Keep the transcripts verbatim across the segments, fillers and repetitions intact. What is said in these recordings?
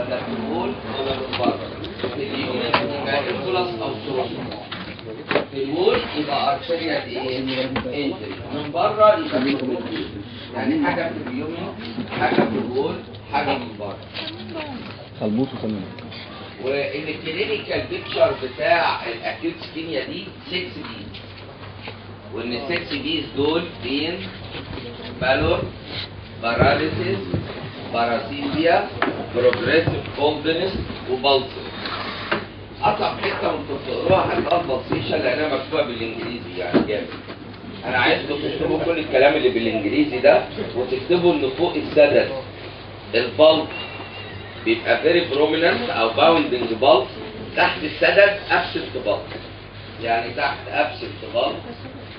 ولا في الهول ولا من بره؟ في اليومن يبقى امبولاس او ثرومبوس. في الهول يبقى ارتيريال ايه؟ انجري. من بره يبقى ثرومبوس. يعني حاجه في اليومن، حاجه في الهول، حاجه من بره. خلبوط وسمنه. والكلينيكال بيكتشر بتاع الاكيوت سكيميا دي ستة بي، وان ستة بيز دول بين بالور، باراليسيس، باراسيزيا، بروجريسيف كومبلنس، وبلسر. اصعب حته وانتوا بتقروها هتلاقوها البلسيشن لانها مكتوبه بالانجليزي يعني جامد. انا عايزكم تكتبوا كل الكلام اللي بالانجليزي ده وتكتبوا ان فوق السدد البلس بيبقى فيري بروميننت او باوندنج بالس، تحت السدد ابسنت بالس. يعني تحت ابسنت بالس،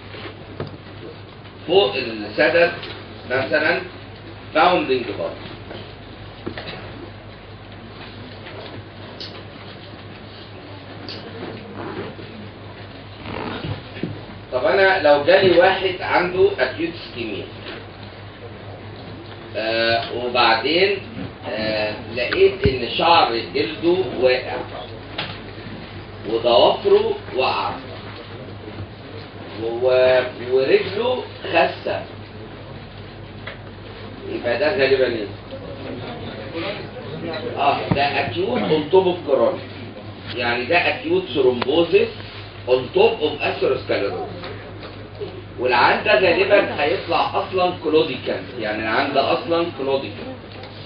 فوق السدد مثلا باوندنج بالس. طب انا لو جالي واحد عنده اكيوت اسكيميا آه وبعدين آه لقيت ان شعر جلده واقع وضوافره وقع ورجله خسه، يبقى ده غالبا ايه؟ اه ده اكيوت اون توب اوف كورونيك. يعني ده اكيوت ثرومبوزيس اون توب اوف اثيروسكليروز. والعيان ده غالبا هيطلع اصلا كلوديكانت، يعني العيان ده اصلا كلوديكانت.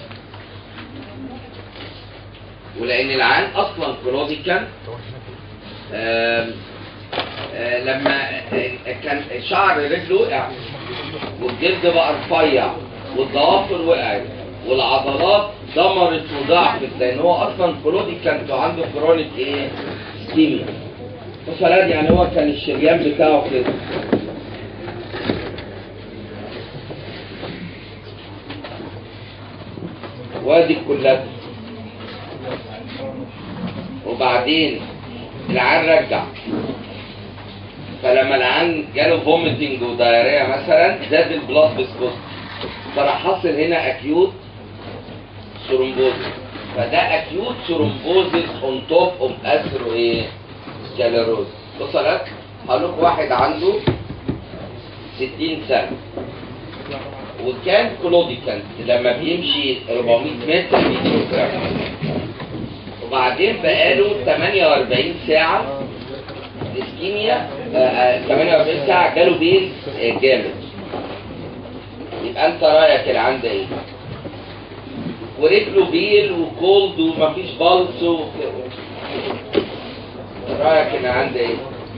ولان العيان اصلا كلوديكانت آه آه لما آه كان شعر رجله وقع والجلد بقى رفيع والضوافر وقعت والعضلات دمرت وضعفت، لان هو اصلا كلوديكانت وعنده كرونيك ايه؟ اسكيميا. فصلاد يعني هو كان الشريان بتاعه كده. وادي الكلات. وبعدين العيان رجع، فلما العيان جاله فوميتنج ودايريا مثلا زاد البلاد فيسكوز، فراح حصل هنا اكيوت ثرومبوزيس. فده اكيوت ثرومبوزيس اون توب اوف اثرو ايه؟ سكليروز. بصوا لك هقول لكم واحد عنده ستين سنه وكان كلوديكانت، لما بيمشي أربعمية متر بيتوجع، وبعدين بقاله ثمانية وأربعين ساعه اسكيميا، ثمانية وأربعين ساعه جاله بيل جامد. يبقى انت رايك العيان ده ايه؟ ورجله بيل وكولد ومفيش بالس و... رايك العيان ده ايه؟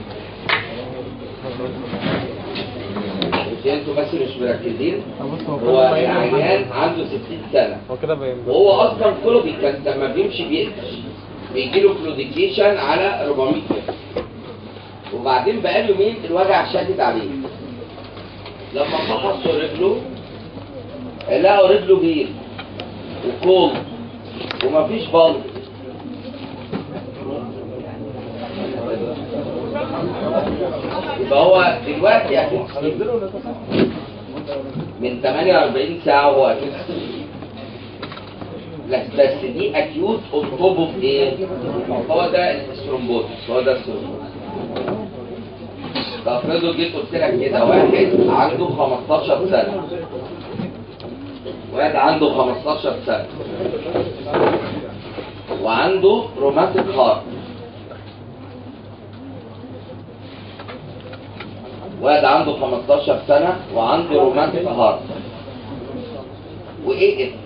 انتوا بس مش مركزين. هو العيان عنده ستين سنه وهو اصلا كلوديكانت، لما بيمشي بيقفش بيجيله كلوديكيشن على أربعمية متر، وبعدين بقاله يومين الوجع شادد عليه. لما فحصوا رجله لقوا رجله بيل وكولد ومفيش بالز. يبقى هو دلوقتي اكيد من ثمانية وأربعين ساعه هو اكيد، بس دي اكيوت اون توب اوف ايه؟ هو ده الثرومبوزيس، هو ده الثرومبوزيس. افرضوا جيت قلت لك كده واحد عنده خمستاشر سنه، واحد عنده خمستاشر سنه وعنده روماتيك هارت، واحد عنده خمستاشر سنه وعنده روماتيك هارت وايه اف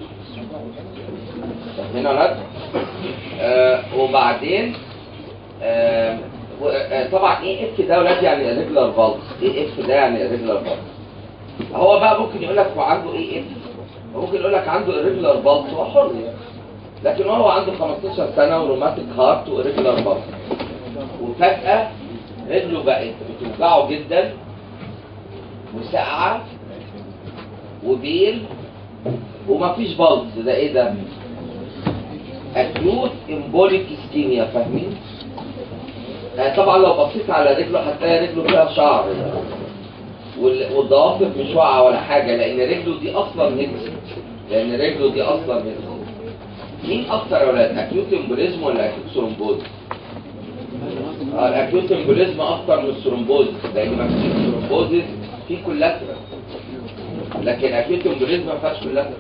هنا ولاد آه وبعدين آه طبعا ايه اف ده ولاد يعني ريجولار بالس. ايه اف ده يعني ريجولار بالس. هو بقى ممكن يقول لك هو عنده ايه اف، ممكن يقول لك عنده ريجولار بالس، هو حر، لكن هو عنده خمستاشر سنه وروماتيك هارت وريجولار بالس، وفجاه رجله بقت بتوجعه جدا وساقعه وبيل ومفيش بالس. ده ايه ده؟ اكيوت امبوليك اسكيميا. فاهمين؟ طبعا لو بصيت على رجله هتلاقي رجله فيها شعر والضوافر مش واقعه ولا حاجه، لان رجله دي اصلا هيكسد، لان رجله دي اصلا هيكسد. مين اكتر يا ولاد، اكيوت امبوليزم ولا اكيوت ثرومبوز؟ اه الاكيوت امبوليزم اكتر من الثرومبوز، لان ما فيش ثرومبوزز في كولاترال، لكن اكيوت امبوليزم ما فيهاش كولاترال.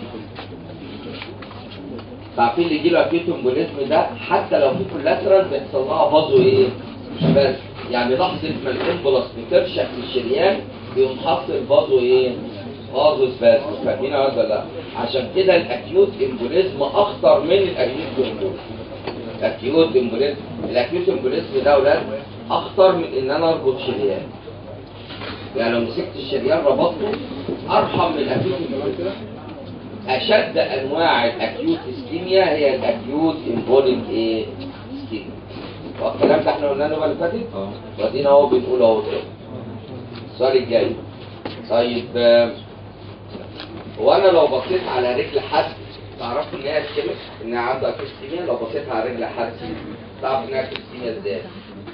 عارفين اللي يجيله اكيوت امبوليزم ده حتى لو في كولاترال بيحصل لها فازو ايه؟ بس يعني لحظه ما الامبولس بترشح في الشريان يقوم حاصل فازو ايه؟ فازو سباز. فاهمين ولا لا؟ عشان كده الاكيوت امبوليزم اخطر من الاكيوت ثرومبوز. الاكيوت امبوليزم الاكيوت امبوليزم ده اولاد اخطر من ان انا اربط شريان. يعني لو مسكت الشريان ربطته ارحم من الاكيوت امبوليزم. اشد انواع الاكيوت اسكيميا هي الاكيوت امبوليك ايه؟ اسكيميا. والكلام ده احنا قلناه المره اللي فاتت؟ اه. وادينا اهو بنقول اهو كده. السؤال الجاي. طيب هو انا لو بصيت على رجل حد تعرفوا ان هي اسكيميك؟ ان عنده اكيوت اسكيميا؟ لو بصيت على رجل حد تعرف انها اكيوت اسكيميا ازاي؟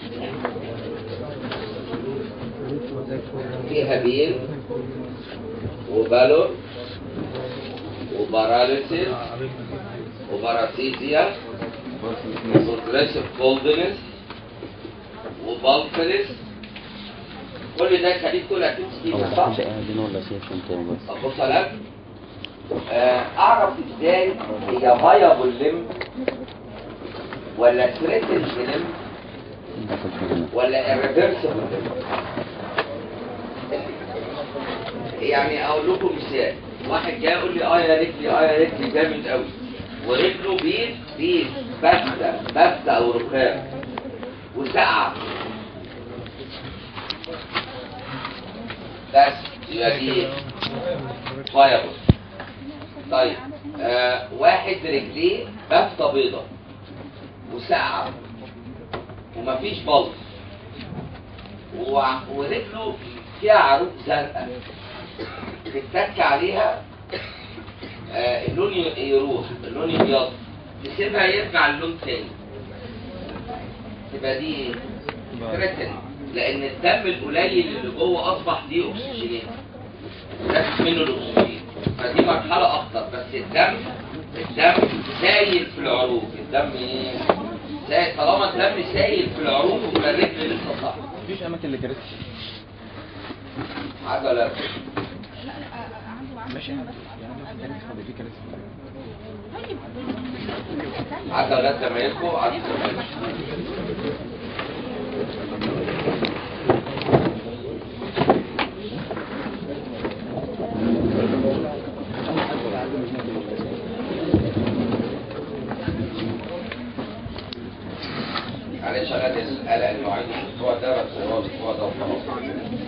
فيها بين وبالور وباراليسيس وباراسيزيا وبروجريسيف كولدنس وبالفلس. كل ده خليك تقول اكيد سكيميا صح؟ طب بص لك اعرف ازاي هي فايبل لم ولا ثريتد لم ولا irreversible لم؟ يعني اقول لكم مثال، واحد جاي يقول لي اه يا رجلي اه يا رجلي جامد قوي ورجله بيت بيت بفتة بفتة او رخام وسقعة بس يبقى دي فايبل. طيب آه واحد رجليه بفتة بيضة وسقعة ومفيش بلط ورجله فيها عروق زرقاء تتك عليها آه اللون يروح اللون يبيض تسيبها يرجع اللون تاني تبقى دي كريتين، لان الدم القليل اللي جوه اصبح دي اكسجينات نفس منه الاكسجين، فدي مرحله اخطر. بس الدم الدم سايل في العروق، الدم ايه؟ سايل. طالما الدم سايل في العروق يبقى الرجل لسه صح. مفيش اماكن للكريتين عادة ولا لا؟ ماشي عادة لغاية لما يدخل عادة معلش انا القلق النوعين الاسبوع ده بس هو الاسبوع ده وخلاص.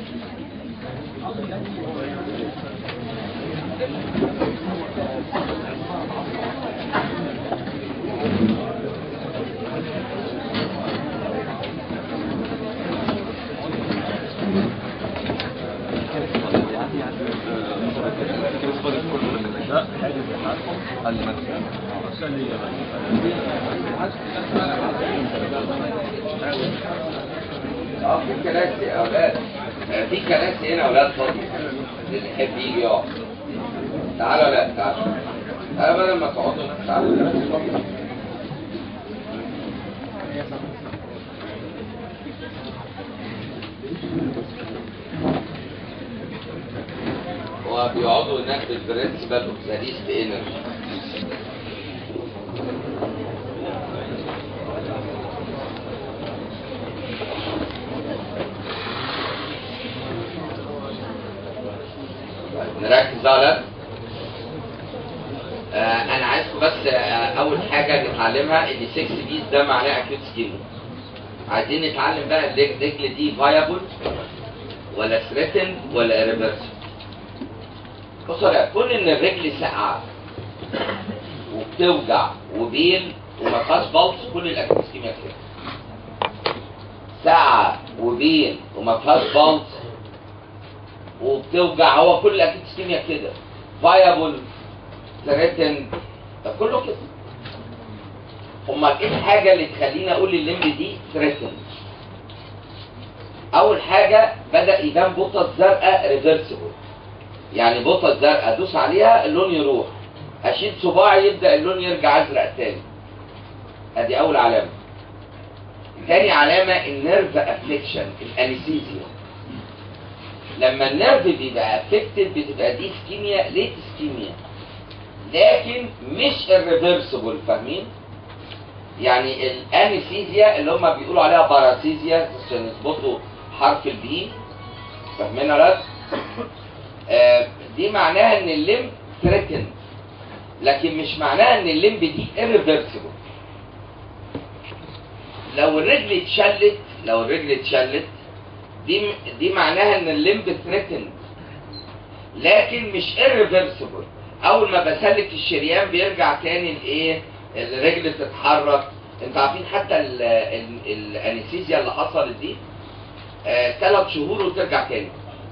لا قال لي مثلا اه في كراسي يا اولاد، في كراسي هنا اولاد فاضيه اللي يحب يجي يقعد. تعالوا لا تعالوا تعالوا بدل ما تقعدوا تعالوا الكراسي فاضيه. وبيقعدوا هناك في البرنسبل اوف ذا ليست انرجي. نركز على آه انا عايزكم بس آه اول حاجه نتعلمها ان ستة بيز ده معناه اكيوت سكيميا. عايزين نتعلم بقى الرجل دي فايبل ولا ثريتن ولا ريفرس. بصوا يا كون ان الرجل ساقعه وبتوجع وبين وما فيهاش بلس كل الاكيوت سكيميا كده. ساقعه وبين وما فيهاش بلس وبتوجع هو كل الاكيوت اسكيميا كده. فايبل ثريتن ده كله كده. امال ايه الحاجه اللي تخليني اقول الليمب دي ثريتن؟ اول حاجه بدا يبان بطه زرقاء ريفرسبل، يعني بطه زرقاء ادوس عليها اللون يروح اشيل صباعي يبدا اللون يرجع ازرق تاني. ادي اول علامه. تاني علامه النيرف افليكشن، الانستيزيا. لما النيرف بيبقى افكتد بتبقى دي اسكيميا، ليت اسكيميا، لكن مش الريفرسبل. فاهمين؟ يعني الانستيزيا اللي هم بيقولوا عليها باراسيزيا عشان يظبطوا حرف البي، فاهمين ولا لا؟ آه دي معناها ان الليمب ثريتن، لكن مش معناها ان الليمب دي irreversible. لو الرجل اتشلت، لو الرجل اتشلت دي دي معناها ان الليمب ثريتن، لكن مش irreversible. اول ما بسلك الشريان بيرجع تاني لايه؟ الرجل تتحرك. انتوا عارفين حتى الانستيزيا اللي حصلت دي ثلاث آه شهور وترجع تاني.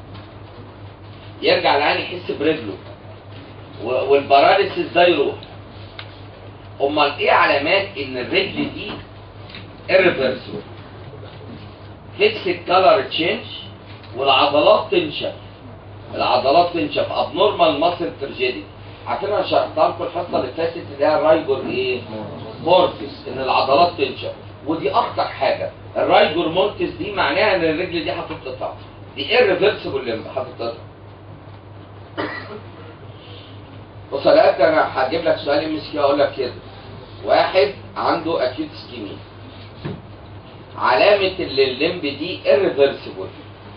يرجع العين يحس برجله والباراليسيس ده يروح. امال ايه علامات ان الرجل دي irreversible؟ فيكسد كالر تشينج، والعضلات تنشف. العضلات تنشف، ابنورمال ماسل ترجيدي. عارفين انا شرحتها لكم الحصه اللي فاتت اللي هي الرايجور ايه؟ مورتس، ان العضلات تنشف. ودي اخطر حاجه. الرايجور مورتس دي معناها ان الرجل دي هتتقطع. دي irreversible اللي هتتقطع. بص يا لقيت انا هجيب لك سؤال ام اس كيو اقول لك كده. واحد عنده اكيوت اسكيميا، علامه اللي الليمب دي irreversible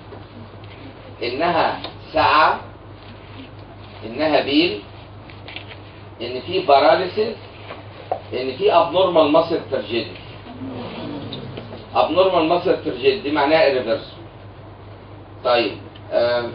انها ساعه، انها بيل، ان في باراليسيس، ان في ابنورمال ماسل ترجيدي. ابنورمال ماسل ترجيدي دي معناها irreversible. طيب آم.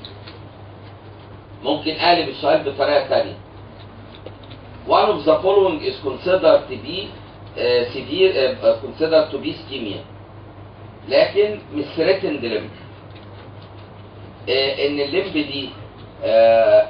ممكن اقلب السؤال بطريقه ثانيه. One of the following is considered to be uh, severe uh, considered to be ischemia، لكن مش threatened limb. uh, ان الليمب دي uh,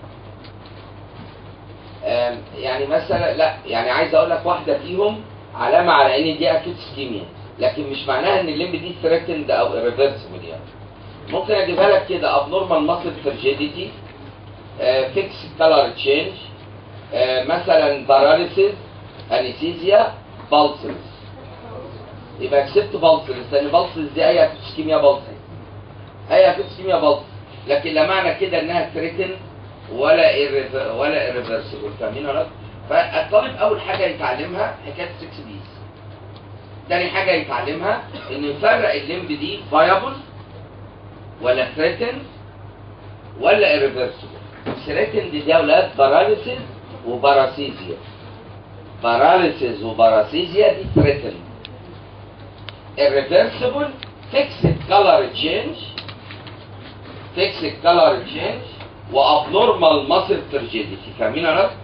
uh, يعني مثلا لا يعني عايز اقول لك واحده فيهم علامه على ان دي اكيوت اسكيميا، لكن مش معناها ان الليمب دي threatened او irreversible. يعني ممكن اجيبها لك كده abnormal muscle frigidity، فيكس كالر تشينج، مثلا باراليسيس، انستيزيا، بالسز. يبقى اكسبت بالسز، لان بالسز دي اي اكيوت اسكيميا بالسز، اي اكيوت اسكيميا بالسز، لكن لا معنى كده انها ثريتن ولا إيرف... ولا ايرفيرسبل. فاهمين ولا لا؟ فالطالب اول حاجه يتعلمها حكايه ستة بيز. تاني حاجه يتعلمها ان يفرق الليمب دي فايبل ولا ثريتن ولا ايرفيرسبل. ثريتن دي يا اولاد باراليسيس وباراسيزيا. باراليسيس وباراسيزيا دي ثريتن. irreversible fixed color change fixed color change وabnormal muscle frigidity. فاهمين يا ولاد؟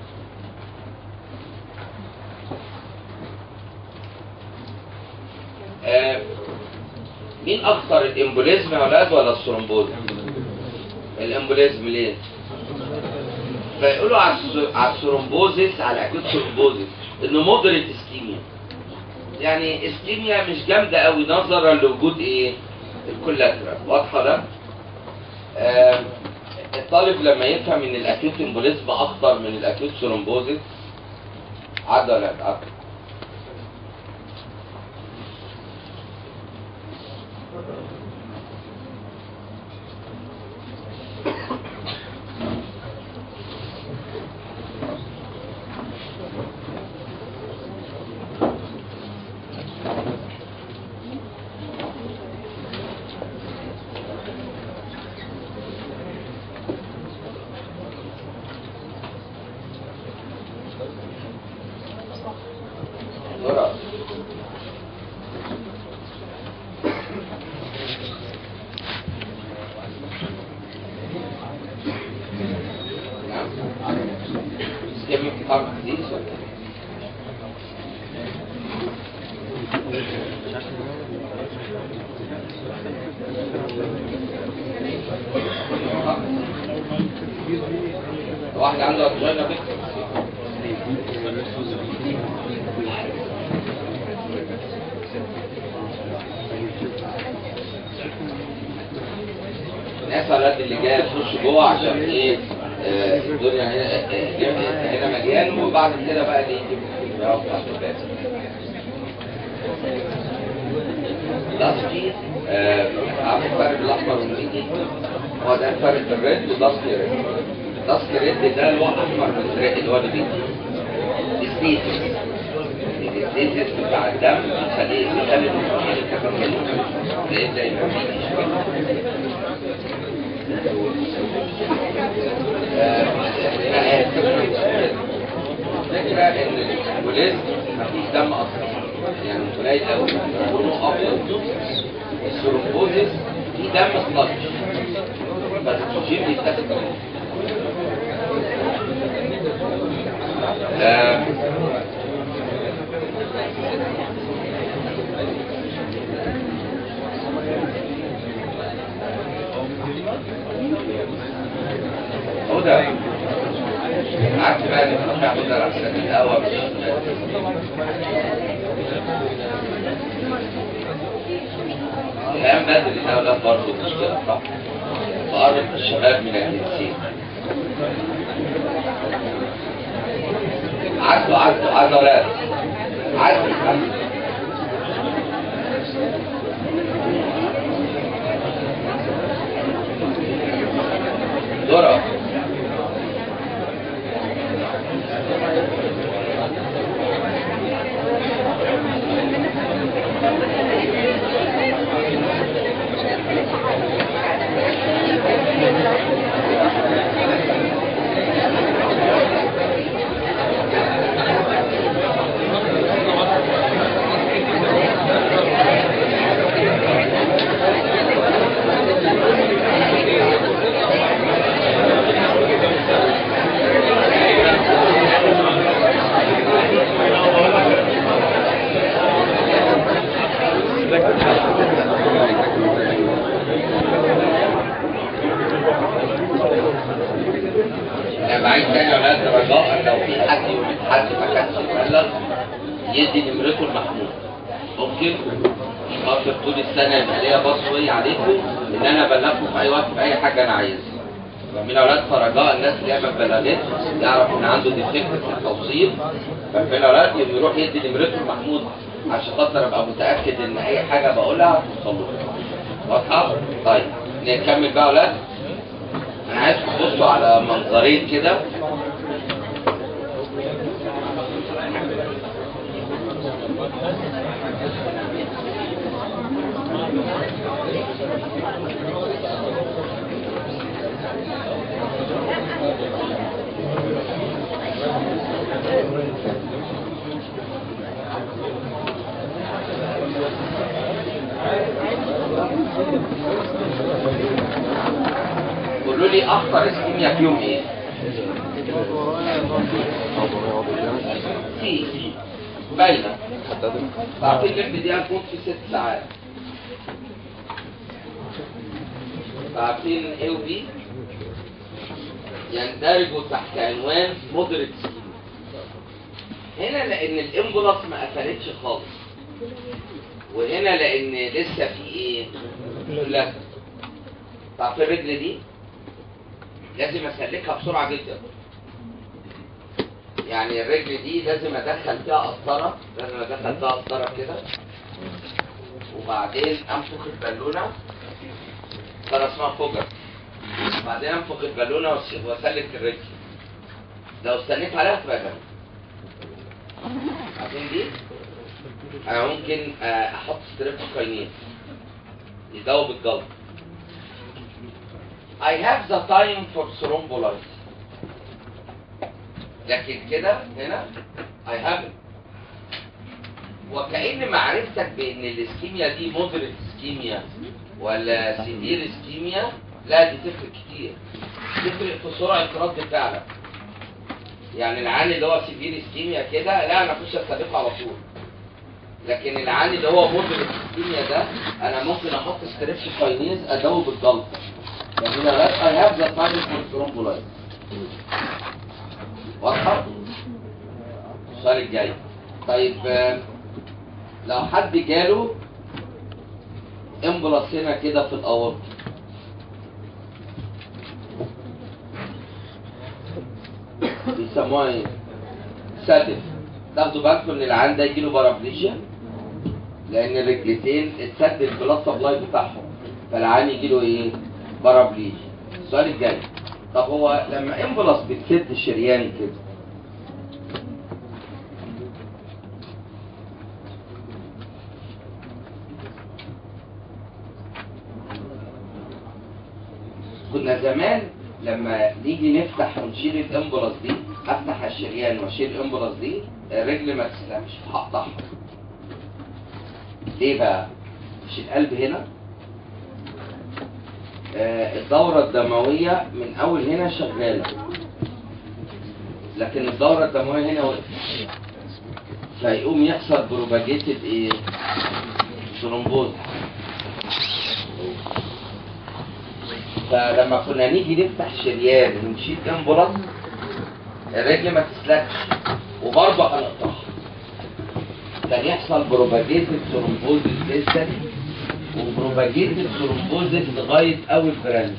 آه مين اخطر، الامبوليزم يا ولاد ولا الثرومبوز؟ الامبوليزم. ليه؟ فيقولوا على على الثرومبوزيس، على الاكيوت ثرومبوزيس انه مودريت اسكيميا، يعني اسكيميا مش جامده قوي نظرا لوجود ايه؟ الكولاترال. واضحه ده؟ آه الطالب لما يفهم ان الاكيوت امبوليزم اخطر من الاكيوت ثرومبوزيس عدى ولا لا؟ عدى. واحد عنده أرجوينا بك الناس على قد اللي جايه تخش جوه عشان ايه؟ آه، الدنيا هنا آه، هنا مليان، وبعد كده بقى اللي يجي يرفع الباب. داسكي عارف الفرق بين الاحمر والنيجي؟ هو ده الفرق بين الريد وداسكي ريد. داسكي ريد ده اللي هو احمر من الريد اللي هو اللي بيجي. الستيتس الستيتس بتاع الدم بيخليه بيخلي الانسان كمان زي زي ما بيجي الفكرة ان الولاد مفيش دم اصلا، يعني قليل قوي، لونه ابيض. الثرومبوزيس في دم سلطش بس الاكسجين بيتاخد منه. هو ده عارف بقى ان احنا بناخد دراسه الهواء مش الكلام بدري ده ولا برضه مشكله صح؟ فقرب الشباب من الجنسين عدوا عدوا عدوا ولاد عدوا عدوا دورة يدي نمرته المحمول. ممكن خاطر طول السنه يبقى ليا بصوي عليكم ان انا ابلغكم في اي وقت باي حاجه انا عايزها. من اولاد فرجاء الناس اللي هي ما اتبلغتش يعرف ان عنده ديفكت في التوصيل، فمن اولاد يروح يدي نمرته المحمول عشان خاطر ابقى متاكد ان اي حاجه بقولها هتوصل له. واضحه؟ طيب نكمل بقى يا اولاد. انا عايزكم تبصوا على منظرين كده. قولوا لي اخطر اسكيميا فيهم ايه؟ سي باينه. تعرفين الليمب دي هتموت في ست ساعات. تعرفين ايه وبي يندرجوا تحت عنوان مودريت سكيميا. هنا لان الامبولاس ما قفلتش خالص، وهنا لان لسه في ايه؟ لا. تعرفين الرجل دي لازم اسلكها بسرعه جدا. يعني الرجل دي لازم ادخل فيها قسطره، لازم ادخل فيها قسطره كده، وبعدين انفخ البالونه، قسطره اسمها فوجر، وبعدين انفخ البالونه واسلك الرجل. لو استنيت عليها تبقى جنب. عارفين دي؟ انا ممكن احط ستريبتوكاينين يدوب الجلد. I have the time for thrombolysis. لكن كده هنا I haven't. وكأن معرفتك بأن الاسكيميا دي مودريت اسكيميا ولا سيفير اسكيميا، لا دي تفرق كتير. تفرق في سرعة رد فعلك. يعني العاني اللي هو سيفير اسكيميا كده لا انا اخش استهدفه على طول. لكن العاني اللي هو مودريت اسكيميا ده انا ممكن احط ستريبتوكاينيز ادوب الجلطة. يعني هنا لا I have the time for thrombolysis. واضحة؟ السؤال الجاي. طيب لو حد جاله امبولاس هنا كده في الاورطة، بيسموها ايه؟ سادف. تاخدوا بالكم ان العيان ده يجيله بارابليجيا لان الرجلتين اتسد البلاد سبلاي بتاعهم، فالعيان يجيله ايه؟ بارابليجيا. السؤال الجاي، طب هو لما امبولاس بتسد الشريان كده كنا زمان لما نيجي نفتح ونشيل الامبولاس دي، افتح الشريان واشيل الامبولاس دي، الرجل ما تسلمش هقطعها. ليه بقى؟ مش القلب هنا آه الدورة الدموية من اول هنا شغالة، لكن الدورة الدموية هنا وقفت، فيقوم يحصل بروباجيتد ايه؟ ثرومبوز. فلما كنا نيجي نفتح شريان ونشيل امبولاس الرجل ما تسلكش وبرضه هنقطعها، كان يحصل بروباجيتد ثرومبوزيس جدا، وبروباجيتد ثرومبوزيس لغايه اول برانش.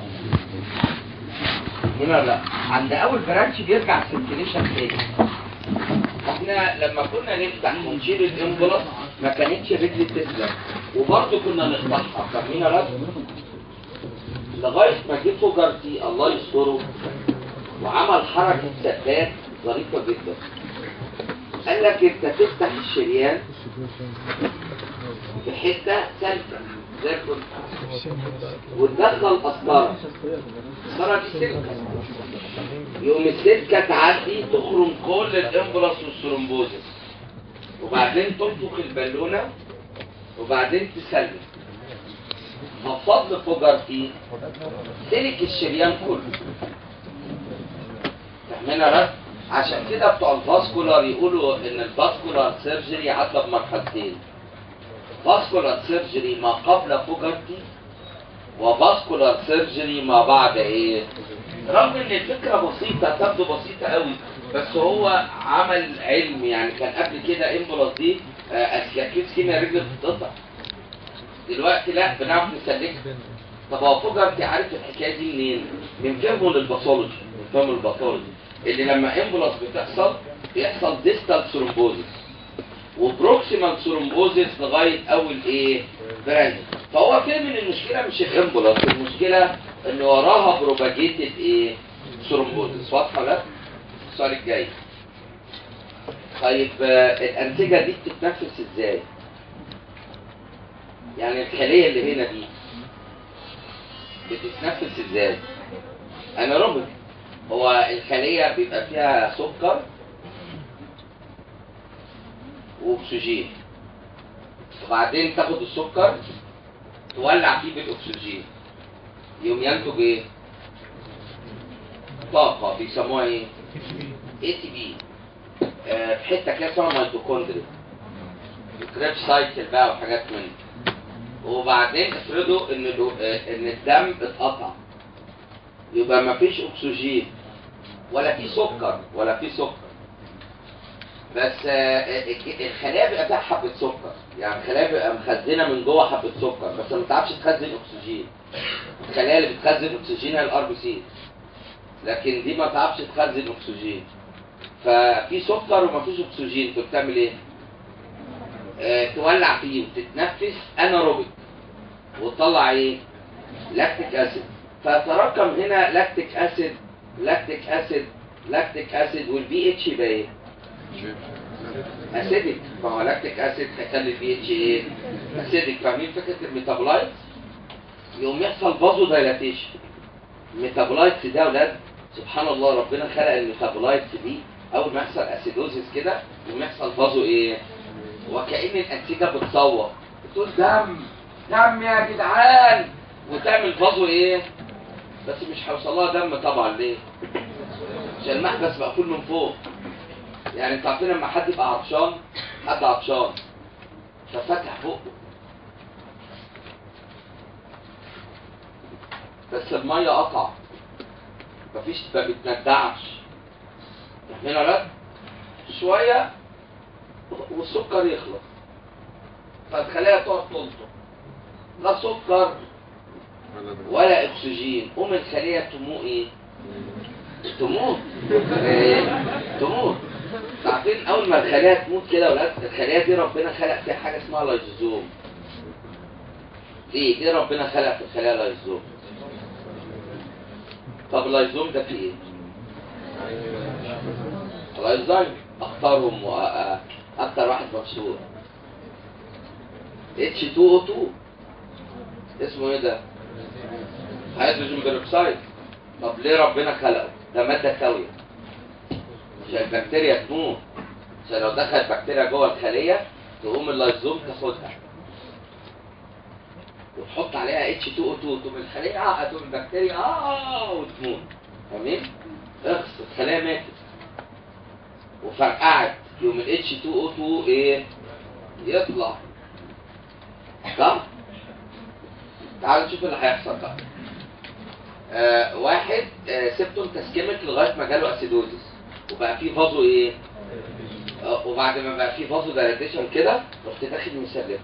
هنا لا، عند اول برانش بيرجع سيركيليشن تاني. احنا لما كنا نفتح ونشيل الامبولاس ما كانتش الرجل تسلك وبرضه كنا نقطعها، فاهمين يا لغايه ما جه فوجرتي الله يستره وعمل حركه سداد ظريفه جدا. قال لك انت تفتح الشريان في حته سالكه زي الفل وتدخل قسطره، القسطره دي سلكه، يقوم السلكه تعدي تخرم كل الامبولاس والثرومبوزيس، وبعدين تنفخ البالونه وبعدين تسلم. بفضل فوجرتي سلك الشريان كله. فاهمين يا رب؟ عشان كده بتوع الفاسكولار يقولوا ان الفاسكولار سيرجري عدى بمرحلتين، فاسكولار سيرجري ما قبل فوجرتي وفاسكولار سيرجري ما بعد ايه؟ رغم ان الفكره بسيطه، تبدو بسيطه قوي، بس هو عمل علم. يعني كان قبل كده امبولاس دي اسلاكيت كيميا رجل بتتقطع، دلوقتي لا بنعرف نسلكها. طب هو فوجرتي عارف الحكايه دي منين؟ من فهمه للباثولوجي، من فهمه للباثولوجي اللي لما امبولاس بتحصل بيحصل ديستال ثرومبوزيس وبروكسيمال ثرومبوزيس لغايه اول ايه؟ برانش. فهو فهم ان المشكله مش الامبولاس، المشكله ان وراها بروباجيتد ايه؟ ثرومبوزيس. واضحه ولا؟ السؤال الجاي، طيب الانسجه دي بتتنفس ازاي؟ يعني الخليه اللي هنا دي بتتنفس ازاي؟ انايروبيك. هو الخليه بيبقى فيها سكر واكسجين، وبعدين تاخد السكر تولع فيه بالاكسجين، يقوم ينتج ايه؟ طاقه بيسموها ايه؟ اي تي بي. آه في حته كده اسمها ميتوكوندريا، الكريب سايكل بقى وحاجات من دي. وبعدين افرضوا ان ان الدم اتقطع، يبقى ما فيش اكسجين ولا في سكر ولا في سكر، بس الخلايا بيبقى فيها حبه سكر، يعني الخلايا بيبقى مخزنه من جوه حبه سكر بس ما بتعرفش تخزن اكسجين. الخلايا اللي بتخزن اكسجين هي الار بي سي، لكن دي ما بتعرفش تخزن اكسجين، ففي سكر وما فيش اكسجين، فبتعمل ايه؟ اه تولع فيه وتتنفس انايروبيك وتطلع ايه؟ لاكتيك اسيد. فتراكم هنا لاكتيك اسيد لاكتيك اسيد لاكتيك اسيد، والبي اتش يبقى ايه؟ اسيدك. فهو لاكتيك اسيد هيخلي البي اتش ايه؟ اسيدك. فاهمين فكره الميتابولايت؟ يقوم يحصل فازو دايلاتيشن. الميتابولايتس ده يا ولاد سبحان الله ربنا خلق الميتابولايتس دي اول ما يحصل اسيدوزيس كده يقوم يحصل فازو ايه؟ وكأن الانسجه بتصوت بتقول دم دم يا جدعان، وتعمل فازو ايه؟ بس مش هيوصل لها دم طبعا. ليه؟ عشان المحبس مقفول من فوق. يعني انتوا عارفين لما حد يبقى عطشان، حد عطشان ففتح بقه بس الميه قطع، مفيش، ما بتندعش. فاهمين يا ولاد؟ شويه والسكر يخلص فالخلايا تقعد تلطم، لا سكر ولا اكسجين، قوم الخليه تمو ايه؟ تموت. إيه؟ تموت. عارفين اول ما الخليه تموت كده يا ولاد، الخليه دي ربنا خلق فيها حاجه اسمها لايزوزوم. ليه؟ ليه ربنا خلق في الخليه لايزوزوم؟ طب اللايزوم ده فيه ايه؟ اللايزوم اختارهم واكتر واحد مشهور اتش اتنين او اتنين. اسمه ايه ده؟ هيدروجين بيروكسيد. طب ليه ربنا خلقه؟ ده ماده كاويه عشان البكتيريا تموت، عشان لو دخلت بكتيريا جوه الخليه تقوم اللايزوم تاخدها وتحط عليها اتش اتنين او اتنين، تقوم الخليه اه تقوم البكتيريا اه وتموت. فاهمين؟ اخس الخليه ماتت وفرقعت، يوم ال اتش اتنين او اتنين ايه؟ يطلع. صح؟ تعالوا نشوف اللي هيحصل بقى. آه واحد آه سيبتوم تسكيميك لغايه ما جاله اسيدوزيس وبقى فيه فازو ايه؟ آه وبعد ما بقى فيه فازو دايلاتيشن كده رحت داخل مسلفه،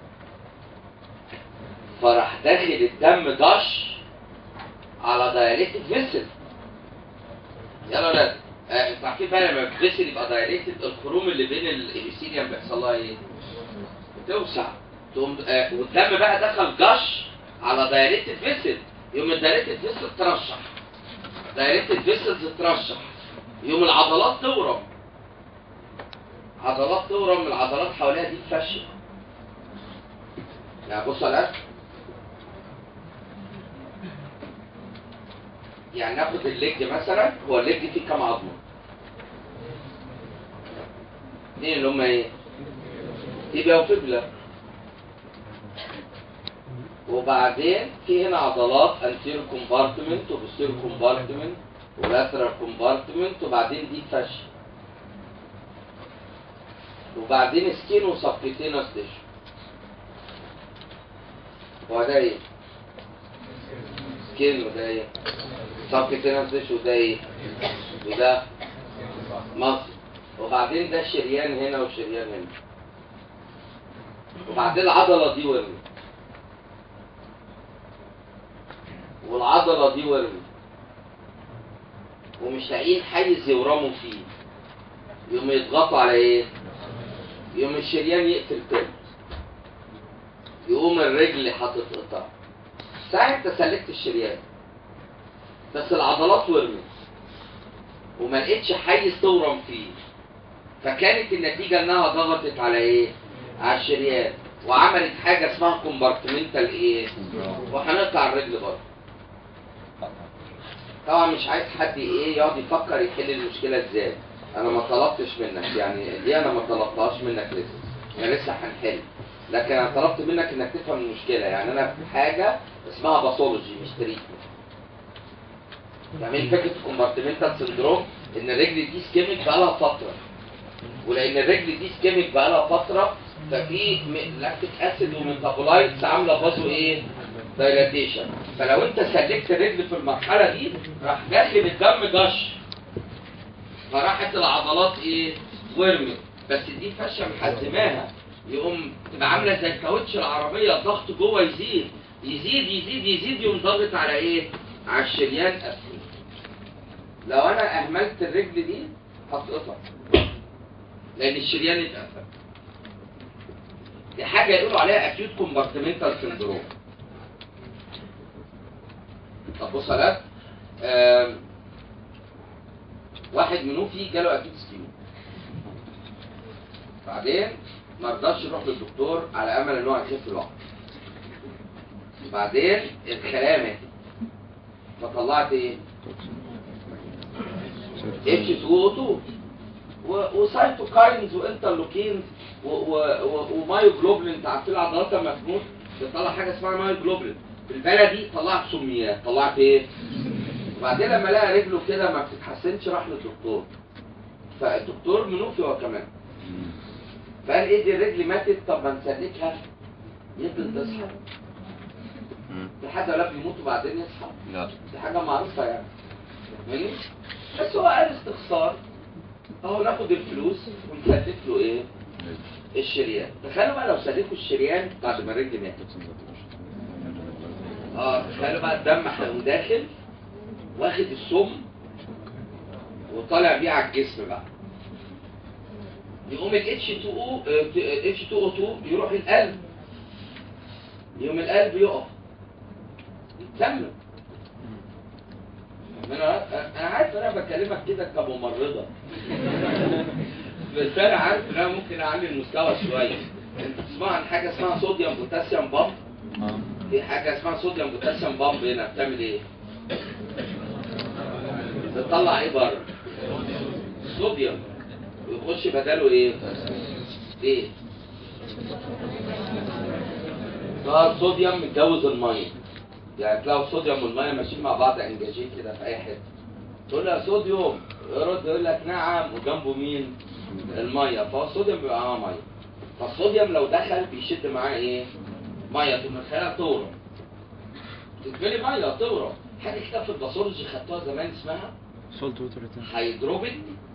فراح داخل الدم دش على دايليتد فيسل. يلا ولاد آه انتوا عارفين بقى لما الفيسل يبقى دايليتد الخروم اللي بين الابيثيليوم بيحصل لها ايه؟ بتوسع. تقوم آه والدم بقى دخل جش على دايليتد فيسل، يوم الدايليتد فيسل ترشح، دايليتد فيسلز ترشح، يوم العضلات تورم، عضلات تورم، العضلات حواليها دي تفشل. يعني بصوا على يعني ناخد الليج مثلا، هو الليج فيه كام عظمه؟ اثنين اللي هم ايه؟ تيبيا وفيبلا. وبعدين في هنا عضلات anterior compartment وposterior compartment ولاترال compartment، وبعدين دي فش، وبعدين سكين وسبكتينوس تيشو. هو ده ايه؟ سكين، وده ايه؟ سبكتينوس تيشو، وده ايه؟ وده مصر، وبعدين ده شريان هنا وشريان هنا، وبعدين العضلة دي ورمي، والعضلة دي ورمي، ومش لاقيين حيز يورموا فيه، يقوم يضغطوا على ايه؟ يقوم الشريان يقفل كده، يقوم الرجل هتتقطع. ساعة انت سلكت الشريان بس العضلات ورمت وما لقيتش حيز تورم فيه، فكانت النتيجة انها ضغطت على ايه؟ على الشريان وعملت حاجة اسمها كومبارتمنتال ايه؟ وهنقطع الرجل برضه. طبعا مش عايز حد ايه يقعد يفكر يحل المشكلة ازاي. انا ما طلبتش منك، يعني دي انا ما طلبتهاش منك لسه، احنا لسه هنحل، لكن انا طلبت منك انك تفهم المشكلة. يعني انا في حاجة اسمها باثولوجي مش تريتمنت. يعني فكرة الكومبارتمنتال سندروم ان الرجل دي سكيميك بقالها فترة، ولان الرجل دي سكيميك بقالها فترة ففي لاكتيك اسيد وميتابولايتس عاملة فازو ايه؟ دايلاتيشن. فلو انت سلكت الرجل في المرحلة دي راح داخل الدم جش، فراحت العضلات ايه؟ ورمت، بس دي فشة محزماها، يقوم تبقى عاملة زي الكاوتش العربية، الضغط جوه يزيد يزيد يزيد يزيد، يقوم ضاغط على ايه؟ على الشريان أسفل. لو انا اهملت الرجل دي هتقطع لان الشريان اتقفل. دي حاجة يقولوا عليها اكيوت كومبارتمنتال سندروم. طب بص يا آه واحد منوفي جاله اكيوت سكيميا، بعدين ما رضاش يروح للدكتور على امل ان هو هيخف لوحده، بعدين الخلايا ماتت فطلعت ايه؟ اتش اتنين او اتنين وسايتوكاينز وانترلوكينز ومايوجلوبلين. انت عارفين العضلات لما تموت بتطلع حاجه اسمها مايوجلوبلين، بالبلدي طلعت سميات، طلعت ايه؟ وبعدين لما لقى رجله كده ما بتتحسنش راح للدكتور، فالدكتور منوفي هو كمان، فقال ايه دي الرجل ماتت، طب ما نسلكها يمكن تصحى. في حد ولا بيموت وبعدين يصحى؟ لا دي حاجه معروفه يعني، فاهمني؟ بس هو قال استخسار اهو ناخد الفلوس ونسلك له ايه؟ الشريان. تخيلوا بقى لو سلكوا الشريان بعد ما الرجل ماتت، اه تخيلوا بقى الدم هيقوم داخل واخد السم وطالع بيه على الجسم بقى. يقوم ال اتش تو او اتش تو او اتنين يروح القلب، يقوم القلب يقف يتسمم. انا انا عارف انا بكلمك كده كممرضه بس انا عارف ان انا ممكن اعلي المستوى شويه. انت تسمع عن حاجه اسمها صوديوم بوتاسيوم بامب؟ اه في حاجه اسمها صوديوم بوتاسيوم بامب هنا بتعمل ايه؟ بتطلع ايه بره؟ صوديوم، ويخش بداله ايه؟ ايه؟ ده الصوديوم متجوز الميه. يعني تلاقوا الصوديوم والميه ماشيين مع بعض انجاجين كده في اي حته. تقول له يا صوديوم، يرد يقول لك نعم، وجنبه مين؟ الميه. فهو الصوديوم بيبقى معاه ميه. فالصوديوم لو دخل بيشد معاه ايه؟ ميه. تقوم الخلايا تورم، تتملي ميه تورم. حاجه كده في الباثولوجي خدتوها زمان اسمها سولت ووتر ريتين. هيدروبيك.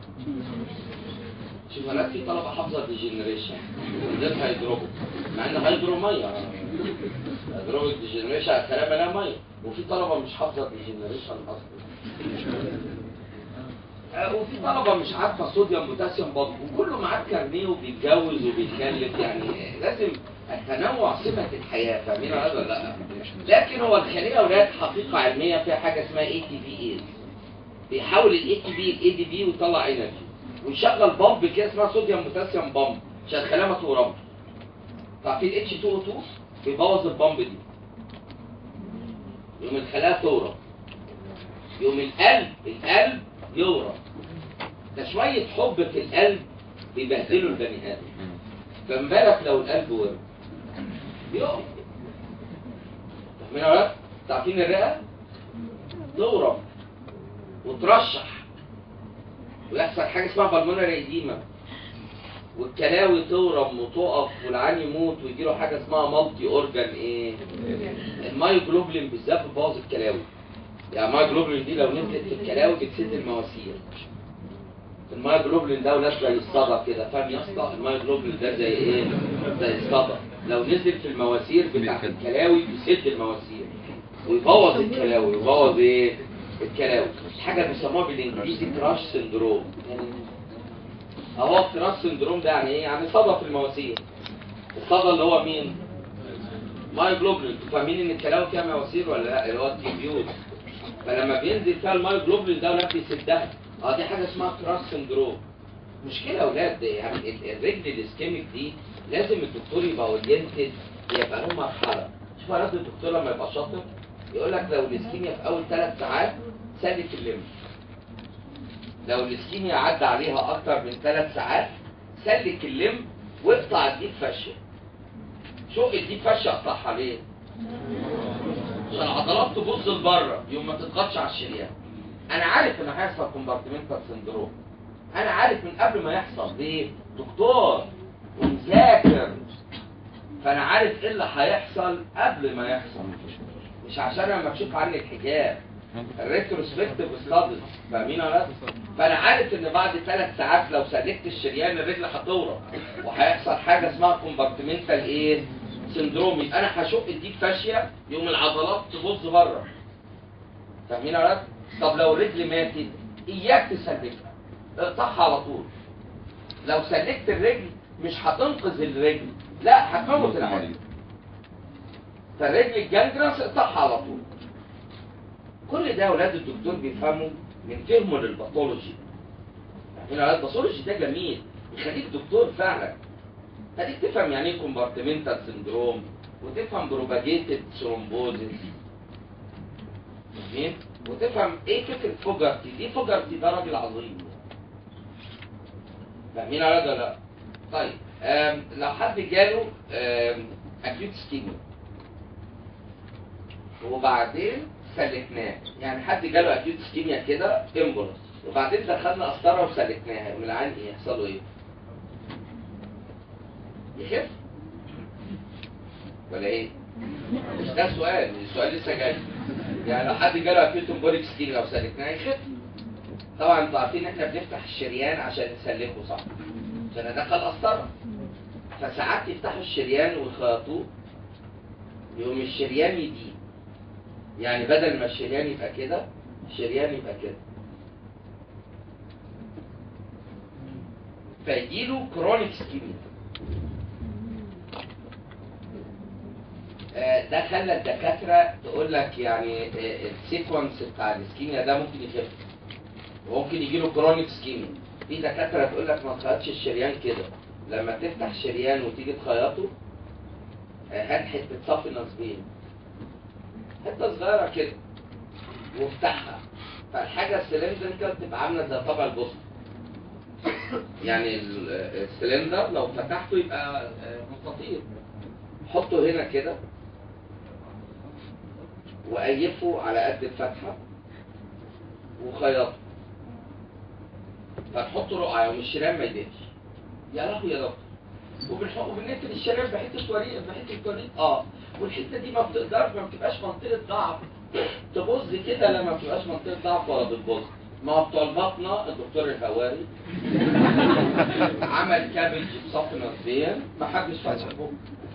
شوف هناك في طلبه حافظه ديجنريشن من غير هيدروبيك، مع ان هيدرو ميه. هيدروبيك ديجنريشن الكلام مليان ميه، وفي طلبه مش حافظه ديجنريشن اصلا. وفي طلبه مش عارفه صوديوم بوتاسيوم بامب، وكله معاه كارنيه وبيتجوز وبيتكلف. يعني لازم التنوع سمه الحياه، فاهمين هذا ولا لا؟ لكن هو الخليه اولاد حقيقه علميه فيها حاجه اسمها اي تي بي ايز، بيحول الاي تي بي الاي دي بي ويطلع انرجي، ويشغل بامب كده اسمها صوديوم بوتاسيوم بامب عشان الخلايا ما تورمش. ففي ال اتش تو او اتنين بيبوظ البامب دي، يقوم الخلايا تورم، يقوم القلب القلب يورم. ده شويه حب في القلب بيبهدلوا البني ادم. فما بالك لو القلب ورم يقف. فاهمين ولا لا؟ عارفين الرئه تورم وترشح ويحصل حاجه اسمها بالمونري ايديما، والكلاوي تورم وتقف والعين يموت ويجيله حاجه اسمها مالتي اورجان ايه؟ المايوجلوبلين بالذات بتبوظ الكلاوي. يعني المايوجلوبلين دي لو نزلت في الكلاوي بتسد المواسير. المايوجلوبلين ده ولاد زي الصدى كده، فاهم يا اسطى؟ المايوجلوبلين ده زي ايه؟ زي الصدى، لو نزل في المواسير بتاعت الكلاوي بيسد المواسير ويبوظ الكلاوي ويبوظ ايه؟ الكلاوي. حاجه بيسموها بالانجليزي كراش سندروم. يعني اهو كراش سندروم ده يعني ايه؟ يعني صدى في المواسير. الصدى اللي هو مين؟ مايوجلوبلين. انتوا فاهمين ان الكلاوي فيها مواسير ولا لا؟ اللي هو التيبيوز. فلما بينزل فيها المايوجلوبلين ده ولاد بيسدها. اه دي حاجه اسمها كراش سندروم. مشكله يا اولاد، يعني الرجل الاسكيميك دي لازم الدكتور يبقى اورينتد، يبقى له مرحله. شوف يا رد الدكتور لما يبقى شاطر يقول لك لو الاسكيميا في اول ثلاث ساعات سلك الليمف. لو الاسكيميا عدى عليها اكتر من ثلاث ساعات سلك الليمف واقطع الديب فاشيه. شق الديب فاشيه اقطعها ليه؟ عشان العضلات تبص لبره يوم ما تضغطش على الشريان. انا عارف ان هيحصل كومبارتمنتال سندروم، انا عارف من قبل ما يحصل. ليه؟ دكتور ومذاكر، فانا عارف ايه اللي هيحصل قبل ما يحصل، مش عشان انا مكشوف عني الحجاب. الريتروسبكتيف ستاديز، فاهمين ولا لا؟ فانا عارف ان بعد ثلاث ساعات لو سلكت الشريان الرجل هتورم وهيحصل حاجه اسمها كومبارتمنتال ايه؟ سندروم. يبقى انا هشق الديب فاشيه يوم العضلات تبص بره، فاهمين ولا لا؟ طب لو الرجل ماتت اياك تسلكها، اقطعها على طول. لو سلكت الرجل مش هتنقذ الرجل، لا هتموت العين. فالرجل الجانجرس اقطعها على طول. كل ده اولاد الدكتور بيفهموا من فهمه للباثولوجي. هنا الباثولوجي ده جميل، يخليك دكتور فعلا. خليك تفهم يعني ايه كومبارتمنتال سندروم، وتفهم بروباجيتد ثرومبوزيس. فاهمين؟ وتفهم ايه فكره فوجرتي دي. فوجرتي ده راجل عظيم. فاهمين على ده لا؟ طيب لو حد جاله اكيوت سكيميا وبعدين سلكناه، يعني حد جاله اكيوت سكيميا كده امبولس وبعدين دخلنا قسطره وسلكناها، يقوم العيان ايه يحصل له ايه؟ يخف ولا ايه؟ مش ده السؤال، السؤال لسه جاي. يعني لو حد جاله اكيوت امبوليك سكيميا لو سلكناه يخف. طبعا انتوا عارفين ان احنا بنفتح الشريان عشان نسلكه صح؟ عشان ادخل قسطره. فساعات يفتحوا الشريان ويخيطوه يقوم الشريان يضيق. يعني بدل ما الشريان يبقى كده الشريان يبقى كده. فيجيله كرونيك اسكيميا. آه، ده خلى الدكاتره تقول لك يعني آه، السيكونس بتاع الاسكيميا ده ممكن يخف وممكن يجيله كرونيك اسكيميا. في دكاتره تقول لك ما تخيطش الشريان كده، لما تفتح شريان وتيجي تخيطه آه، هات حته صفي نصبين، حته صغيره كده وافتحها، فالحاجه السلندريكال تبقى عامله زي طبع البوست. يعني ال- السلندر لو فتحته يبقى آه، مستطيل، حطه هنا كده وقيفه على قد الفتحه وخيطه، فتحط رقعه ومن الشريان ما يضيقش. يا لهوي يا دكتور، وبنحط وبنقفل الشريان بحته وريق بحته وريق اه والحته دي ما بتقدرش، ما بتبقاش منطقه ضعف تبص كده، لما ما بتبقاش منطقه ضعف ولا بتبص. ما هو بتوع البطنه الدكتور الهواري عمل كابج بصف نصبين ما حدش فتح بقه،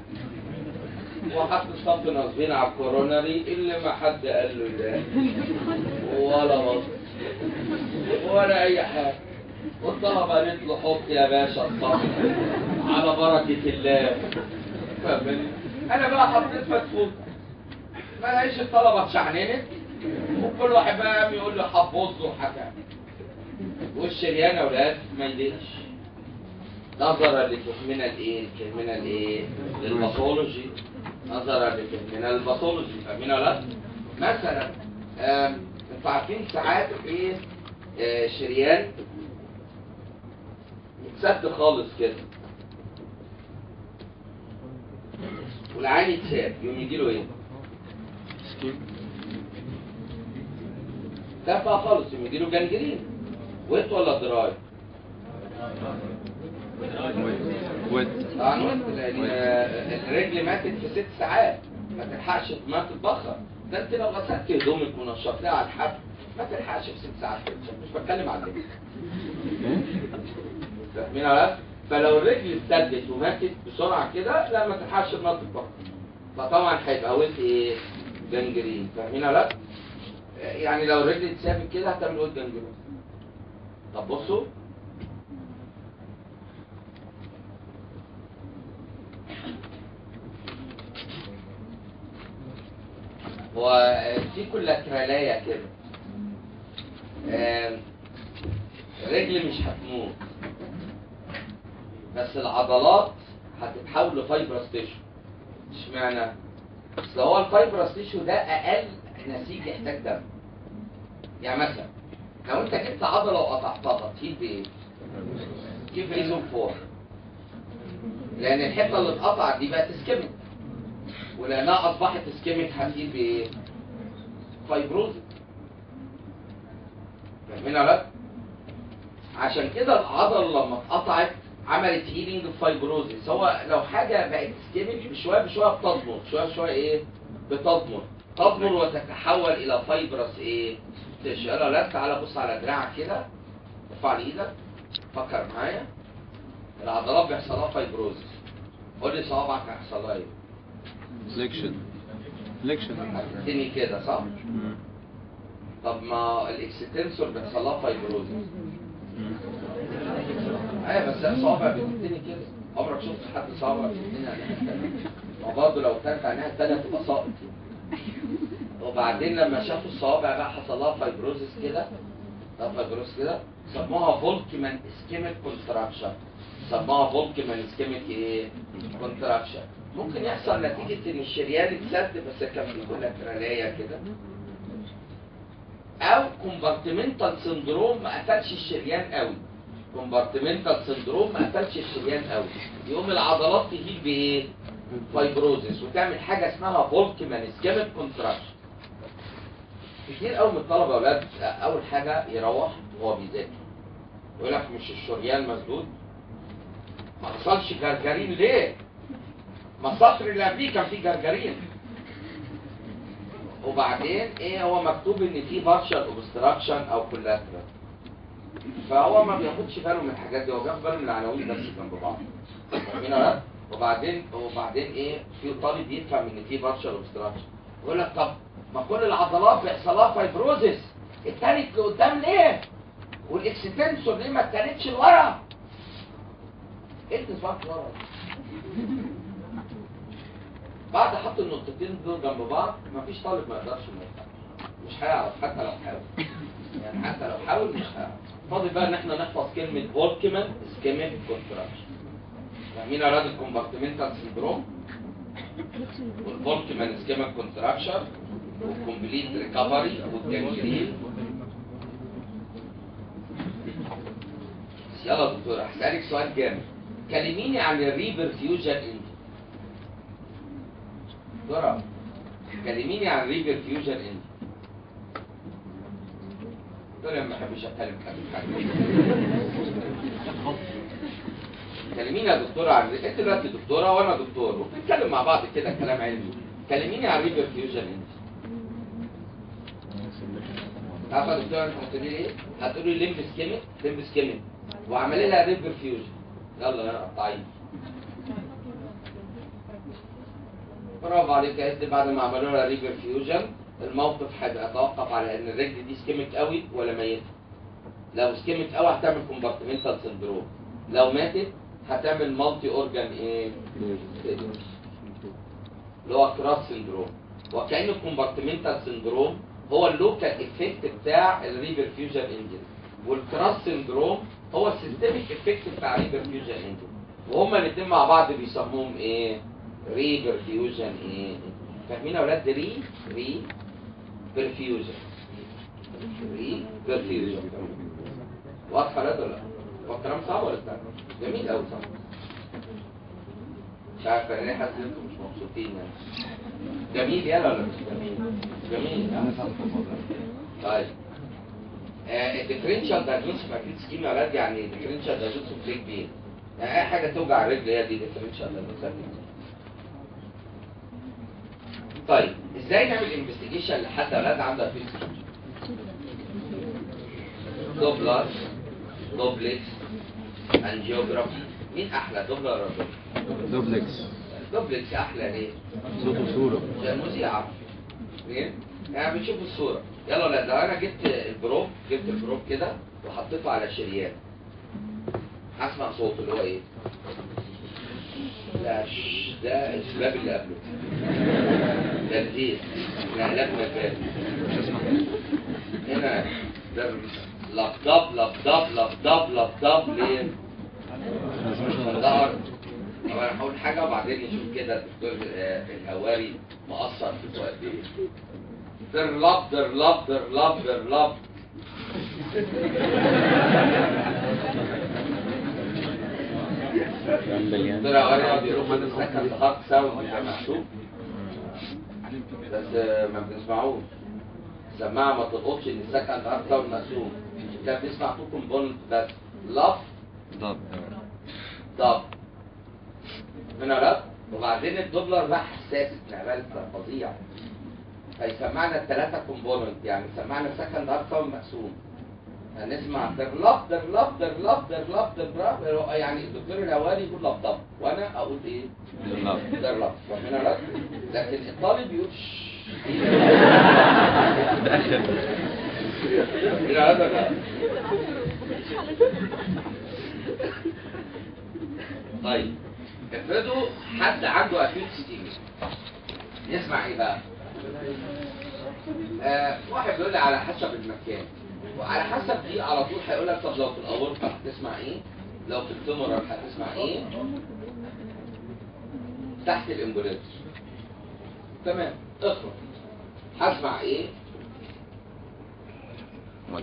وحط صف نصبين على الكورونري اللي ما حد قال له لا ولا بص ولا اي حاجه، والطلبه قالت له حط يا باشا الصف على بركه الله. فاهمني؟ انا بقى حطيت فتفوت، ما لقيش الطلبه اتشعننت وكل واحد بقى قام يقول له حفظ وحكى، والشريان يا اولاد ما يضيقش نظرا لفهمنا الايه؟ فهمنا الايه؟ للباثولوجي، نظرا لفهمنا للباثولوجي. فاهمين ولا لا؟ مثلا آم، انتوا عارفين ساعات ايه؟ آه شريان يتسد خالص كده والعين يتساب، يقوم يجيله ايه؟ ده بقى خالص يقوم يجيله جنجرين. ويت ولا دراي؟ ويت. طبعا ويت، لان الرجل ماتت في ست ساعات ما تلحقش ما تتبخر. ده انت لو غسلت هدومك ونشرتها على الحبل ما تلحقش في ست ساعات تتشرب. مش بتكلم على الرجل. فاهمين ولا لا؟ فلو الرجل اتسدت وماتت بسرعه كده لا ما تلحقش ما تتبخر، فطبعا هيبقى ويت ايه؟ جنجرين. فاهمين ولا لا؟ يعني لو الرجل اتسابت كده هتعمل ويت جنجرين. طب بصوا هو في كولاترالية كده، آم، رجل مش هتموت بس العضلات هتتحول لفايبرس تيشو. اشمعنى؟ اصل هو الفايبرس تيشو ده اقل نسيج يحتاج دم. يعني مثلا لو انت جبت عضله وقطعتها تجيب بايه؟ تجيب ريزون فور، لان الحته اللي اتقطعت دي بقت اسكيميك، ولانها اصبحت اسكيميك هتجيب بايه؟ فايبروزيس. فاهمين ولا لا؟ عشان كده العضله لما اتقطعت عملت هيلينج فايبروزيس. هو لو حاجه بقت اسكيميك بشويه بشويه بتضمر، شويه بشويه ايه؟ بتضمر تضمر وتتحول الى فايبرس ايه؟ تيشو. يلا لا تعالى بص على دراعك كده، ارفع لي ايدك فكر معايا. العضلات بيحصل لها فايبروزيس، قول لي صوابعك هيحصل لها ايه؟ فليكشن. فليكشن. هتتني كده صح؟ طب ما الاكستنسور بيحصل لها فايبروزيس. ايوه بس الصوابع بتتني كده. عمرك شفت حد صوابع بتتني على الناحيه الثانيه؟ ما برضه لو كانت على الناحيه الثانيه تبقى ساقط. وبعدين لما شافوا الصوابع بقى حصل لها فايبروزيس كده، ده فايبروزيس كده سموها فولكمان اسكيميك كونتراكشن. سموها فولكمان اسكيميك ايه؟ كونتراكشن. ممكن يحصل نتيجه ان الشريان اتسد بس كان بيقول لك رلايه كده، او كومبارتمنتال سندروم ما قفلش الشريان قوي. كومبارتمنتال سندروم ما قفلش الشريان قوي، يقوم العضلات تهيل بايه؟ فايبروزيس، وتعمل حاجه اسمها فولكمان اسكيميك كونتراكشن. كتير قوي من الطلبه يا اولاد اول حاجه يروح وهو بيذاكر يقول لك مش الشريان مسدود؟ ما حصلش جرجرين ليه؟ ما السطر اللي قبليه كان فيه جرجرين. وبعدين ايه هو مكتوب ان في بارشال اوبستراكشن او كولاترال، فهو ما بياخدش باله من الحاجات دي، هو بياخد باله من العناوين بس جنب بعض. فاهمين ولا لا؟ وبعدين وبعدين ايه في طالب يفهم ان في بارشال اوبستراكشن يقول لك طب ما كل العضلات بيحصل لها فايبروزيس، التانيت لقدام ليه؟ والاكستنسور ليه ما اتنتش لورا؟ ادي صباعك ورا. بعد حط النقطتين دول جنب بعض مفيش طالب ما يقدرش انه يفهم. مش هيعرف حتى لو حاول. يعني حتى لو حاول مش هيعرف. فاضل بقى ان احنا نحفظ كلمه فولكمان اسكيميك كونتراكشن. فاهمين اولاد الكومبارتمنتال سندروم؟ والفولكمان اسكيميك كونتراكشن والكومبليت ريكفري والجنجرين. يلا يا دكتور هسألك سؤال جامد. كلميني عن الريبرفيوجن انجن. دكتورة كلميني عن الريبرفيوجن انجن. دكتورة ما بحبش اتكلم حاجة. كلميني يا دكتورة عن انت دلوقتي دكتورة وانا دكتور وبنتكلم مع بعض كده كلام علمي. كلميني عن الريبرفيوجن انجن. عارفه يا دكتورة انت هتقولي ايه؟ هتقولي ليمب سكيميك ليمب سكيميك وعملي لها ريبرفيوجن. يلا يا قطعين. برافو عليك يا اسطى. بعد ما عملوا لها ريبرفيوجن الموقف هيبقى يتوقف على ان الرجل دي سكيميك قوي ولا ميته. لو سكيميك قوي هتعمل كومبارتمنتال سندروم. لو ماتت هتعمل مالتي اورجان ايه؟ اللي هو كراس سندروم. وكأن الكومبارتمنتال سندروم هو اللوكال افكت بتاع الريبرفيوجن انجن، والكراس سندروم هو السيستميك افكت بتاع الريبرفيوجن انجن، وهما الاثنين مع بعض بيسموهم ايه؟ ريبرفيوجن ايه؟ فاهمين يا اولاد؟ ري ري برفيوجن ري برفيوجن. واضحه ولا لا؟ هو الكلام صعب ولا سهل؟ جميل قوي صح. مش عارف انا ليه حاسس ان انتم مش مبسوطين يعني. جميل يلا ولا مش جميل؟ جميل يعني. طيب الديفرنشال دايجنوستس في اكيد سكيم يا اولاد. يعني الديفرنشال دايجنوستس في ليج بين يعني اي حاجه توجع الرجل هي دي ديفرنشال دايجنوستس. طيب ازاي نعمل انفستيجيشن لحد اولاد عنده اكيد سكيم؟ دوبلر دوبلكس انجيوجرافي. مين احلى دوبلر ولا دوبلكس؟ دوبلكس. دوبلكس احلى ليه؟ صوت وصورة. عشان المذيعة. ليه؟ يعني بنشوف الصورة. يلا لا لو انا جبت البروب جبت البروب كده وحطيته على شريان هسمع صوت اللي هو ايه؟ ده ده الشباب اللي قبله. ده الزيت. العلاج مكان. هنا ده لبضب لبضب لبضب لبضب ليه؟ الظهر. طب انا هقول حاجه وبعدين نشوف كده الدكتور الهواري مقصر في قد ايه. درلب درلب درلب درلب. الدكتور الهواري يقعد يروح من السكن لهارت ساوند ده محسوب بس ما بنسمعوش. السماعه ما تلقطش ان السكن لهارت ساوند مقسوم. كان بيسمع تو كومبوننت بس لف ضب ضب من عرب. وبعدين الدوبلر بقى حساس استقبال فظيع فيسمعنا الثلاثه كومبوننت. يعني سمعنا السكند هارت ساوند مقسوم هنسمع درلب درلب درلب درلب درلب. يعني الدكتور الاولي يقول لبضب وانا اقول ايه؟ درلب درلب من عرب. لكن الطالب يقول من عرب. طيب افرضوا حد عنده اكيوت سيتيميا يسمع ايه بقى؟ آه واحد بيقول لي على حسب المكان وعلى حسب دي على طول هيقول لك طب لو في الاورطه هتسمع ايه؟ لو في الفيمورال هتسمع ايه؟ تحت الامبوليتر. تمام اخرج هسمع ايه؟ ولا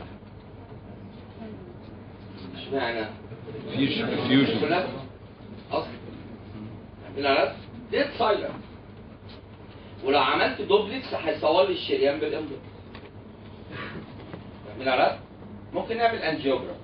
اشمعنى؟ فيوجن فيوجن اصلا العلاج ديت سايلنت. ولو عملت دوبلكس هيصور لي الشريان بالامبوليتر. من العلاج ممكن نعمل انجيوجرام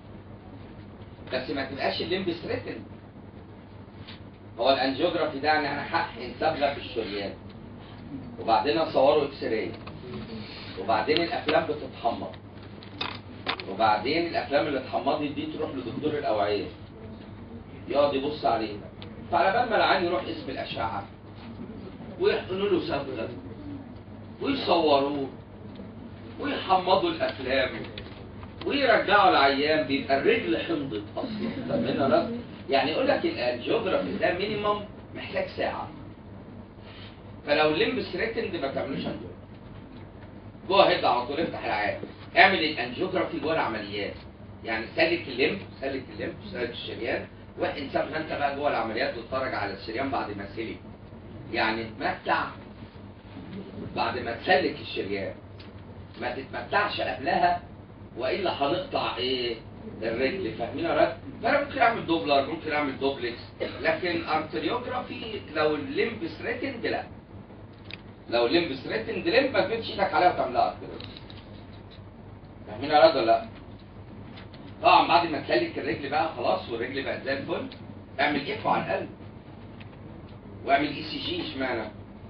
بس ما تبقاش الليمب ستريتن. هو الانجيوجرافي ده يعني انا هحقن صبغه في الشريان وبعدين اصوره اكس راي وبعدين الافلام بتتحمض وبعدين الافلام اللي اتحمضت دي تروح لدكتور الاوعيه يقعد يبص عليها. فعلى بال ما العيان يروح اسم الاشعه ويحقنوا له صبغه ويصوروه ويحمضوا الافلام ويرجعوا العيان بيبقى الرجل حمضت اصلا. فاهمين ولا؟ يعني يقول لك الانجيوجرافي ده مينيمم محتاج ساعه. فلو الليمب ثريتند ما تعملوش انجيوجرافي. جوه هيد على طول افتح العيان. اعمل الانجيوجرافي جوه العمليات. يعني سلك الليمب، سلك الليمب، سلك الشريان، وان سابها انت بقى جوه العمليات وتتفرج على الشريان بعد ما سلك. يعني تمتع بعد ما تسلك الشريان. ما تتمتعش قبلها والا هنقطع ايه؟ الرجل. فاهمين يا رجل؟ فانا ممكن اعمل دوبلر، ممكن اعمل دوبلكس، لكن ارتريوجرافي لو الليمب ثريتند لا. لو الليمب ثريتند ليمب ما تمدش ايدك عليها وتعملها ارتريوجرافي. فاهمين يا رجل ولا لا؟ طبعا بعد ما تسلك الرجل بقى خلاص والرجل بقت زي الفل، اعمل ايكو على القلب. واعمل اي سي جي. اشمعنى؟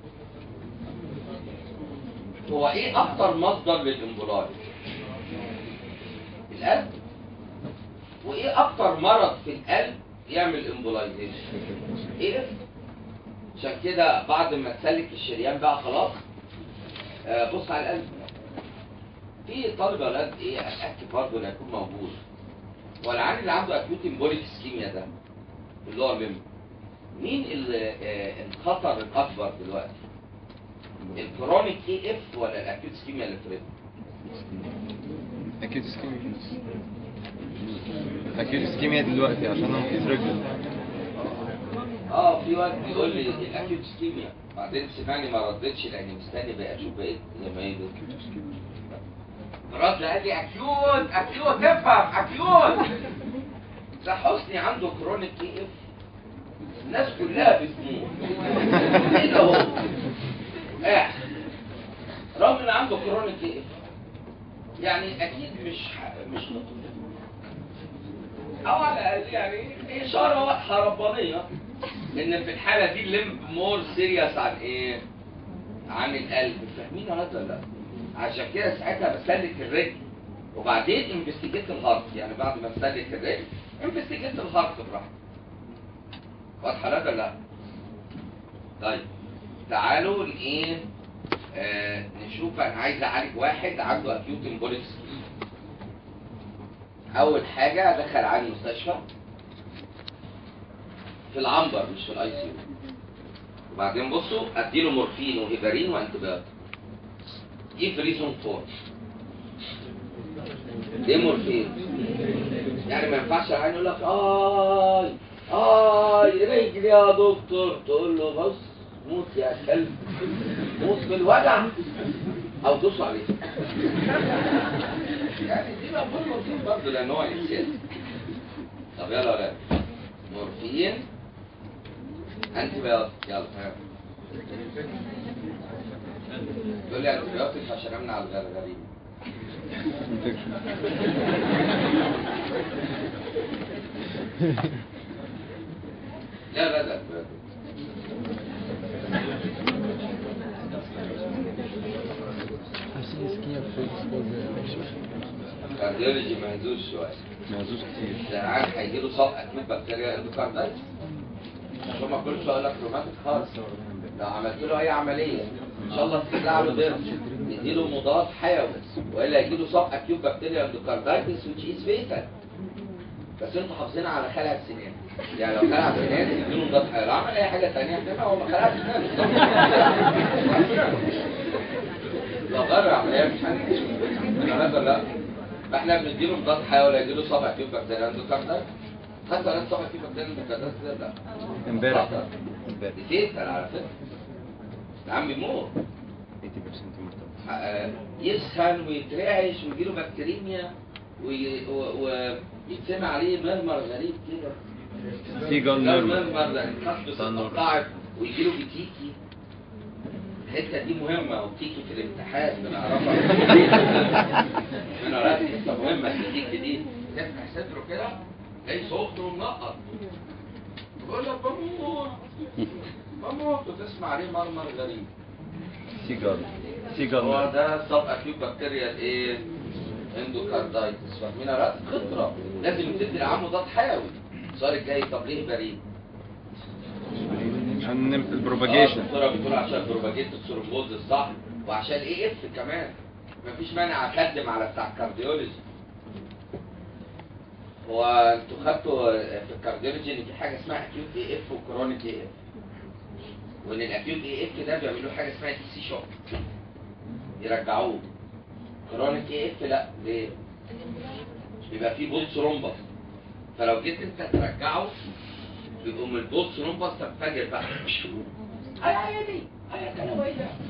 هو ايه اكتر مصدر للامبولاي؟ القلب. وايه اكتر مرض في القلب يعمل امبولايزيشن؟ ايه؟ عشان كده بعد ما تسلك الشريان بقى خلاص آه بص على القلب. في طالب اولاد ايه اتاكد برضه انه يكون موجود. والعيان اللي عنده اكيوت امبوليك اسكيميا ده اللي هو الليمب، مين اللي آه الخطر الاكبر دلوقتي؟ الكرونيك اي اف ولا الاكيوت اسكيميا اللي في الرجل؟ اكيد اسكيميا. اكيد اسكيميا دلوقتي عشان انا في رجل. اه في وقت بيقول لي الاكيوت اسكيميا، بعدين سمعني ما ردتش لاني مستني بقى اشوف بقيت زمايله. رد قال لي اكيوت اكيوت تفهم اكيوت. ده حسني عنده كرونيك اي اف. الناس كلها بتموت. ايه ده هو؟ قاعد رغم ان عنده كرونيك اي اف. يعني اكيد مش مش نطق. او على الاقل يعني اشاره واضحه ربانيه ان في الحاله دي الليمب مور سيريس عن ايه؟ عن القلب. فاهمين ولا لا؟ عشان كده ساعتها بسلك الرجل وبعدين انفستيجيت الهارت. يعني بعد ما تسلك الرجل انفستيجيت الهارت براحتك. واضحه ولا لا؟ طيب تعالوا ايه آه نشوف. انا عايز اعالج واحد عنده اكيوت امبوليك. اول حاجه ادخل على المستشفى في العنبر مش في الاي سي يو. وبعدين بصوا اديله مورفين وهيبارين وانتبيوتيك. جيب ريزون فور. ليه مورفين؟ يعني ما ينفعش العيان يقول لك اي اي رجلي يا دكتور، تقول له بص موت يا كلب، موت بالوجع او دوس عليه. يعني دي بقى مورفين برضه لان هو انسان. طب يلا يا ولاد مورفين انتي بيوتيك. يلا ها تقول لي انتي بيوتيك عشان امنع الغرغرين. لا لا لا كارديولوجي مهزوز شويه. مهزوز كتير. ده العيان هيجي له صف اكيوت بكتيريا اندوكاردايتس. عشان ما كل شويه يقول لك روماتيك هارت. لو عملت له اي عمليه ان شاء الله تطلع له ضرس نديله مضاد حيوي والا يجي له صف اكيوت بكتيريا اندوكاردايتس which is fatal. بس انتوا حافظينها على خلع السنان. يعني لو خلع السنان يديله مضاد حيوي، لو عمل اي حاجه ثانيه هتبقى هو ما خلعش سنان. لو غير عمليه مش هنعمل لا. فاحنا بنديله مضاد حيوي ولا يديله صف اكيوت بكتيريا اندوكاردايتس. حتى لو صف اكيوت بكتيريا اندوكاردايتس لا. امبارح دي فيتال على فكره. يا عم يموت. ثمانين بالمية مرتبط. يسخن ويترعش ويجيله بكتيريميا ويتسمع عليه مرمر غريب كده. في جال مرمر ده الخصبص اتقطعت ويجيله بتيكي. الحته دي مهمه وبتيجي في الامتحان بنعرفها. من وراها حته مهمه البتيكي دي. تفتح صدره كده تلاقي صوته منقط. يقول لك بموت بموت وتسمع عليه مرمر غريب. سيجار سيجار هو ده سب اكيوت بكتيريا ايه؟ اندوكاردايتس. فاهمين ولا لا؟ خطره لازم تدي لعمه مضاد حيوي. السؤال الجاي طب ليه بريد؟ عشان البروباجيشن. الدكتوره بتقول عشان البروباجيت الثرومبوز الصح وعشان الاي اف كمان. مفيش مانع اقدم على بتاع الكارديولوجي. هو انتوا خدتوا في الكارديولوجي ان في حاجه اسمها اكيوت اي اف وكرونيك اي اف، وان الاكيوت اي اف ده بيعملوا حاجه اسمها دي سي شوك يرجعوه. كرونيك اي اف لا، ليه؟ بيبقى فيه بولس رومبس، فلو جيت انت ترجعه بيبقوا من البولس رومبس تنفجر بقى. اي اي دي اي كلام ايه ده؟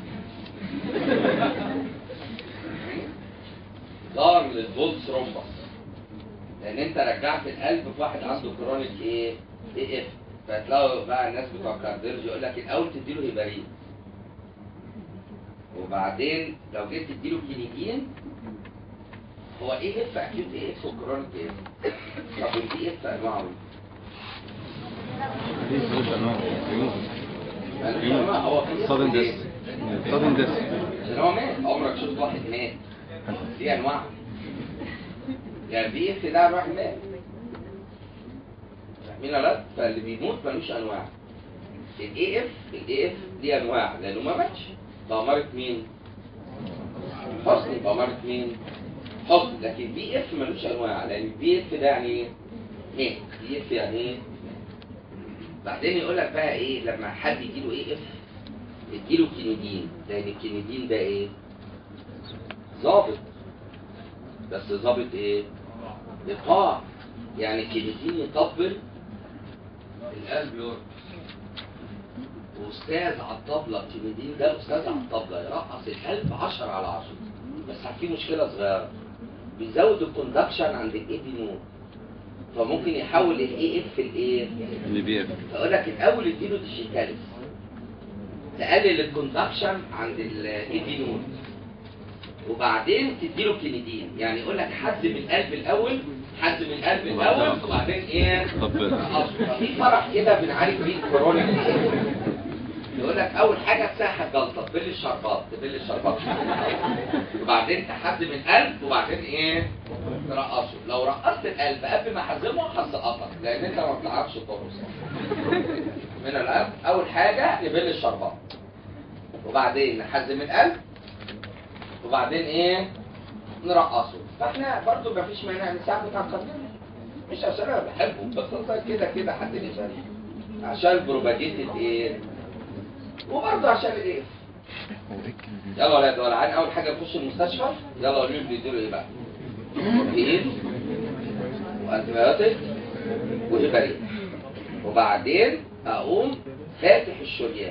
ضار للبولس رومبس، لان انت رجعت القلب في واحد عنده كرونيك ايه؟ اي اف. فتلاقوا بقى الناس بتوع الكارديولوجي يقول لك الاول تديله هيبارين، وبعدين لو جيت تديله كينيدين. هو ايه اف اكيوت ايه اف وكرونيك ايه اف؟ طب والاي اف انواعه ايه؟ هو صدم دس صدم دس عشان هو مات. عمرك شفت واحد مات؟ دي انواع. يعني البي اف ده واحد مات، فاهمين ولا لا؟ فاللي بيموت ملوش انواع. الاي اف الاي اف دي انواع لانه ما ماتش. بأمارة مين؟ حسني. بأمارة مين؟ حسني. لكن بي اف ملوش انواع، لان البي اف ده يعني ايه؟ مات. بي اف يعني ايه؟ بعدين يقول لك بقى ايه لما حد يجيله اي اف يديله كينيدين، لان الكينيدين ده ايه؟ ظابط. بس ظابط ايه؟ ايقاع. يعني الكينيدين يطبل القلب يرقص. واستاذ على الطبله، الكينيدين ده استاذ على الطبله يرقص القلب عشرة على عشرة. بس في مشكله صغيره، بيزود الكوندكشن عند الاي بي نود، فممكن يحول الاي اف لايه؟ اللي بي اف. فاقول لك الاول اديله ديجيتاليس تقلل الكوندكشن عند الاي بي نود، وبعدين تديله كينيدين. يعني يقول لك حزم القلب الاول، حزم القلب الاول وبعدين ايه؟ اصلا في فرح كده بنعالج بيه الكورونا. يقول لك اول حاجه تساحب جلطه، تبل الشربات، تبل الشربات، وبعدين تحزم القلب وبعدين ايه؟ ترقصه. لو رقصت القلب قبل ما احزمه هسقطك، لان انت ما بتعرفش ترقص. من القلب اول حاجه نبل الشربات، وبعدين نحزم القلب، وبعدين ايه؟ نرقصه. فاحنا برضو مفيش مانع نساعده بتاع القانون، مش عشان انا بحبه، بس انت كده كده حد يساعده عشان بروباجيتد ايه؟ وبرضه عشان الايه؟ يلا يا ولاد ولعان، اول حاجه نخش المستشفى. يلا قولوا لي بيديروا ايه بقى؟ ايه؟ وانتبيوتيك وهيبارين. وبعدين اقوم فاتح الشريان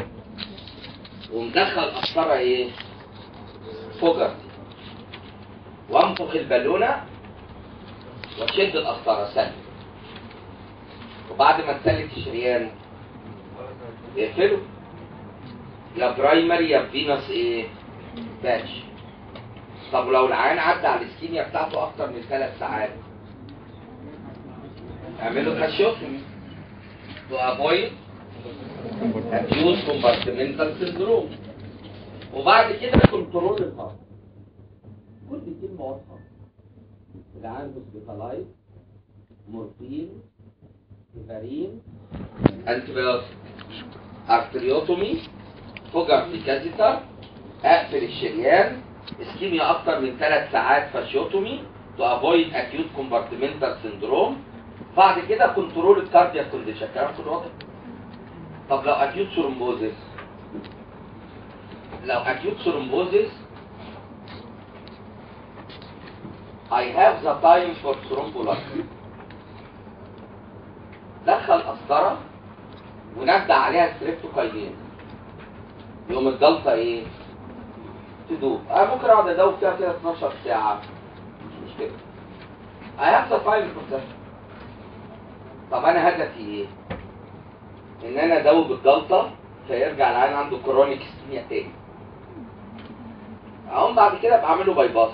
ومدخل قسطره ايه؟ فوجرتي، وانفخ البالونه واشد القسطره سلك. وبعد ما تسلك الشريان اقفله، يا برايمري يا فينوس ايه؟ باتش. طب لو العيان عدى على الاسكيميا بتاعته اكتر من ثلاث ساعات اعمله كاشيوتومي تو افويد اكيوت كومبارتمنتال سندروم. وبعد كده كنترول الهارت. كل كلمه واضحه. العيان هوسبيتالايز، مورفين، هيبارين، انتبيوتيك، ارتريوتومي، فوجرتي كازيتر، اقفل الشريان، اسكيميا اكتر من ثلاث ساعات، فاشيوتومي تو افويد اكيوت كومبارتمنتال سندروم. بعد كده كنترول الكاردياك كونديشن. كلام كله واضح. طب لو اكيوت ثرومبوزيس، لو اكيوت ثرومبوزيس I have the time for thrombolysis. دخل قسطره ونبدا عليها ستريبتوكاينين، يوم الجلطه ايه؟ تدوب. انا ممكن اقعد ادوب فيها كده اتناشر ساعه، مش مشكله. I have the time for that. طب انا هدفي ايه؟ ان انا ادوب الجلطه فيرجع العيان عنده كرونيك اسكيميا تاني. اقوم بعد كده بعمله باي باس.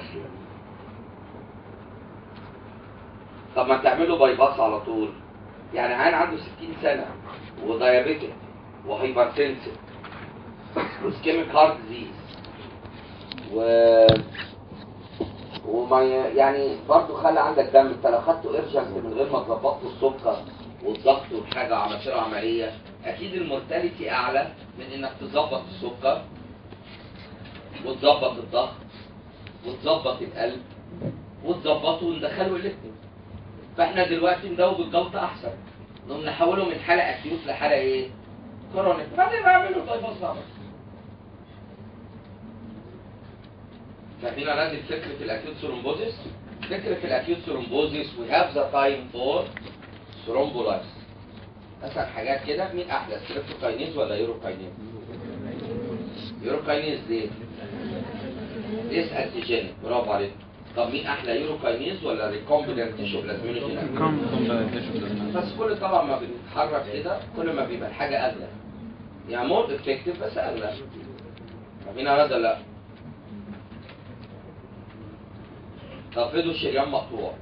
طب ما تعمله باي باس على طول. يعني عيان عنده ستين سنه ودايابيتك وهايبرتنسيف واسكيميك هارت ديزيز و وما يعني برضه خلي عندك دم. انت لو خدته ارجنت من غير ما تظبط له السكر والضغط والحاجه وعملت له عمليه، اكيد المورتاليتي اعلى من انك تظبط السكر وتظبط الضغط وتظبط القلب وتظبطه وندخله الاثنين. فاحنا دلوقتي ندوب الجلطه احسن، نقوم نحوله من حاله اكيوت لحاله ايه؟ كرونيك، بعدين بعمل له تايفوس بس. فاهمين على الفكره في الاكيوت ثرومبوزيس؟ فكره في الاكيوت ثرومبوزيس وي هاف ذا تايم فور ثرومبولايز. اسهل حاجات كده، مين احلى ستريبتوكاينيز ولا يوروكاينيز؟ يوروكاينيز ليه؟ ديس انتيجينيك، برافو عليك. طب مين احلى يوروكاينيز ولا ريكومبيننت تيشو بلازمينوجين؟ بس كل طبعا ما بنتحرك كده كل ما بيبقى الحاجه اغلى، يعني مور افكتيف بس اغلى. فاهمين هذا؟ لا. طب افرضوا الشريان مقطوع،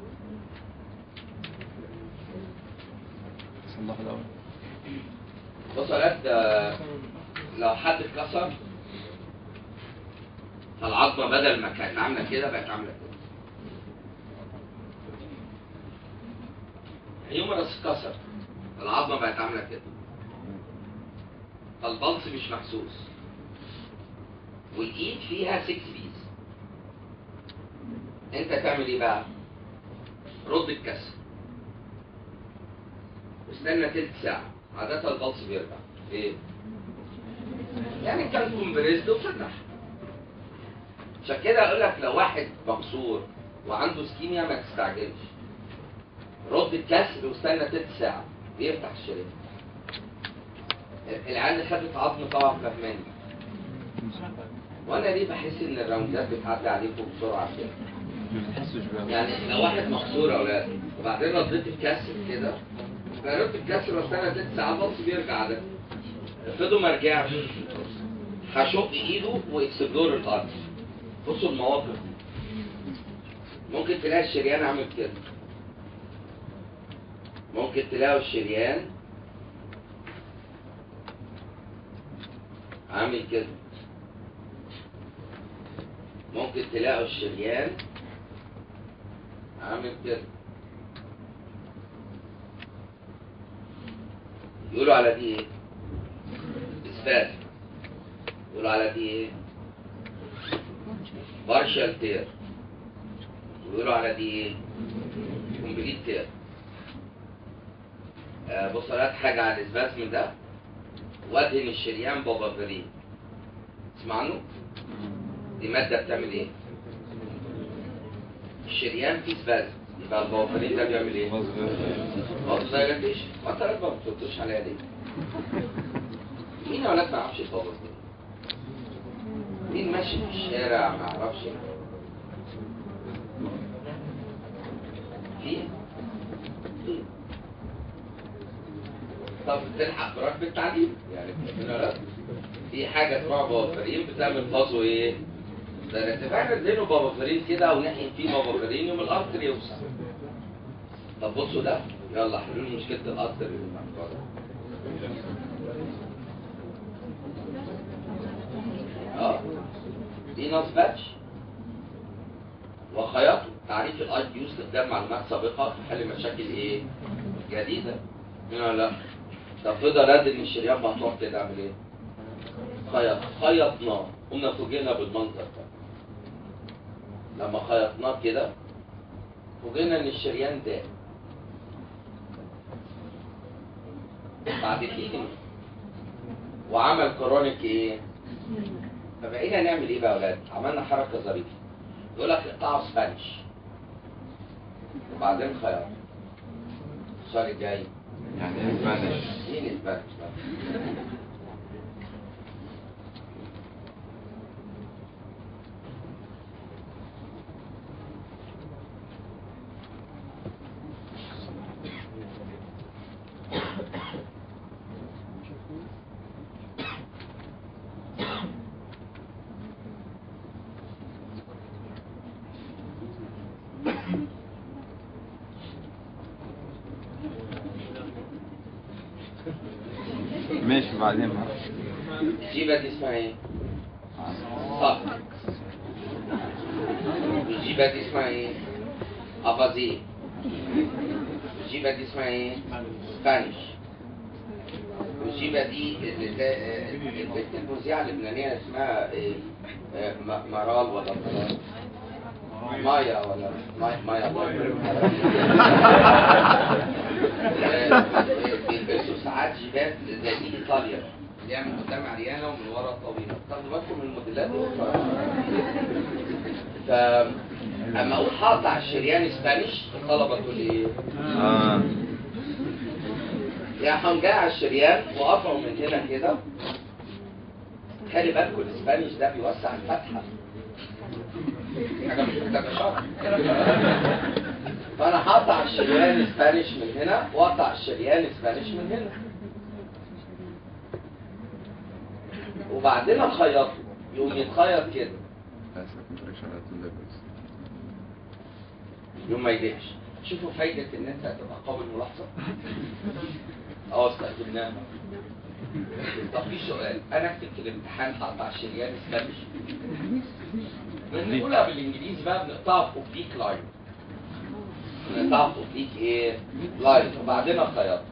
صلح الاول. بصوا يا ولاد، لو حد اتكسر فالعظمه بدل ما كانت عامله كده بقت عامله كده. هيومرس اتكسر العظمه بقت عامله كده، فالبلس مش محسوس، والايد فيها ستة بيز. انت تعمل ايه بقى؟ رد الكسر واستنى تلت ساعه، عاده البلس بيرجع. ايه؟ يعني كان كومبريزد وفتح. عشان كده اقول لك لو واحد مكسور وعنده سكيميا ما تستعجلش، رد الكسر واستنى تلت ساعه بيفتح الشريان. العيال اللي خدت عظم طبعا فاهماني. وانا ليه بحس ان الراوندات بتعدي عليكم بسرعه كده؟ ما بتحسش بيها. يعني لو واحد مكسور يا اولاد وبعدين رديت الكسر كده، فردت الكسر واستنى تلت ساعات بلس بيرجع. ده افرضوا ما رجعش، هشق ايده واكسبلور الارض. بصوا المواقف دي، ممكن تلاقي الشريان عامل كده، ممكن تلاقوا الشريان عامل كده، ممكن تلاقوا الشريان عامل كده. يقولوا على دي ايه؟ اسفاس. يقولوا على دي ايه؟ بارشال تير. ويقولوا على دي ايه؟ كومبليت تير. آه بص لك حاجه على الاسباسم ده، وادهن الشريان بابافرين. تسمع عنه؟ دي ماده بتعمل ايه؟ الشريان فيه سبازم، يبقى البابافرين ده بيعمل ايه؟ بص ده جاتش، ما انت ما بتردوش عليها ليه؟ مين يا ولاد ما يعرفش البابافرين؟ مين ماشي في الشارع ما يعرفش؟ في؟ في. طب تلحق بركب التعليم يعني هنا في حاجه اسمها بابافرين بتعمل فازو ايه؟ ده اتفقنا نديله بابافرين كده ونحقن فيه بابافرين يوم القطر يوسع. طب بصوا ده، يلا حلوا لي مشكله القطر اللي محفوظه. اه دي ناس باتش وخياطه. تعريف الاي كيو استخدام معلومات سابقه في حل مشاكل ايه؟ جديده. هنا ولا لا؟ طب تقدر رد ان الشريان مقطوع كده اعمل ايه؟ خيط خيطناه، قمنا فوجئنا بالمنظر ده. لما خيطناه كده فوجئنا ان الشريان ده بعد الهيلينج وعمل كرونيك ايه؟ فبقينا نعمل ايه بقى يا ولاد؟ عملنا حركه ظريفه. يقول لك اقطعوا سبانش وبعدين خيط. السؤال الجاي يعني ايه سبانش؟ مين سبانش ده؟ ماشي بعدين ما الجيبه دي اسمها ايه؟ صح. الجيبه دي اسمها ايه؟ افازيه. الجيبه دي اسمها ايه؟ سبانش. والجيبه دي اللي زي البنت المذيعه اللبنانيه اسمها ايه؟ آه، م- مرال ولا مرال؟ مايا ولا مايا مايا بيلبسوا ساعات جيبات زي دي ايطاليا اللي هي من قدام عريانه ومن ورا طويله. تاخدوا بالكم من الموديلات دي؟ ف اما اقول هقطع الشريان اسبانيش الطلبه تقول ايه؟ اه يعني هنجع الشريان وقطعه من هنا كده. خلي بالكم الاسبانيش ده بيوسع الفتحه، حاجه مش محتاجه شرح. فانا هقطع الشريان اسبانيش من هنا واقطع الشريان اسبانيش من هنا وبعدين اخيطه يقوم يتخيط كده يوم ما يديكش. شوفوا فايدة ان انت هتبقى قابل ملاحظة. اه استخدمناها. طب في سؤال، انا اكتب في الامتحان هقطع الشريان اسبانيش؟ بنقولها بالانجليزي بقى بنقطعها في اوبليك لاين. بنقطعها في اوبليك ايه؟ لاين وبعدين اخيطها.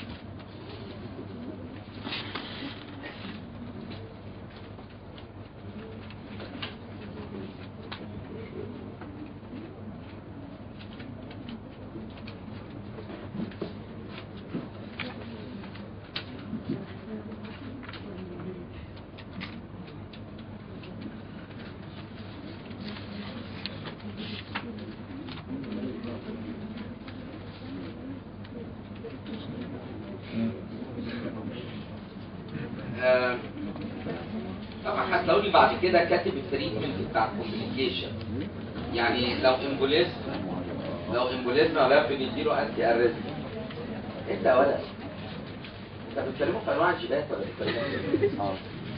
طبعا هتلاقوني بعد كده كاتب التريتمنت بتاع الكومبليكيشن. يعني لو امبوليزم لو امبوليزم ولا بنديله انتي اريزم. انت يا ولد انت بتتكلموا في انواع الجيبات ولا بتتكلموا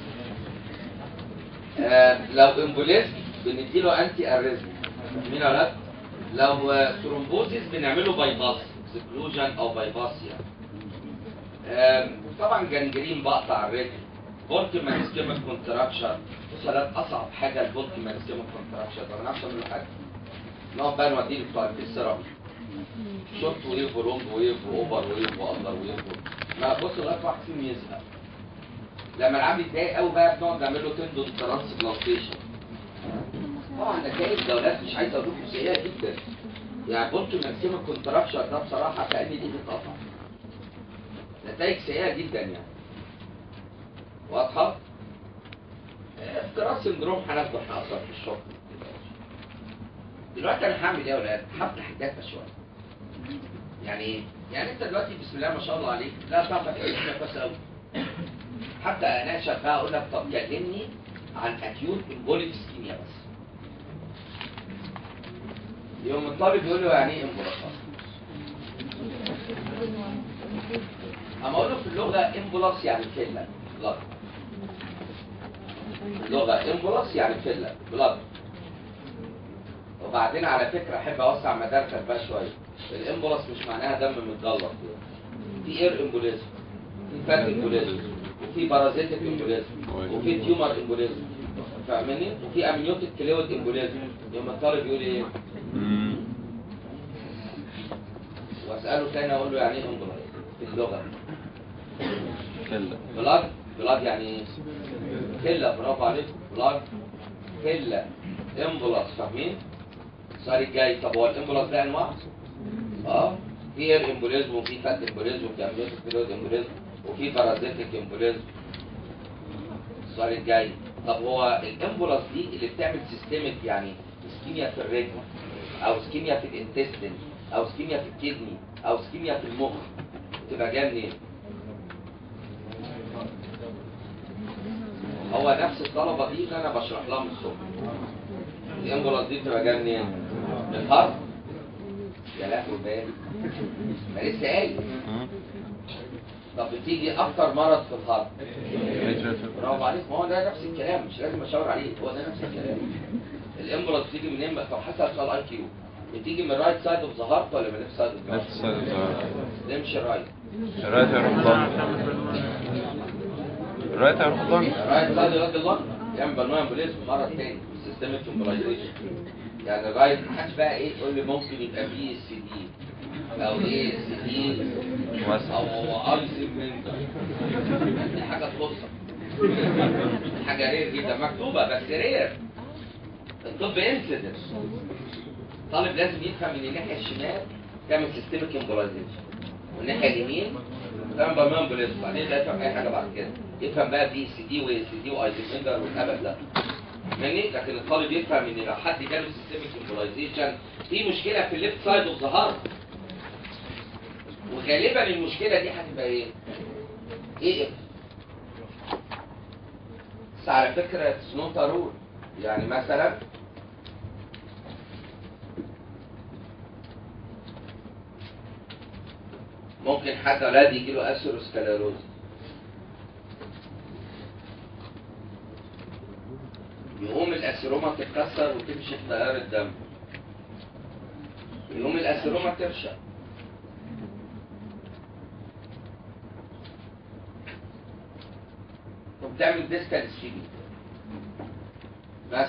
اه لو امبوليزم بنديله انتي اريزم. مين يا ولد؟ لو ثرومبوزيس بنعمله بايباس سكلوجن او بايباس يعني. طبعا جنجرين بقطع الرجل. بولكمان سكيمك كونتراكشن. وصلات اصعب حاجه البولكمان سكيمك كونتراكشن. ما بنعرفش نعمل حاجه. نقعد بقى نوديه بتوع السيرابي. شورت ويف ولونج ويف واوفر ويف واندر ويف. ما بص لغايه واحد فيهم يزهق. لما العيال يتضايق قوي بقى بنقعد نعمل له تندون ترانسبلانتيشن. طبعا نتائج الجولات مش عايز اقول لكم سيئه جدا. يعني بولكمان سكيمك كونتراكشن ده بصراحه كأن دي بتتقطع. نتائج سيئة جدا يعني. واضحة؟ افتراض سندروم هناخده احنا اصلا في الشغل. دلوقتي انا هعمل ايه يا ولاد؟ هفتح الداتا شوية. يعني ايه؟ يعني انت دلوقتي بسم الله ما شاء الله عليك لا تعرف تحسبها كويس قوي. حتى اناقشك بقى اقول لك طب كلمني عن اكيوت امبوليك اسكيميا بس. يوم الطالب يقول له يعني ايه امبوليك؟ اما اقول له في اللغه امبولاس يعني فيلا بلاد. اللغه امبولاس يعني فيلا بلاد. وبعدين على فكره احب اوسع مداركك بقى شويه. الامبولاس مش معناها دم متجلط. في اير امبوليزم، في فات امبوليزم، وفي بارازيتيك امبوليزم، وفي تيومر امبوليزم. فاهمني؟ وفي امنيوتيك كليود امبوليزم. يوم الطالب يقول ايه؟ واساله تاني اقول له يعني ايه امبولاس في اللغه؟ كلا بلاد بلاد يعني كلا. برافو عليك. بلاد كلا امبولاس. فاهمين؟ السؤال الجاي طب هو الامبولاس ده انواع؟ اه في اير امبوليزم وفي فات امبوليزم وفي امنيوتيك كليود امبوليزم وفي بارازيتيك امبوليزم. السؤال الجاي طب هو الامبولاس دي اللي بتعمل سيستمك يعني اسكيميا في الرجل او اسكيميا في الانتستين او اسكيميا في الكدني او اسكيميا في المخ تبقى جايه منين؟ هو نفس الطلبه دي اللي انا بشرح لها من الصبح. الامبولاس دي بتبقى جايه منين؟ من الهارت. يا لهوي بالي ما لسه قايل. طب بتيجي اكتر مرض في الهارت. برافو عليك. ما هو ده نفس الكلام مش لازم اشاور عليه. هو ده نفس الكلام. الامبولاس بتيجي منين؟ طب حسب سؤال اي كيو. بتيجي من الرايت سايد اوف ذا هارت ولا من الليفت سايد اوف ذا هارت؟ ليفت سايد اوف ذا هارت. نمشي الرايت. الرايت هيروح ضم. الرايت هيروح ضم. الرايت سايد يرد اللنج يعمل بالمونري امبوليزم مرض تاني سيستميك امبولايزيشن. يعني الرايت محدش بقى ايه يقول لي ممكن يبقى بي سي دي او ايه سي دي او اي سي منجر. دي حاجه تخصك. حاجه رير جدا مكتوبه بس رير. الطب انسيدنس. طالب لازم يفهم ان الناحيه الشمال تعمل سيستميك امبولايزيشن والناحيه اليمين تعمل بالمونري امبوليزم، بعدين لا يفهم اي حاجه بعد كده، يفهم بقى بي سي دي واي سي دي وايزنبرجر والهبل ده. فاهمني؟ لكن الطالب يفهم ان لو حد جاله سيستميك امبولايزيشن في مشكله في الليفت سايد اوف ذا هارت، وغالبا المشكله دي هتبقى ايه؟ ايه اف. بس على فكره اتس نوت رول. يعني مثلا ممكن حد اولاد يجي له اثيروسكليروز، يقوم الاثيروما تتكسر وتمشي في تيار الدم، يقوم الاثيروما ترشق، وبتعمل ديسكال اسكيميا بس.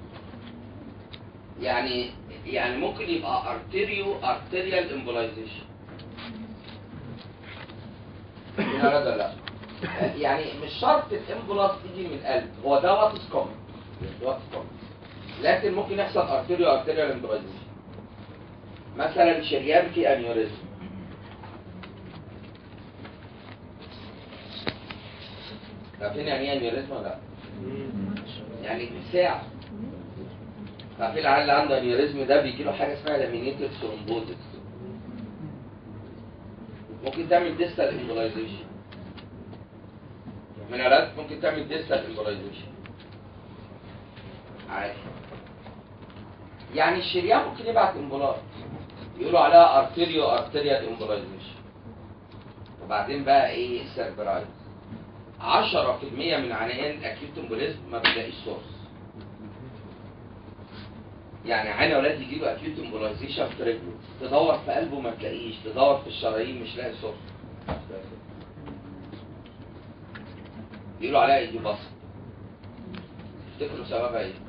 يعني يعني ممكن يبقى ارتيريو ارتيريال امبولايزيشن. لا لا لا، يعني مش شرط الامبولاس تيجي من القلب، هو ده وات از كومن، وات از كومن، لكن ممكن يحصل ارتيريو ارتيريال امبولايزيشن. مثلا شريان في انيوريزم، عارفين يعني ايه انيوريزم ولا لا؟ يعني اتساع. عارفين العيال اللي عنده انيوريزم ده بيجي له حاجه اسمها لامينيتد ثرومبوزيس، ممكن تعمل ديستال امبولايزيشن. منارات ممكن تعمل ديستال امبولايزيشن عادي. يعني الشريان ممكن يبعت امبولايز، يقولوا عليها ارتيريو ارتيريال امبولايزيشن. وبعدين بقى ايه سيربرايز؟ عشرة في المية من عيان الاكيوت امبوليزم ما بيلاقيش سورس. يعني عيان اولاد يجي له اكيوت امبولايزيشن في رجله، تدور في قلبه ما تلاقيش، تدور في الشرايين مش لاقي سورس. بيقولوا عليها ايديوباث. تفتكروا سببها ايه؟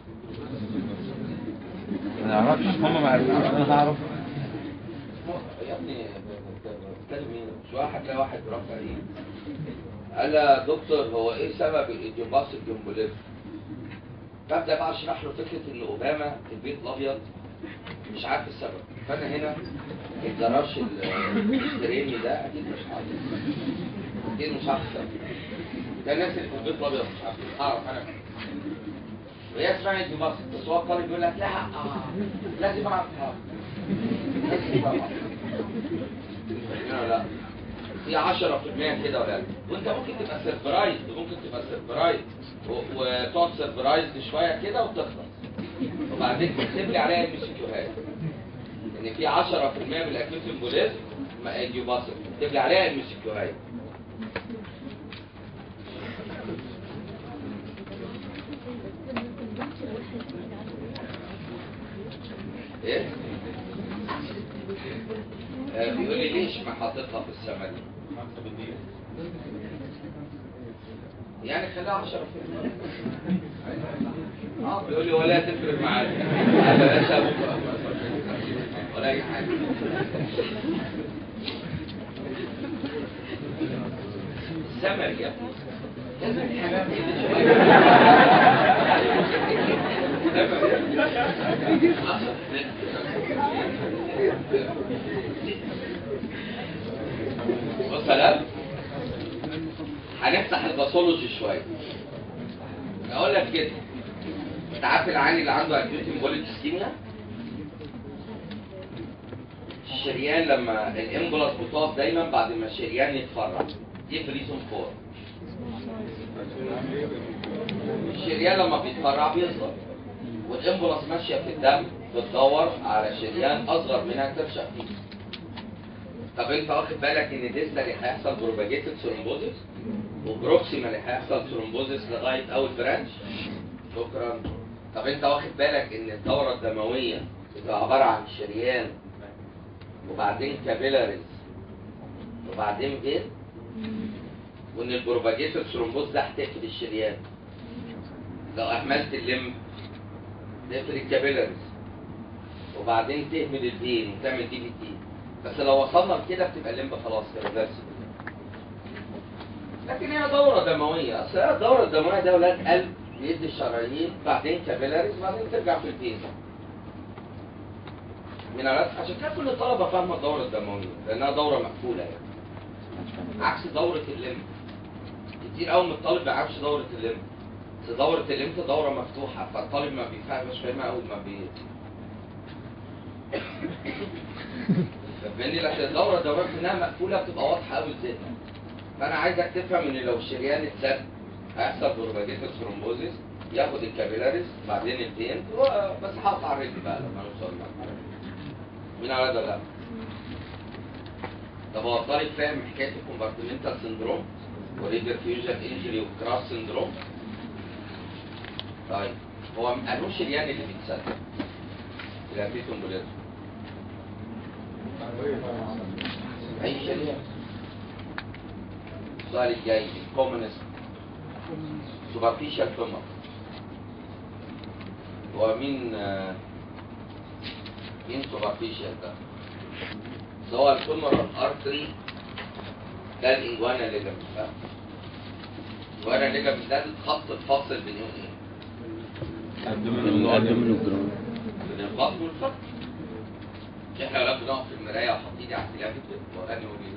ما نعرفش، هم ما عرفوش، انا هعرف. يا ابني بتتكلم مين؟ مش واحد لا واحد رفع ايه؟ قال يا دكتور هو ايه سبب الايديوباث الجمبوليزم؟ فابدا بقى اشرح له فكره ان اوباما في البيت الابيض مش عارف السبب، فانا هنا الجراش الكريمي ده اكيد مش عارف، اكيد مش عارف السبب. ده الناس اللي في البيت الابيض مش عارف، اعرف انا. وهي اسمها ايديوباث، بس هو الطالب يقول لك لا آه. لازم اعرفها، لازم اعرفها. لا لا هي عشرة في المية كده ولا لا؟ وانت ممكن تبقى سيربرايز، ممكن تبقى سيربرايز وتقعد سيربرايز شويه كده وتخلص، وبعدين تكتب لي عليها المسكيوهات ان في عشرة في المية من الاكيوت امبوليزم ايديوباث، تكتب لي عليها المسكيوهات. ايه؟ آه بيقول لي ليش ما حاططها في السما دي؟ يعني خليها عشرة في المية. اه بيقول لي ولا تفرق معاك. انا لسه بكره ولا اي حاجه. السما يا لازم الحاجات دي والسلام. هنفتح الباثولوجي شويه. اقول لك كده، انت عارف العيان اللي عنده اكيوت امبوليك اسكيميا؟ الشريان لما الامبولاس بتقف دايما بعد ما الشريان يتفرع، دي في ريزون فور. الشريان لما بيتفرع بيصغر، والامبولاس ماشيه في الدم بتدور على شريان اصغر منها ترشق فيه. طب انت واخد بالك ان ديستالي هيحصل بروباجيتد ثرومبوزيس وبروكسيمالي هيحصل ثرومبوزيس لغايه اول برانش؟ شكرا. طب انت واخد بالك ان الدوره الدمويه بتبقى عباره عن شريان وبعدين كابيلاريز وبعدين فين؟ وان البروباجيتد ثرومبوز ده هتقفل الشريان. لو اهملت الليمب تقفل الكابيلاريز وبعدين تهمل الفين وتعمل دي بي تي. بس لو وصلنا لكده بتبقى الليمب خلاص ريفرسبل. لكن هي دوره دمويه، اصل هي الدوره الدمويه ده ولاد قلب بيدي الشرايين بعدين كابيلاريز بعدين ترجع في البين. من عشان كده كل الطلبه فاهمه الدوره الدمويه لانها دوره مقفوله يعني. عكس دوره الليمف. كتير قوي من الطالب ما يعرفش دوره الليمف. بس دوره الليمف دوره مفتوحه فالطالب ما بيفهمش فاهمها اول ما بي فاهمني. لكن الدوره الدمويه انها مقفوله بتبقى واضحه قوي ازاي. فانا عايزك تفهم ان لو الشريان اتسد هيحصل بروباجيتال ثرومبوزيس ياخد الكابيلاريز بعدين الفين بس حاط على الرجل بقى لما نوصل لها. مين على ده لا؟ طب هو الطالب فاهم حكايه الكومبارتمنتال سندروم وريفر فيوجن انجري وكراس سندروم؟ طيب هو انه الشريان اللي بيتسد؟ الابيتوم بوليزم اي شريان. السؤال الجاي الكومنست سوبرفيشال تومر هو مين آه مين سوبرفيشال ده؟ سواء الفيمورال ارتري ده الانجوانا ليجامنت. الانجوانا ليجامنت ده الخط الفاصل بين ايه؟ الابدومين والجرون. بين البطن والفك. احنا لما بنقف في المرايه وحاطين على الكلافه وراني وبيه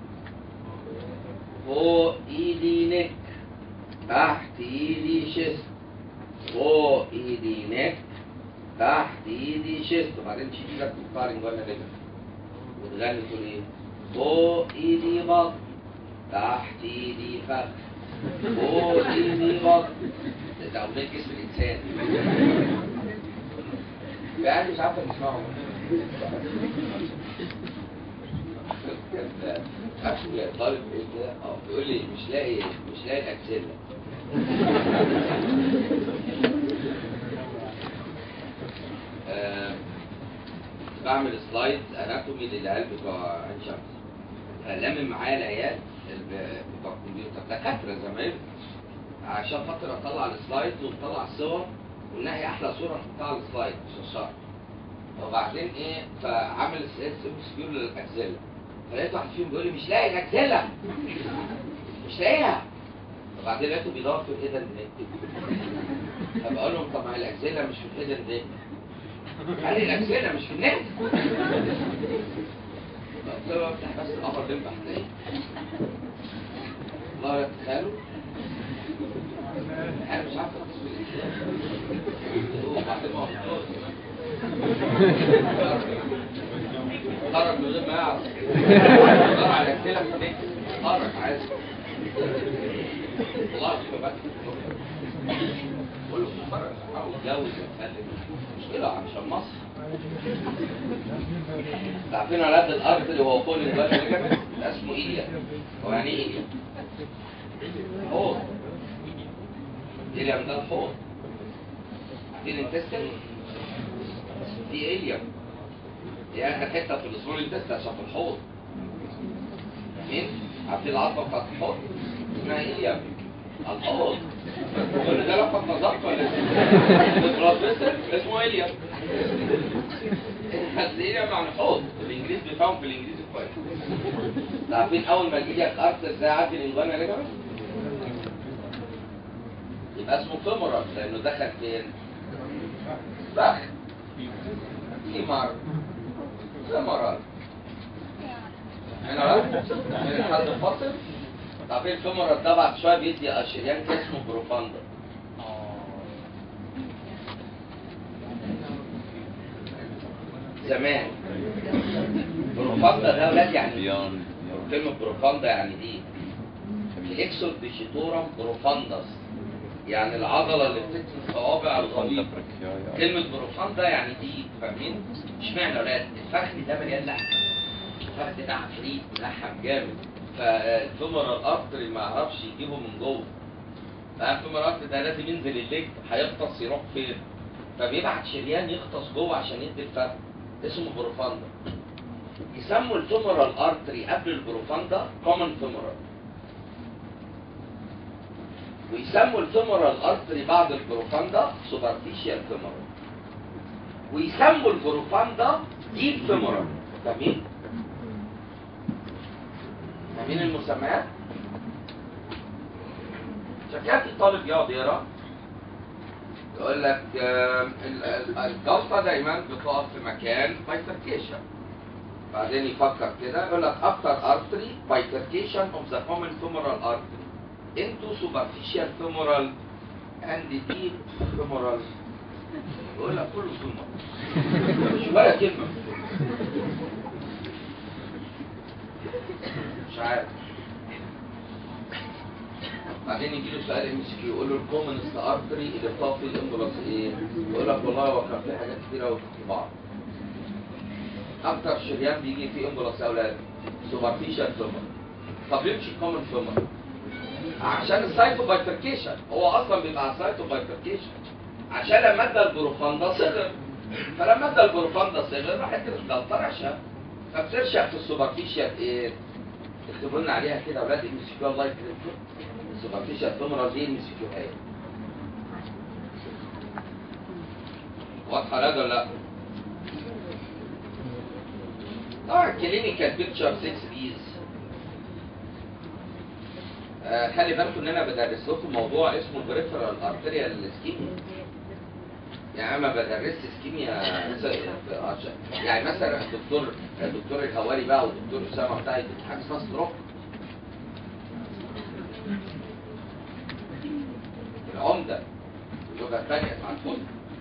فوق ايدي نك تحت ايدي شيست فوق ايدي نك تحت ايدي شيست وبعدين تشيل ايدك وتطلع الانجوانا ليجامنت وتغني تقول ايه؟ فوق ايدي بطن تحت ايدي فخذ فوق ايدي بطن. ده اغنية جسم الانسان يعني مش عارفه نسمعه. كان طالب بيقول كده اه بيقول لي مش لاقي مش لاقي الاكسله. آه بعمل سلايد اناتومي للعيال بتوع عين شمس. لامم معايا العيال بتوع الكمبيوتر دكاتره زمان عشان خاطر اطلع السلايد ونطلع الصور ونلاقي احلى صوره نحطها على السلايد مش الشرح. وبعدين ايه فعمل سكيور للاكسله فلقيت واحد فيهم بيقول لي مش لاقي الاكسله مش لاقيها. وبعدين لقيته بيدور في الهيدن نيك فبقول لهم طب ما الاكسله مش في الهيدن نيك. قال لي الاكسله مش في النت. قلت له افتح بس القمر جنب هتلاقيه. والله لا تتخيلوا انا مش عارف التصوير وبعدين ما خرج من غير ما يعرف دور على الاكسله في النت خرج عايز والله بقى قول له خرج حاول يتجوز ويتكلم مشكله عشان مصر. عارفين على قد الارض اللي هو فوق الجبل ليجامنت ده اسمه ايليا. هو يعني ايه ايليا؟ حوض. ايليا ده الحوض. عارفين الانتستين؟ دي ايليا. دي اخر حته في الاسبوع الانتستين عشان في الحوض. فاهمين؟ عارفين العظمه بتاعت الحوض؟ اسمها ايليا. الحوض. كل ده لفظ نظافه ولا ايه؟ اسمه ايليا. هتلاقيها مع الحوض الانجليز بيفهموا في الانجليزي كويس. عارفين اول ما يجي لك ارث ازاي عدي الانجوانا ليجامنت؟ يبقى اسمه فيمورال لانه دخل فين؟ فخ فيمر فيمورال. هنا بقى من الحد الفاصل. عارفين الفيمورال ده بعد شويه بيدي شريان اسمه بروفاندا. زمان بروفاندا ده ولاد يعني كلمة بروفاندا يعني دي الاكسود ديجيتورم بروفاندس يعني العضلة اللي بتدي صوابع الغليظ. كلمة بروفاندا يعني دي فاهمين؟ اشمعنى ولاد؟ الفخذ ده مليان لحم. الفخذ ده عفريت ملحم جامد فالفيمورال ارتري ما يعرفش يجيبه من جوه. الفيمورال ارتري ده لازم ينزل الليج هيغطس يروح فين؟ فبيبعت شريان يغطس جوه عشان يدي الفخذ اسمه بروفاندا. يسموا الفيمورال ارتري قبل البروفاندا كومن فيمورال ويسموا الفيمورال ارتري بعد البروفاندا سوبرفيشال فيمورال ويسموا البروفاندا ديب فيمورال. فاهمين؟ فاهمين المسميات؟ عشان كده الطالب يقعد يقرا يقول لك آم، ال- ال- الجلطه دايما بتقف في مكان بايفركيشن. بعدين يفكر كده يقول لك افتر ارتري بايفركيشن اوف ذا كومن فيمورال ارتري انتو سوبرفيشال فيمورال اند ديب فيمورال. يقول لك كله فيمورال مش ولا كلمه مش عارف. بعدين يجي له سؤال ام سي كيو يقول له الكومنست ارتري اللي بتقف فيه الامبولاس ايه؟ يقول لك والله هو كان في حاجات كتير قوي في بعض. اكتر شريان بيجي فيه امبولاس يا اولاد سوبرفيشال فيمور. طب ليه مش الكومن فيمور؟ عشان السايتو بايفركيشن، هو اصلا بيبقى سايتو بايفركيشن عشان لما ادى البروفاندا صغر، فلما ادى البروفاندا صغر راحت الجلطه رشا فبترشق في السوبرفيشال ايه؟ اكتبوا لنا عليها كده يا اولاد ام سي كيو الله يكرمكم. السوبرفيشال فيمورال دي ام سي كيو هي واضحه لا ولا لا؟ طبعا كلينيكال بيكتشر ستة بيز. آه خلي بالكم ان انا بدرس لكم موضوع اسمه بريفرال ارتريال اسكيميا. يعني انا ما بدرسش اسكيميا يعني مثلا الدكتور الدكتور الهواري بقى والدكتور اسامه بتاعي حاجه اسمها ستروك. العمده اللغه الثانيه بتاع الفضل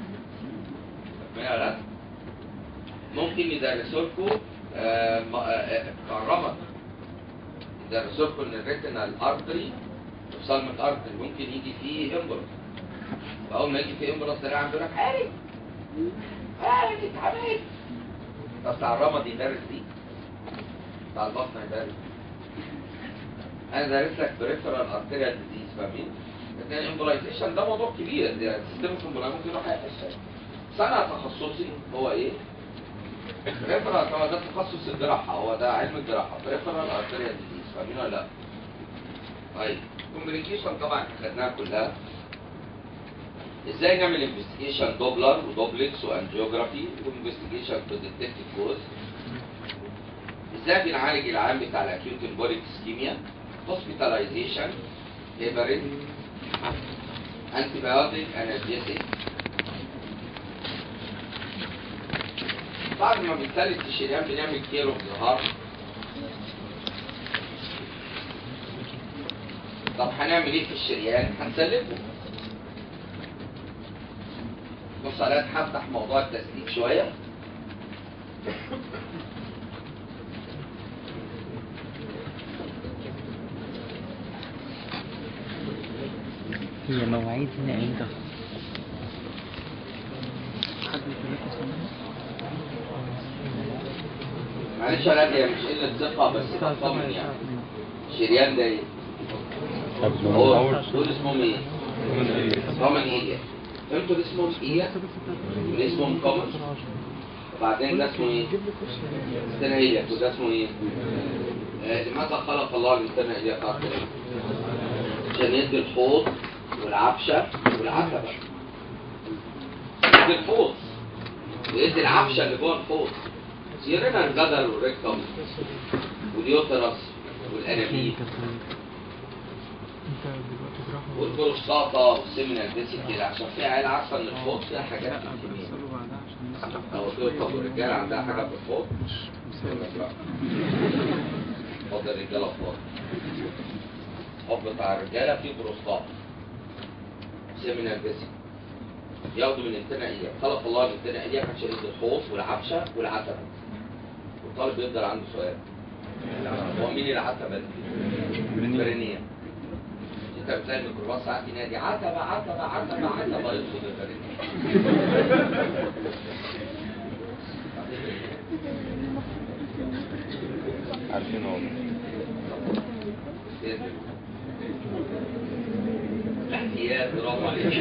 لا ممكن يدرسوا لكم كرمت يدرسوا لكم ان الريتينال ارتري وسالمك ارتري ممكن يجي فيه امبولس. فاول ما يجي فيه امبولس تلاقي عنده لك حارب حارب اتعمل. طب بتاع الرمد يدرس دي بتاع البطن يدرس. انا دارس لك بريفرال ارتريال ديزيز فاهمين؟ لكن الامبولايزيشن ده موضوع كبير، ده سيستم الامبولايزيشن ممكن يروح يحصل. سنة تخصصي هو ايه؟ بريفرال هو ده تخصص الجراحة، هو ده علم الجراحة بريفرال ارتريال ديزيز فاهمين ولا لا؟ طيب كومبليكيشن طبعا خدناها كلها. ازاي نعمل انفستيجيشن دوبلر ودوبلكس وانجيوجرافي وانفستيجيشن تو ديتكت كوز. ازاي بنعالج العام بتاع الاكيوت امبوليك اسكيميا؟ هوسبيتاليزيشن، هيبرين، انتي بايوتيك، انالجيسيك. بعد ما بنثلث الشريان بنعمل كير اوف ذا هارت. طب هنعمل ايه في الشريان؟ هنسلكه. بص على هفتح موضوع التسليك شويه. هي مواعيد هنا امتى؟ معلش يا ولاد هي مش قله ثقه بس بطمن يعني. الشريان ده ايه؟ هو دول اسمهم ايه؟ كومن ايه؟ انتوا اللي اسمهم ايه؟ واللي اسمهم كومن. وبعدين ده اسمه ايه؟ ثنائيه. وده اسمه ايه؟ آه لماذا خلق الله الانسان اليه قاتلا؟ عشان يدي الحوض والعفشه والعتبه. يدي الحوض ويدي العفشه اللي جوه الحوض. يرينا الجدر والريكتوم واليوترس والانابيب والبروستاتا والسيمينال فيسيكل عشان فيها عيال عارفه ان الحوض فيها حاجات كتير. لو قلت له طب الرجاله عندها حاجه في الحوض؟ حوض الرجاله فاضي. الحوض بتاع الرجاله فيه بروستاتا سيمينال فيسيكل. ياخدوا من الثنائيه. خلق الله من الثنائيه عشان يدي الحوض والعفشه والعتبه. والطالب بيفضل عنده سؤال هو مين العتبه دي؟ البرينيه. انت بتلاقي الميكروباص ساعات ينادي عتبه عتبه عتبه عتبه يقصد البرينيه. عارفين والله. احتياج برافو عليك.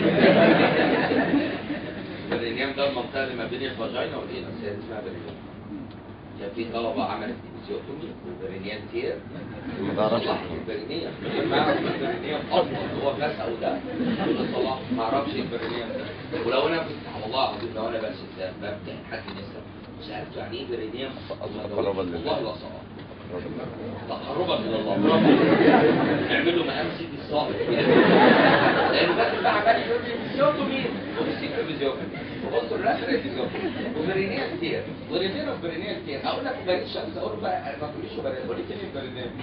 البرينيام ده المنطقه اللي ما بين الفاجينا والايه؟ بس هي اسمها برينيام. كان في طلبه عملت فيزيوتومي والبرينيام تير صلحت البرينيام. ما اعرف البرينيام اصلا هو بس او ده صلح ما اعرفش البرينيام ده. ولو انا كنت والله العظيم لو انا بس بمتحن حد لسه سالته يعني ايه برينيام والله لا صراحه تقربا الى الله. نعمل له مقام سيدي الصالح لانه بس بقى عمال يقول لي فيزيوتومي فيزيوكري وبص للاترال فيزيوكري وبرينيال تير وريفين اوف برينيال تير. اقول لك بريد الشمس اقول له بقى ما تقوليش بريد قول لي فين البرينيال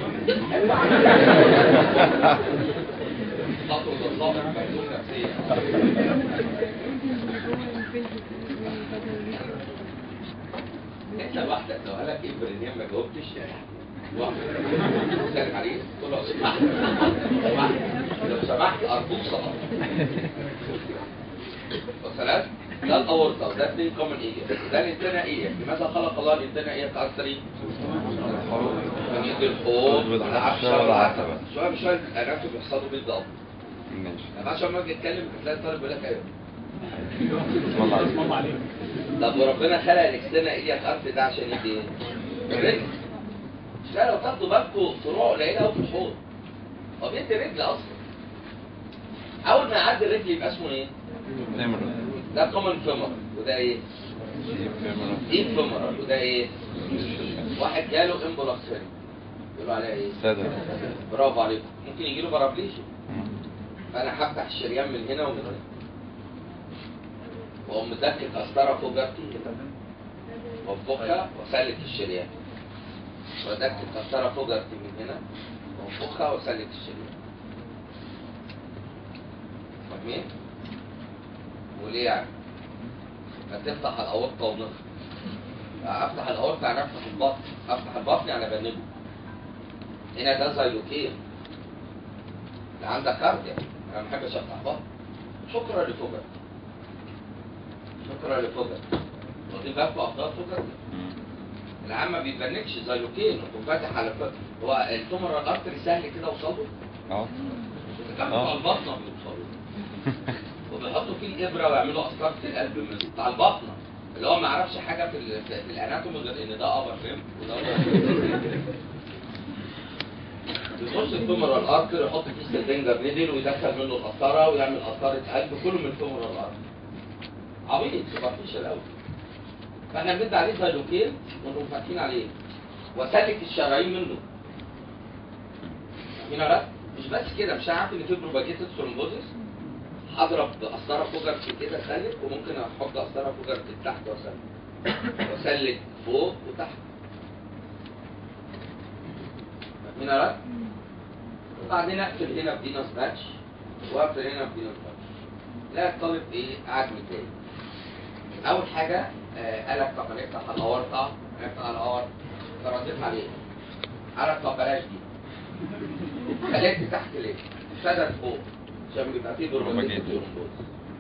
خطوه بالظبط مجنون نفسيا. انت لوحدك لو قالك ايه البرينيال ما جاوبتش واحد سالك عليه تقول له لو سمحت لو سمحت ارجوك صبر. وصلت؟ ده الاورطه وده اثنين كومن ايجا ده الانتنائيه. لماذا خلق الله الانتنائيه كارتري؟ من يدي الحوض والعفشه والعتبه. شويه بشويه الاناتوم بيحصلوا بالضبط. ماشي. عشان ما اجي اتكلم هتلاقي الطالب بيقول لك ايوه. اسمع عليك. طب وربنا خلق الاكستنائيه كارت ده عشان يدي ايه؟ الرجل. لا لو تاخدوا بالكم فروع قليله قوي في الحوض. هو بيدي رجل اصلا. اول ما يعدي الرجل يبقى اسمه ايه؟ فيمورال. ده كومن فيمورال وده ايه؟ ديب فيمورال وده ايه؟ واحد جاله امبولاكسيري يقولوا عليها ايه؟ سادة. برافو عليكم. ممكن يجي له بارابليجيا. فانا هفتح الشريان من هنا ومن هنا. واقوم مدكك قسطره فوق جبتي وانفخها واسلك الشريان. وادكك قسطره فوق جبتي من هنا وانفخها واسلك الشريان. فاهمين؟ وليه يعني؟ هتفتح الاورطه ونفخ. افتح الاورطه يعني افتح البطن، افتح البطن يعني ابنجه. هنا ده زيلوكين. اللي عندك كارديا، انا ما بحبش افتح بطن. شكرا لفوجر. شكرا لفوجر. واخدين بالكم افضل فوجر؟ العام ما بيتبنكش زيلوكين وتقوم فاتح على فوجر. هو التومر الارتري سهل كده اوصله؟ اه. اه. البطنه بيوصلوا. وبيحطوا فيه الابره ويعملوا قسطره القلب من بتاع البطنه اللي هو ما يعرفش حاجه في في الاناتومي غير ان ده ابر فيم وده بيخش الفيمورال الارتري يحط فيه سلدنجر نيدل ويدخل منه القسطره ويعمل قسطره قلب كله من الفيمورال الارتري. عبيط سوبرفيشال قوي. فاحنا بندي عليه زيلوكين ونقوم فاتحين عليه واسلك الشرايين منه. فاهمين ولا لا؟ مش بس كده، مش عارف ان في بروباجيتد ثرومبوزيس اضرب قسطره فوجر في كده اسلك وممكن احط قسطره فوجر في تحت واسلك واسلك فوق وتحت. فاهمين ولا لا؟ وبعدين اقفل هنا بديناس باتش واقفل هنا بديناس باتش. لا الطالب ايه قاعد متضايق. اول حاجه آه قالك طب هنفتح الاورطه هنفتح الاورطه فرديت عليه. قالك طب بلاش دي. خليت تحت ليه؟ ابتدت فوق عشان بيبقى فيه بروباجيتد ثرومبوز.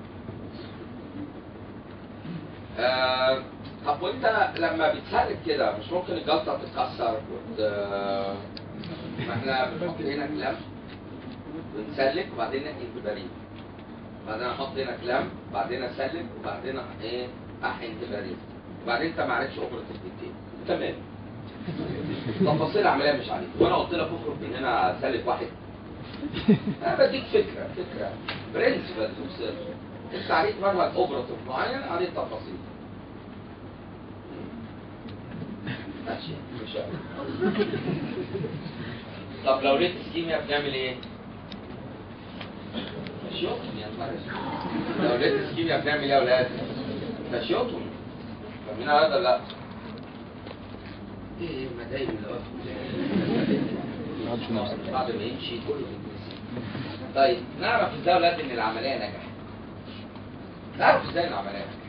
آه طب وانت لما بتسلك كده مش ممكن الجلطه تتكسر وت... ما احنا بنحط هنا كلام ونسلك وبعدين نحقن ببريد. بعدين احط هنا كلام بعدين اسلك وبعدين ايه احقن ببريد. وبعدين انت ما عرفتش اوبرتيف ديتيل. تمام. تفاصيل العمليه مش عليك. وانا قلت لك اخرج من هنا اسلك واحد. انا بديك فكره فكره برنسبل توصل. انت عليك منهج اوبرتيف معين عليه تفاصيل. ماشي ان شاء الله. طب لو لقيت اسكيميا بنعمل ايه؟ فاشيوتومي يا معلش. لو لقيت اسكيميا بنعمل ايه يا اولاد؟ فاشيوتومي. فاهمين هذا ولا لا؟ ايه المدايم اللي واقفه بعد ما يمشي كله بيتنسي. طيب نعرف ازاي يا اولاد ان العمليه نجحت؟ نعرف ازاي العمليه نجحت؟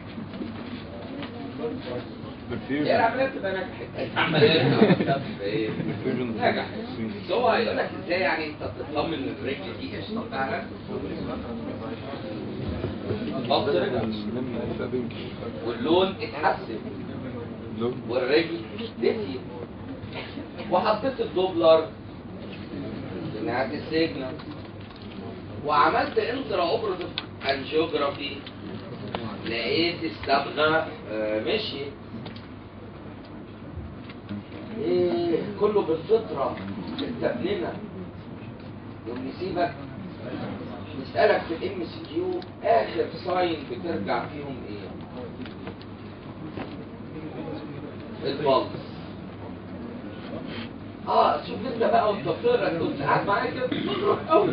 هي العمليه بتبقى نجحت. العمليه بتبقى ايه؟ نجحت. بس هو هيقول لك ازاي يعني انت تطمن ان الرجل دي قشطه فعلا؟ البلط رجع واللون اتحسن والرجل دفي وحطيت الدوبلر في نهايه السيجنال وعملت انترا اوبرتيف انجيوجرافي لقيت الصبغه مشي. ايه كله بالفطره انت ابننا يوم نسيبك نسالك في الام سي كيو اخر ساين بترجع فيهم ايه؟ البلس. اه شوف انت بقى وانت بتقرا كنت قاعد معايا كده بتقرا قوي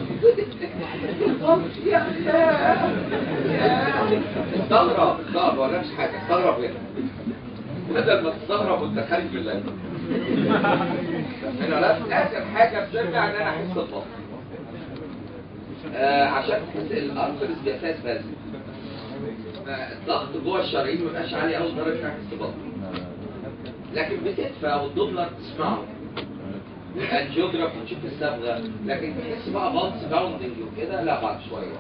يا يا استغرب استغرب ولا مش حاجه استغرب هنا بدل ما تستغرب وانت خارج من اللجنه انا لا اخر حاجه بترجع ان انا احس بالضغط آه عشان تحس الارترز باساس بس الضغط جوه الشرايين ما يبقاش عالي قوي لدرجه انك تحس بالضغط لكن بتدفى والدوبلر تسمعه والانجيوجرافي تشوف الصبغه لكن تحس بقى بالس باوندنج وكده لا بعد شويه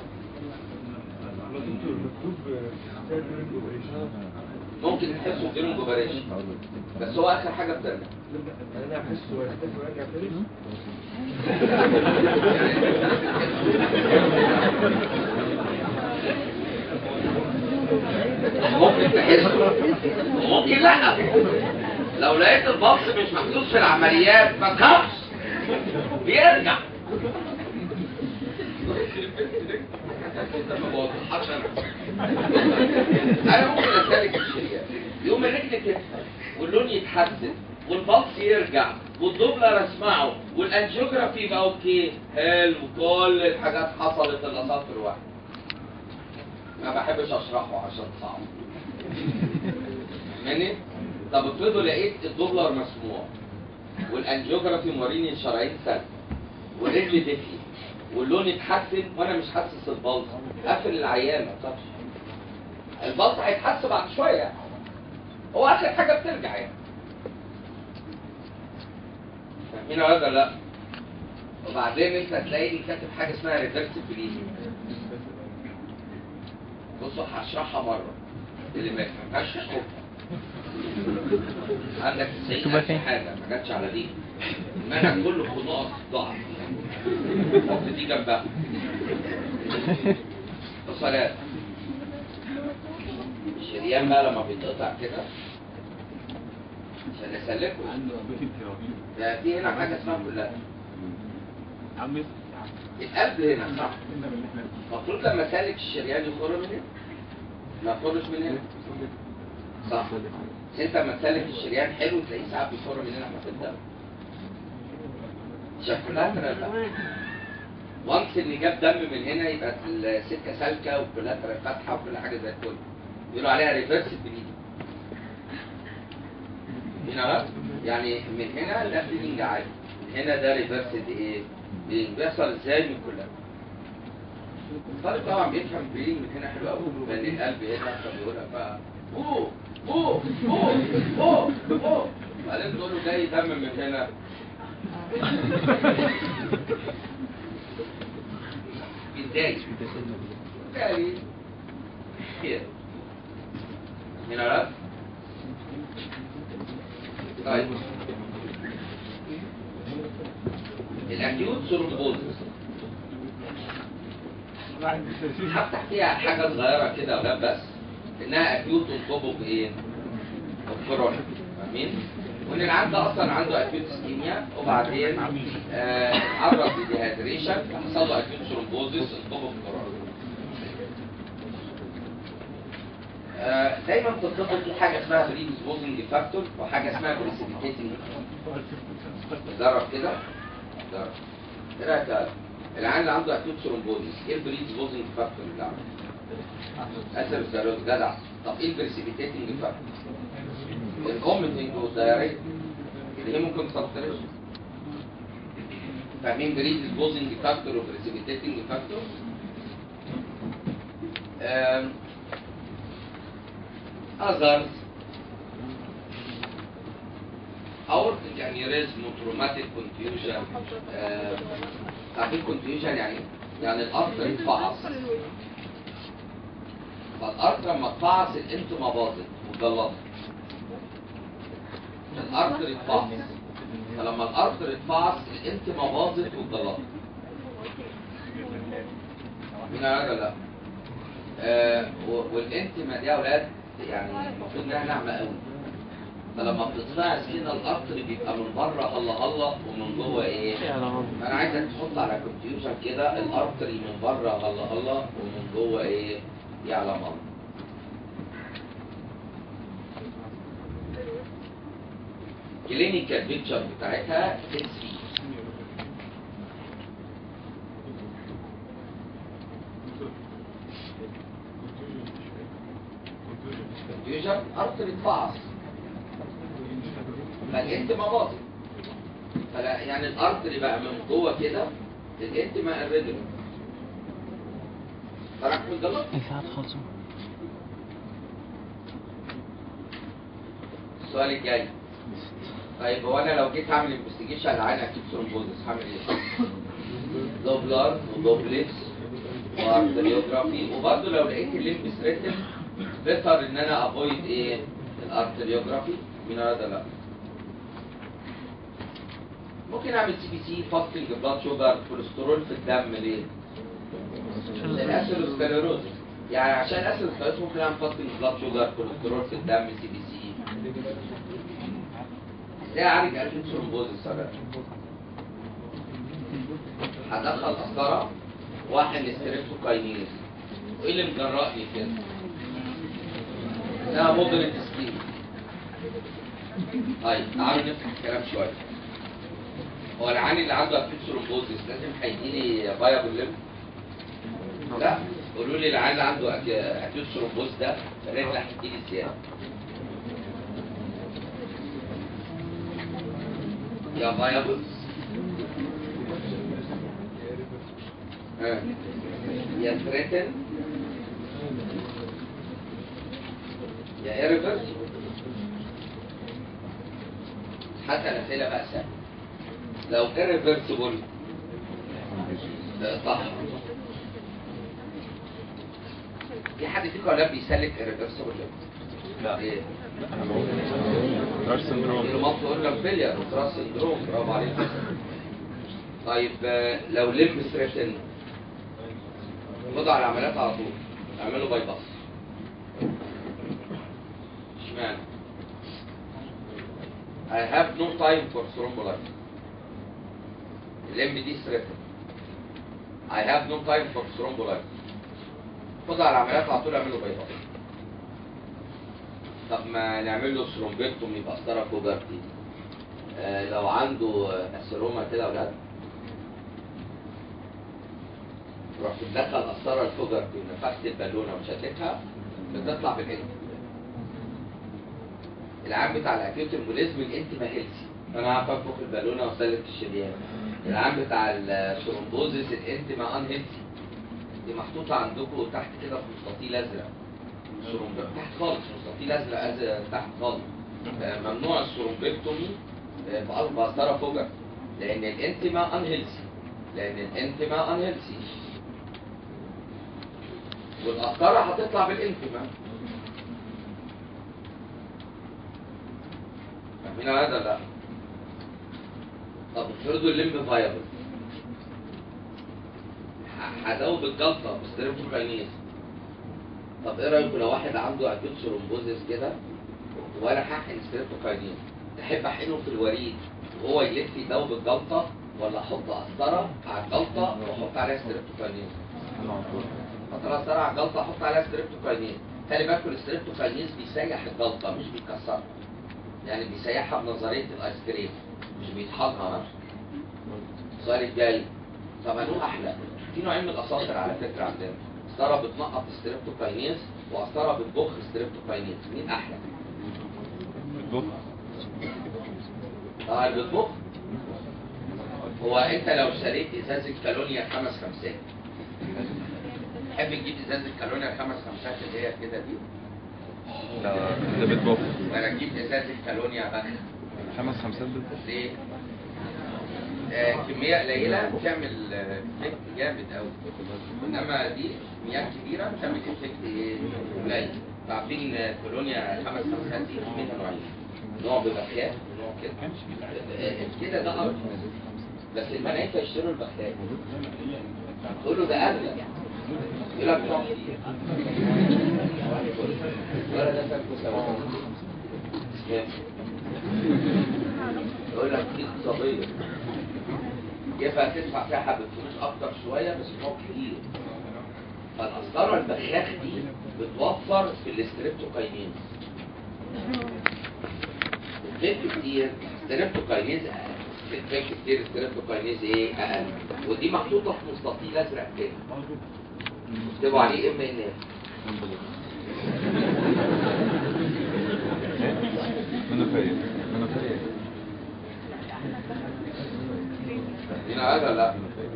ممكن تحسوا بدون جوبريشن بس هو اخر حاجه بترجع انا بحس هو يحتاج يرجع تاني ممكن تحسه وممكن لا لو لقيت البلس مش محسوس في العمليات ما تخافش بيرجع انا ممكن اسالك الشريان يوم الرجل تدفى واللون يتحسن والبلس يرجع والدوبلر اسمعه والانجيوجرافي يبقى اوكي حلو كل الحاجات حصلت الاصابع واحد ما بحبش اشرحه عشان صعب فاهمني؟ طب افرضوا لقيت الدوبلر مسموع والانجيوجرافي موريني الشرايين سد والرجل دفي واللون يتحسن وانا مش حاسس البلس قفل العيان ما تخافش البلس هيتحسن بعد شويه هو اخر حاجه بترجع يعني فاهمين ولا لا؟ وبعدين انت تلاقيني كاتب حاجه اسمها ريفرس بليدنج بصوا هشرحها مره اللي ما يفهمهاش يشوفها عندك تسعين ألف حاجه ما جاتش على دي المنهج كله في نقط ضعف حط دي جنبها وصلات الشريان بقى لما بيتقطع كده عشان يسلكه ده في هنا حاجه اسمها كلها القلب هنا صح المفروض لما سالك الشريان يخرج من هنا ما يخرجش من هنا صح انت لما تسلك الشريان حلو تلاقيه ساعات بيخرج من هنا في الدم شايف كلها وانس ان جاب دم من هنا يبقى السكه سالكه والكولاترال فاتحه وكل حاجه زي الفل يقولوا عليها ريفرس بليدنج هنا يعني من هنا ده بليدنج عادي من هنا ده ريفرس ايه بيحصل ازاي من كلها الطالب طبعا بيفهم البليدنج من هنا حلو قوي لان القلب هنا فبيقولها بقى اوه اوه اوه اوه اوه بعدين تقول له جاي دم من هنا بيتضايق بيتضايق كده هنا لا طيب الاكيوت ثرومبوزس هفتح فيها حاجه صغيره كده ولا بس انها اكيوت تنطبق بايه؟ بالكورونا فاهمين؟ وان العيان ده اصلا عنده اكيوت اسكيميا وبعدين آه عرض لديهايدريشن فحصل له اكيوت ثرومبوزس انطبق بالكورونا. آه دايما بتطبق في حاجه اسمها بريديسبوزنج فاكتور وحاجه اسمها بريسيبيتيتنج. جرب كده جرب كده العيان اللي عنده اكيوت ثرومبوزس ايه البريديسبوزنج فاكتور اللي عنده؟ اسف الزلوز جدع. طب ايه البريسيبيتيتنج فاكتور؟ الفوميتنج والدايريا اللي هي ممكن تستريش. فاهمين بريديسبوزنج فاكتور وبريسيبيتيتنج فاكتور؟ اذرز اورتيك انيوريزم وتروماتيك كونفيوجن. عارفين كونفيوجن يعني يعني الارتر اتفعص فالارتر لما اتفعص الانتما باظت واتجلطت. الارتر اتفعص فلما الارتر اتفعص الانتما باظت واتجلطت. مين عارف ولا لا؟ آه والانتما دي يا اولاد يعني المفروض انها ناعمه قوي فلما بتتفعص كده الارتر بيبقى من بره الله الله ومن جوه ايه؟ انا عايزك تحط على كونفيوجن كده الارتري من بره الله الله ومن جوه ايه؟ يعلم الله. كلينيكال بيكتشر بتاعتها ستة بي. كونتيوجن ارتري اتفعص فالانتما باظت، فلا يعني الارتري بقى من جوه كده الانتما الريجولار فرق من الجلط. ساعات خلصوا. السؤال الجاي، طيب هو انا لو جيت اعمل انفستيجيشن على العين اكيد ثرومبوزس هعمل ايه؟ دوبلر ودوبلكس وارتريوجرافي، وبرضه لو لقيت الليمب ستريتن بيتر ان انا افويد ايه؟ الارتريوجرافي. مين هذا؟ لا ممكن اعمل سي بي سي فاستنج بلاد شوجر كوليسترول في الدم. ليه؟ الاسيروسكليروز، يعني عشان الاسيروسكليروز ممكن اعمل فاستنج بلاد شوجر كوليسترول في الدم سي بي سي. ازاي اعالج اكيد ثرومبوزس؟ هدخل قسطره واحد ستريبتوكاينيز. وايه اللي مجرأني كده؟ ده مودريت سكين. طيب تعالوا نفتح الكلام شويه. هو العيان اللي عنده اكيد ثرومبوزس لازم هيديني فايبل ليمب؟ لا، قولوا لي العيان اللي عنده اكيد ثرومبوز ده رجل هتديني ازاي؟ يا فايبل ها يا ثريتن يا ايرفرس. حتى الاسئله بقى سهله. لو ايرفرسبل صح. في حد فيكم ولا بيسلك ايرفرسبل؟ لا. ايه؟ انا بقول راش سندروم. المنطقه تقول لك فيلير وتراس سندروم. برافو عليك. طيب لو ليمب ستريتن خدوا على العمليات على طول، اعملوا باي باس. اشمعنى؟ I have no time for thrombolysis. الليمب دي ستريتن. I have no time for thrombolysis. خدوا على العمليات على طول، اعملوا باي باس. طب ما نعمل له ثرومبكتومي بقسطره كوبرتي. آه لو عنده اسيروما كده يا ولاد، رحت تدخل قسطره الكوبرتي ونفخت البالونه وشدتها بتطلع بالانت. العام بتاع الاكيوت امبوليزم الانتما هيلثي، انا هفك البالونه وسلك الشريان. العام بتاع الثرومبوزس الانتما ان هيلثي. دي محطوطه عندكم تحت كده في مستطيل ازرق. تحت خالص مستطيل ازرق ازرق تحت خالص. ممنوع الثرومبكتومي في قسطره فوجر لان الانتما ان هيلثي. لان الانتما ان هيلثي والقسطره هتطلع بالانتما. فاهمين هذا؟ لا. طب افرضوا الليمب فايبل، هزود الجلطه بستريبتوكاينيز. طب ايه رايكم لو واحد عنده اكيوت ثرومبوزس كده وانا هحقن ستريبتوكاينيز، تحب احقنه في الوريد وهو يلف يدوب الجلطه ولا احط قسطره على الجلطه واحط عليها ستريبتوكاينيز؟ احط قسطره على الجلطه احط عليها ستريبتوكاينيز. خلي بالكم الستريبتوكاينيز بيسيح الجلطه مش بيكسرها. يعني بيسيحها بنظريه الايس كريم مش بيطحنها. السؤال الجاي، طب انه احلى؟ في نوعين من الاساطر على فكره عندنا، قسطره بتنقط ستريبتوكاينيز وقسطره بتبخ ستريبتوكاينيز. مين احلى؟ بتبخ. اه اللي بتبخ. هو انت لو اشتريت ازازه كالونيا خمس خمسات، تحب تجيب ازازه كالونيا خمس خمسات اللي هي كده دي؟ لا ده بتبخ. ولا تجيب ازازه كالونيا بقى خمس خمسات بتبخ. ليه؟ آه كميه قليله بتعمل افكت جامد قوي، انما دي كميات كبيره بتعمل افكت قليل. عارفين كولونيا خمس خمسات دي منها نوعين، نوع ببخاخ ونوع كده. كده ده ارخص، بس الملايكه يشتروا البخاخ تقول له ده اغلى، يقول لك نوع كتير ولا ده فاكره سوا. يقول لك دي اقتصاديه، يبقى تدفع فيها حبة فلوس أكتر شوية بس نوع كتير. فالقسطرة البخاخ دي بتوفر في الاستريبتوكاينيز، بتفك كتير ستريبتوكاينيز اقل، بتفك كتير ستريبتوكاينيز ايه اقل، ودي محطوطه في مستطيل ازرق كده اكتبوا عليه ام ان اف. منوفية منوفية هنا هذا لا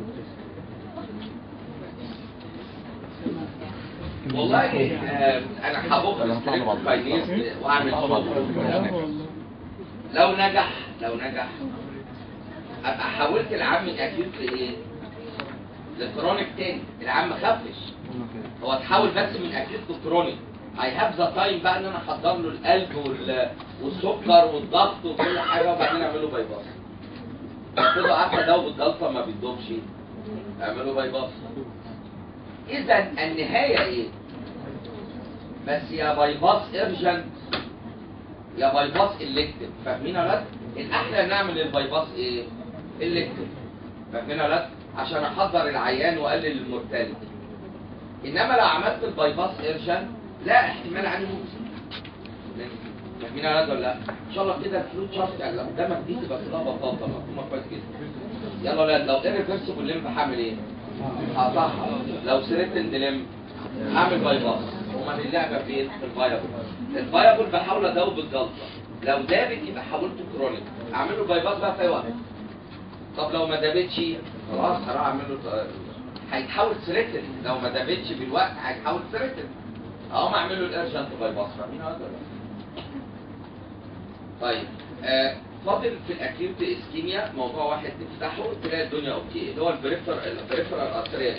والله آه انا هبص الستريبتوكاينيز واعمل صوت. لو نجح لو نجح ابقى حولت العام من اكيوت لايه؟ لكرونيك تاني. العام ما خفش، هو اتحول بس من اكيوت لكرونيك. اي هاف ذا تايم بقى ان انا احضر له القلب وال... والسكر والضغط وكل حاجه وبعدين اعمل له باي باس. كده عارفه دواء بالجلطه ما بيدوبش، اعملوا باي باس. اذا النهايه ايه؟ بس يا باي باس ارجنت يا باي باس الكتف. فاهمين يا ولاد؟ الاحلى نعمل الباي باس ايه؟ الكتف. فاهمين يا ولاد؟ عشان احضر العيان واقلل المورتاليتي. انما لو عملت الباي باس ارجنت لا احتمال عليه موت. فاهمين يا ولاد ولا لا؟ ان شاء الله كده الفلوت شارت اللي قدامك دي تبقى كلها بطاطا مفهومه كويس جدا. يلا يا ولاد، لو ايرفيرسبل ليمب هعمل ايه؟ هقطعها. لو سريتند ليمب هعمل باي باس. امال اللعبه فين؟ في الفايبل. الفايبل بحاول ادوب الجلطه، لو دابت يبقى حولته كرونيك، اعمل له باي باس بقى في اي وقت. طب لو ما دابتش خلاص هروح اعمل له هيتحول سريتند، لو ما دابتش بالوقت هيتحول سريتند. اقوم اعمل له الارجنت باي باس. فاهمين ولا لا؟ طيب آه فاضل في الاكيوت اسكيميا موضوع واحد تفتحه تلاقي الدنيا اوكي، اللي هو البريفر البريفرال ارتريال.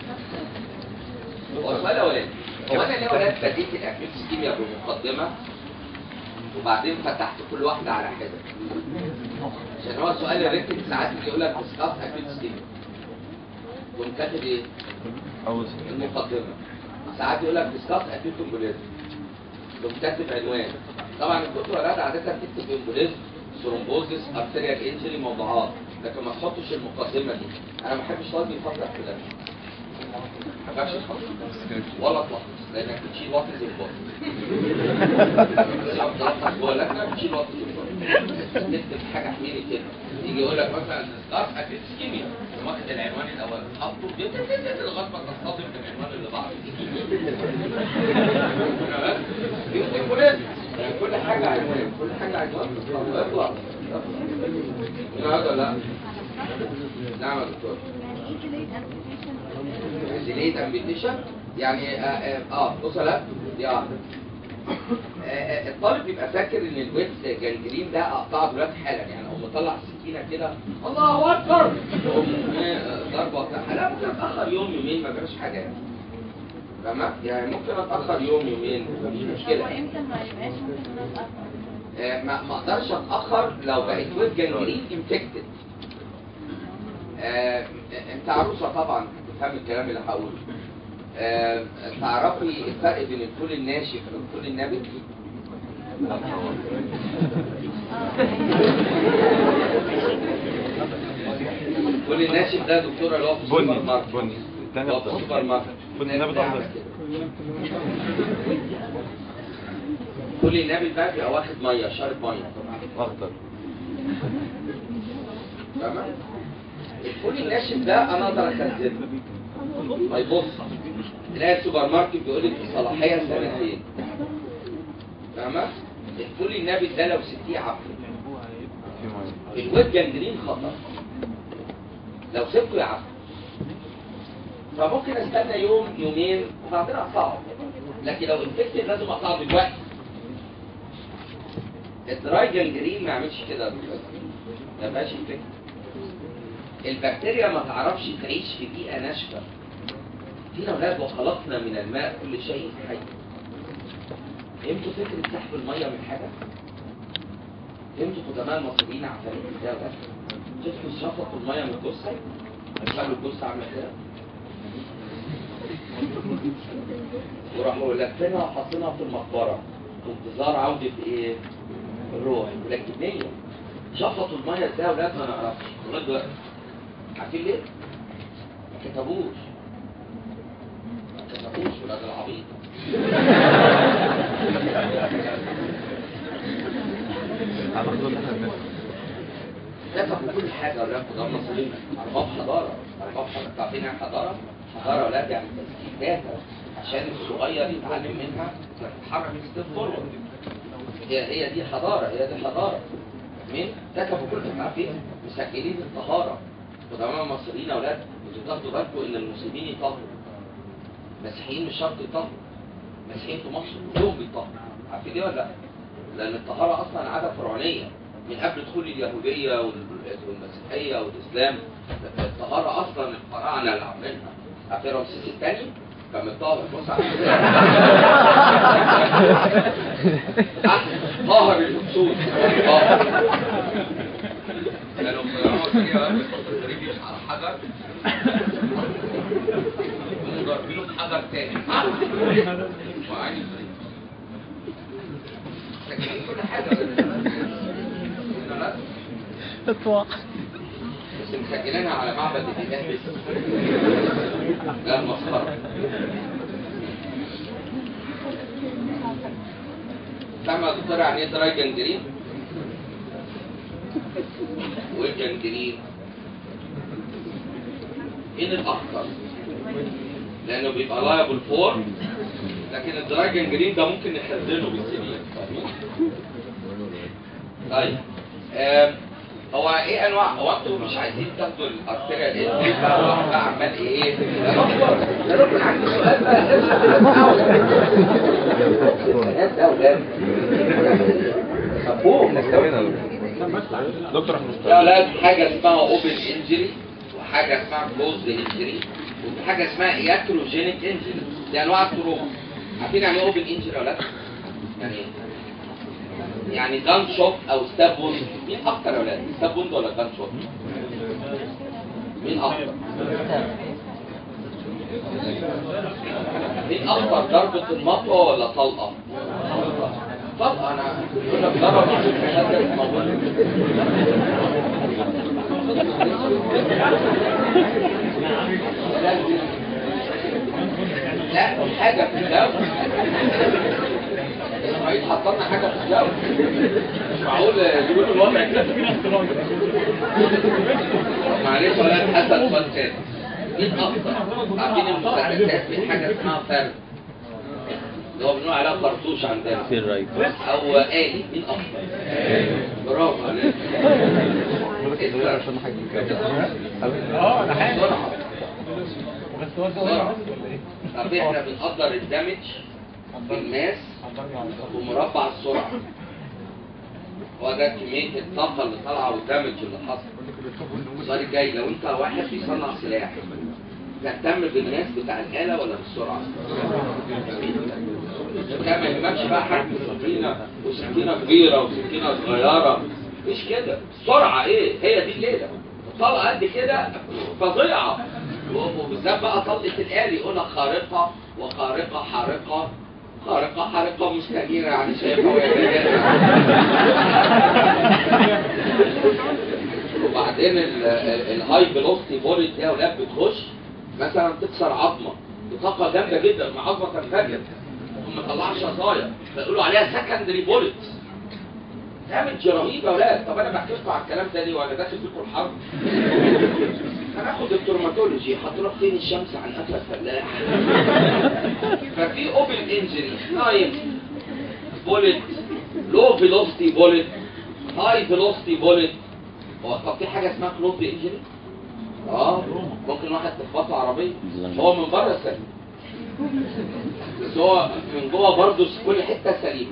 هو السؤال الاولاني، هو انا ليه ولاد بديت الاكيوت اسكيميا بمقدمه وبعدين فتحت كل واحده على حده؟ عشان هو سؤال الريتنج ساعات يقول لك ديسكاس اكيوت اسكيميا تقوم كاتب ايه؟ المقدمه. ساعات يقول لك ديسكاس اكيوت امبوليزم تقوم كاتب عنوان. طبعا الكتب ولاد عاده تكتب امبوليزم، ثرومبوزيس، ارتيريال انجري، موضوعات، لكن ما تحطش المقدمه دي. انا ما بحبش طالب يفكر في ده. ما بحبش تحط ولا تلخص لانك بتشيل وقت زي البطن. لو تلخص جوه لكنك بتشيل وقت زي البطن. تكتب حاجه حميني كده، يجي يقول لك مثلا ستارت اكيد اسكيميا، واخد العنوان الاول حطه جدا لغايه ما تصطدم بالعنوان اللي بعده. يكتب ولازم كل حاجه عنوان، كل حاجه عنوان اطلع. هذا لا. نعم يا دكتور. ديليت امبيتيشن يعني اه, آه بص لا دي واحده. آه الطالب بيبقى فاكر ان الويت جانجرين ده اقطعه دلوقتي حالا، يعني اقوم مطلع السكينه كده الله اكبر ضربه بتاعها. لا ممكن اتاخر يوم يومين ما جراش حاجه يعني. تمام؟ يعني ممكن اتاخر يوم يومين مفيش مشكله. امتى ما يبقاش ممكن اتاخر؟ آه ما ما اقدرش اتاخر لو بقت ويت جانجرين انفكتد. آه انت عروسه طبعا تفهم الكلام اللي هقوله. آه تعرفي الفرق بين الفول الناشف والفول النابت؟ الفول الناشف ده دكتوره اللي هو في السوبر ماركت. بني اللي هو في السوبر ماركت. بني النابت اخضر. الفول النابت بقى بيبقى واخد ميه، شارب ميه اخضر. تمام؟ الفول الناشف ده انا اقدر اخزنه. طيب بص تلاقي السوبر ماركت بيقول لك صلاحيه سنتين. تمام؟ الفول النابت ده لو سبتيه عفن. الويت جانجرين خطر. لو سبته يعفن. فممكن استنى يوم يومين وبعدين اقطعه. لكن لو انفكتد لازم اقطعه دلوقتي. الدراي جانجرين ما يعملش كده ما يبقاش انفكتد. البكتيريا ما تعرفش تعيش في بيئة ناشفة. فينا ولاد وخلقنا من الماء كل شيء حي. فهمتوا فكرة سحب المية من حاجة؟ فهمتوا قدماء المصريين عفاريت ازاي ده؟ شفتوا شفطوا المية من الجثة؟ خلوا الجثة عاملة كده؟ وراحوا لفينها وحاطينها في المقبرة في انتظار عودة ايه؟ الروح. ولكن هي شفطوا المية ازاي يا ولاد ما نعرفش لغاية دلوقتي. عارفين ليه؟ ما كتبوش. ما كتبوش ولاد العبيط. كتبوا كل حاجه ولا قدام مصريين ارباب حضاره ارباب حضاره تعرفين يعني حضاره؟ حضاره ولاد يعني تسجيل داتا عشان الصغير يتعلم منها ويتحرك ستيب فورورد. هي هي دي حضاره هي دي حضاره. مين؟ كتبوا كل اللي عارفين مسجلين الطهاره. قدماء المصريين يا اولاد انتوا تاخدوا بالكم ان المسلمين يطهروا. المسيحيين مش شرط يطهروا. المسيحيين في مصر كلهم بيطهروا. عارفين ليه ولا لا؟ لان الطهاره اصلا عاده فرعونيه من قبل دخول اليهوديه والمسيحيه والاسلام. الطهاره اصلا الفراعنه اللي عاملينها. عارفين رمسيس الثاني؟ كان متطهر بص على طاهر الهكسوس كانوا بيعملوا كده على حجر وضاربينه بحجر تاني وعين ساكنين كل حاجه اطلاق بس مسجلينها على معبد الاله بس. لا مسخره. فاهم يا دكتور يعني ايه دراي جنجرين؟ والجنجرين ايه الاخطر؟ لانه بيبقى لايبل فور، لكن الدراي جنجرين ده ممكن نخزنه بالسنين. طيب آه هو ايه انواع؟ هو انتوا مش عايزين تاخدوا الارتيريا الايه؟ الواحد بقى عمال ايه؟ يا دكتور يا دكتور عندي سؤال بقى السؤال ده اولاد مفهوم دكتور يا اولاد حاجه اسمها اوبن انجري وحاجه اسمها كلوزد انجري وفي حاجه اسمها ياتروجينيك انجري. دي انواع التروما. عارفين يعني ايه اوبن انجري يا اولاد؟ يعني ايه؟ يعني جان شوت او ستاب ووند. مين اكتر يا ولاد؟ ستاب ووند ولا جان شوت؟ مين اكتر؟ مين اكتر ضربة المطوة ولا طلقة؟ طلقة. انا يقول لك ضرب عشان موجود. لا حاجة في الجو. اسماعيل حط لنا حاجه في الجو مش معقول يجيبوا له الوضع كده. معلش ولا حسن سؤال تاني. مين اكتر؟ عارفين المسدسات في حاجه اسمها فرد اللي هو بنقول عليها خرطوش عندنا او آلي. مين اكتر؟ برافو عليك. اه انا حاسس بسرعه. طب احنا بنقدر الدمج بالماس ومربع السرعة. هو ده كمية الطاقة اللي طالعة والدمج اللي حصل. السؤال الجاي لو انت واحد بيصنع سلاح تهتم بالماس بتاع الآلة ولا بالسرعة؟ ده ما يهمكش بقى حجم سكينة وسكينة كبيرة وسكينة صغيرة. مش كده. السرعة ايه؟ هي دي الليلة. الطلقة قد كده فظيعة. وبالذات بقى طلقة الآلي يقولك خارقة وخارقة حارقة. خارقة حارقة مستنيرة يعني شايفها وهي جاية. وبعدين الهاي فيلوسيتي بوليت دي يا ولاد بتخش مثلا تكسر عظمة بطاقة جامدة جدا مع عظمة تنفجر وما تطلعش قصايا فيقولوا عليها سكندري بوليت. دامج رهيب يا ولاد. طب انا بحكي لكم على الكلام ده ليه وانا داخل فيكم الحرب؟ هناخد التروماتولوجي هتروح فين الشمس عن قفا الفلاح. ففي اوبن انجري نايف بوليت لو فيلوسيتي بوليت هاي فيلوسيتي بوليت. طب في حاجه اسمها كلوز انجري؟ اه ممكن واحد تخبطه عربيه هو من بره سليم بس هو من جوه برضه كل حته سليمه.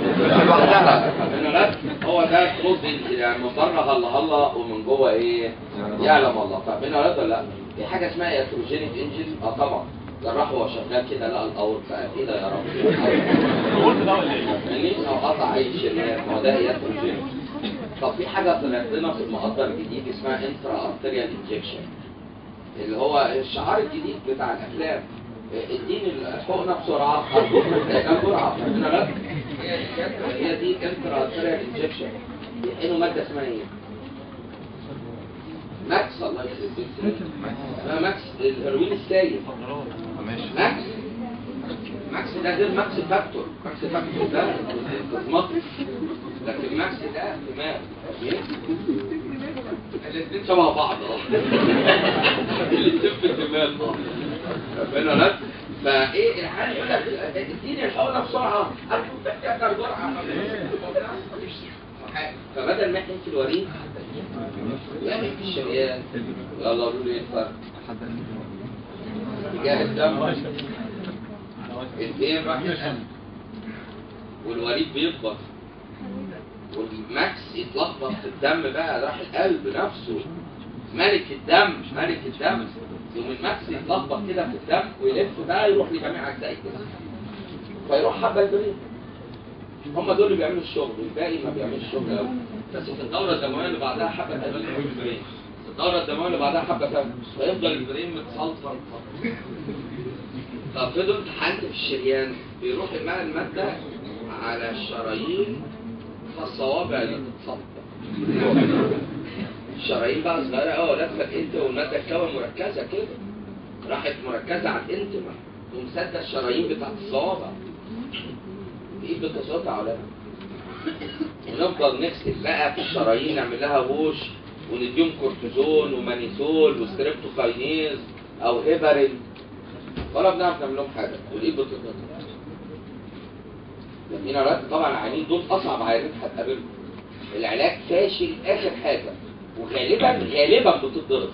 هو ده كلوز انجري يعني من بره هلا هلا ومن جوه ايه؟ يعلم الله. طب هنا ولا لا؟ في حاجه اسمها ياتروجينيك انجري. اه طبعا جراح وهو شغال كده لقى الاورط بقى كده يا رب. الورد ده ولا ايه؟ او قطع اي شريان هو ده ياتروجينيك. طب في حاجه طلعت لنا في المقدر الجديد اسمها انترا ارتيريال انجكشن اللي هو الشعار الجديد بتاع الافلام. اديني الحقنه بسرعه ارجوك محتاجه جرعه. هي دي انترا ارتيريال انجكشن. بيحقنوا ماده اسمها ايه؟ ماكس. الله يخليك اسمها ماكس الهيروين السايل. ماكس ماكس ده غير ماكس فاكتور، ماكس فاكتور ده كوزماتيك، لكن ماكس ده دماغ. الاثنين شبه بعض اه. الاثنين في الدماغ اه. ربنا لك. فايه الحال يقول لك اديني الحقنه بسرعه، اكتر جرعه. فبدل ما احنا في الوريد يعني في الشريان، يلا قولوا لي ايه الفرق؟ اتجاه الدم الدين راح يشحن والوريد بيكبر والماكس يتلخبط في الدم بقى، راح القلب نفسه ملك الدم ملك الدم يوم الماكس يتلخبط كده في الدم ويلف بقى يروح لجميع اجزاء الجسم فيروح حبه البرين. هم دول اللي بيعملوا الشغل، والباقي ما بيعملش شغل قوي. بس في الدوره الدمويه اللي بعدها حبه تقابل البرين، الدوره الدمويه اللي بعدها حبه ثانيه فيفضل البرين متصلصل. طب فضل امتحان في الشريان بيروح مع الماده على الشرايين فالصوابع اللي بتتصدر. الشرايين بقى صغيره قوي لفه الانت والماده تكون مركزه كده، راحت مركزه على الانتما ومسدة الشرايين بتاعت الصوابع. ايه بتسقط على ونفضل نغسل بقى في الشرايين نعمل لها ووش ونديهم كورتيزون ومانيسول وستريبتوكاينيز او هيبارين ولا بنعرف نعمل لهم حاجه والايد بتتقطع. لكن انا طبعا العيانين دول اصعب عيانين هتقابلهم. العلاج فاشل اخر حاجه وغالبا غالبا بتتضرب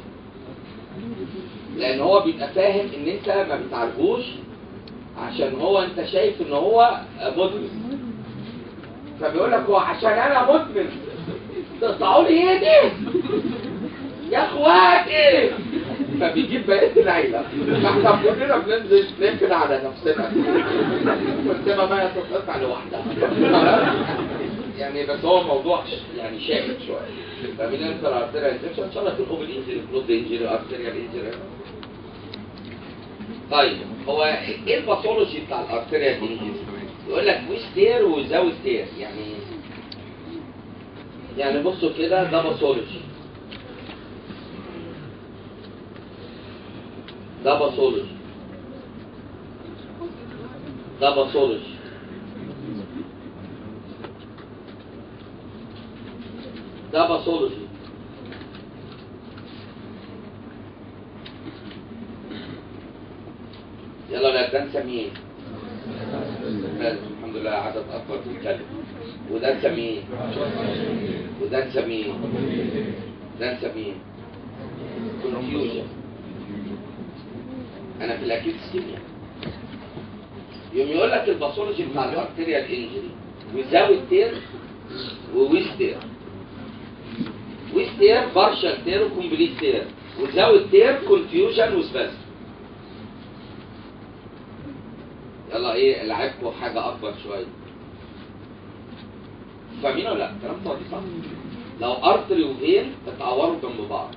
لان هو بيبقى فاهم ان انت ما بتعالجوش عشان هو انت شايف ان هو مدمن، فبيقول لك هو عشان انا مدمن تقطعوا لي ايدي يا اخواتي، فبيجيب بقيه العيله فاحنا كلنا بننزل نقفل على نفسنا ونسيبها بقى تتقطع لوحدها. يعني بس هو موضوع يعني شائك شويه. فبننزل ارتيريال انفكشن ان شاء الله يكون اوبن انجري بلود انجري ارتيريال انجري. طيب هو ايه الباثولوجي بتاع الارتيريال انجري؟ يقول لك ويستير وزاوي ستير. يعني يعني بصوا كده ده باثولوجي، ده باثولوجي، ده باثولوجي، ده باثولوجي. يلا لا ده نسميه الحمد لله عدد اكبر بيتكلم. وده نسميه وده نسميه ده نسميه كونفيوجن. انا في الاكيد سكيميا يوم يقول لك الباثولوجي بتاع الارتيريال انجري وزاوي تير وويستير. ويستير بارشال تير وكومبليت تير، وزاوي تير كونفيوجن وسباس. يلا ايه لعبكم حاجه اكبر شويه. فاهمين ولا لا؟ الكلام ده صح؟ لو ارتري وفين اتعوروا جنب بعض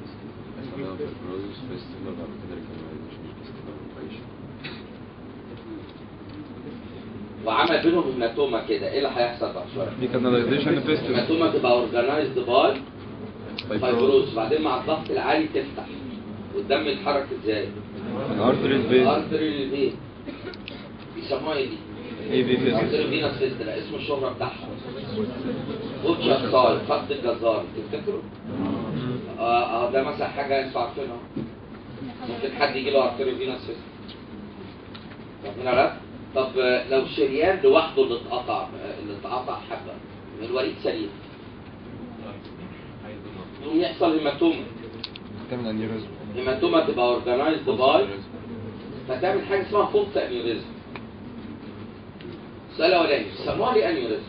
وعمل بينهم هيماتوما كده، ايه اللي هيحصل بعد شويه؟ الهيماتوما تبقى اورجانايزد باي فايبروز، بعدين مع الضغط العالي تفتح والدم يتحرك ازاي؟ ارتري فين؟ ارتري فين بيسموها ايه دي؟ ايه في فين؟ ارتري فينا سيسترا، اسم الشهره بتاعها بوتشر ساي خط الجزار. تفتكروا؟ اه اه ده مثلا حاجه انتوا عارفينها. ممكن حد يجي له ارتري فينا سيسترا. فاهمين ولا لا؟ طب لو شريان لوحده اللي اتقطع اللي اتقطع حبه من الوريد سليم يقوم يحصل هيماتوما. تعمل انيوريزم. هيماتوما تبقى اورجانايزد باي فتعمل حاجه اسمها فولت انيوريزم. السؤال الاولاني بيسموها ليه انيوريزم؟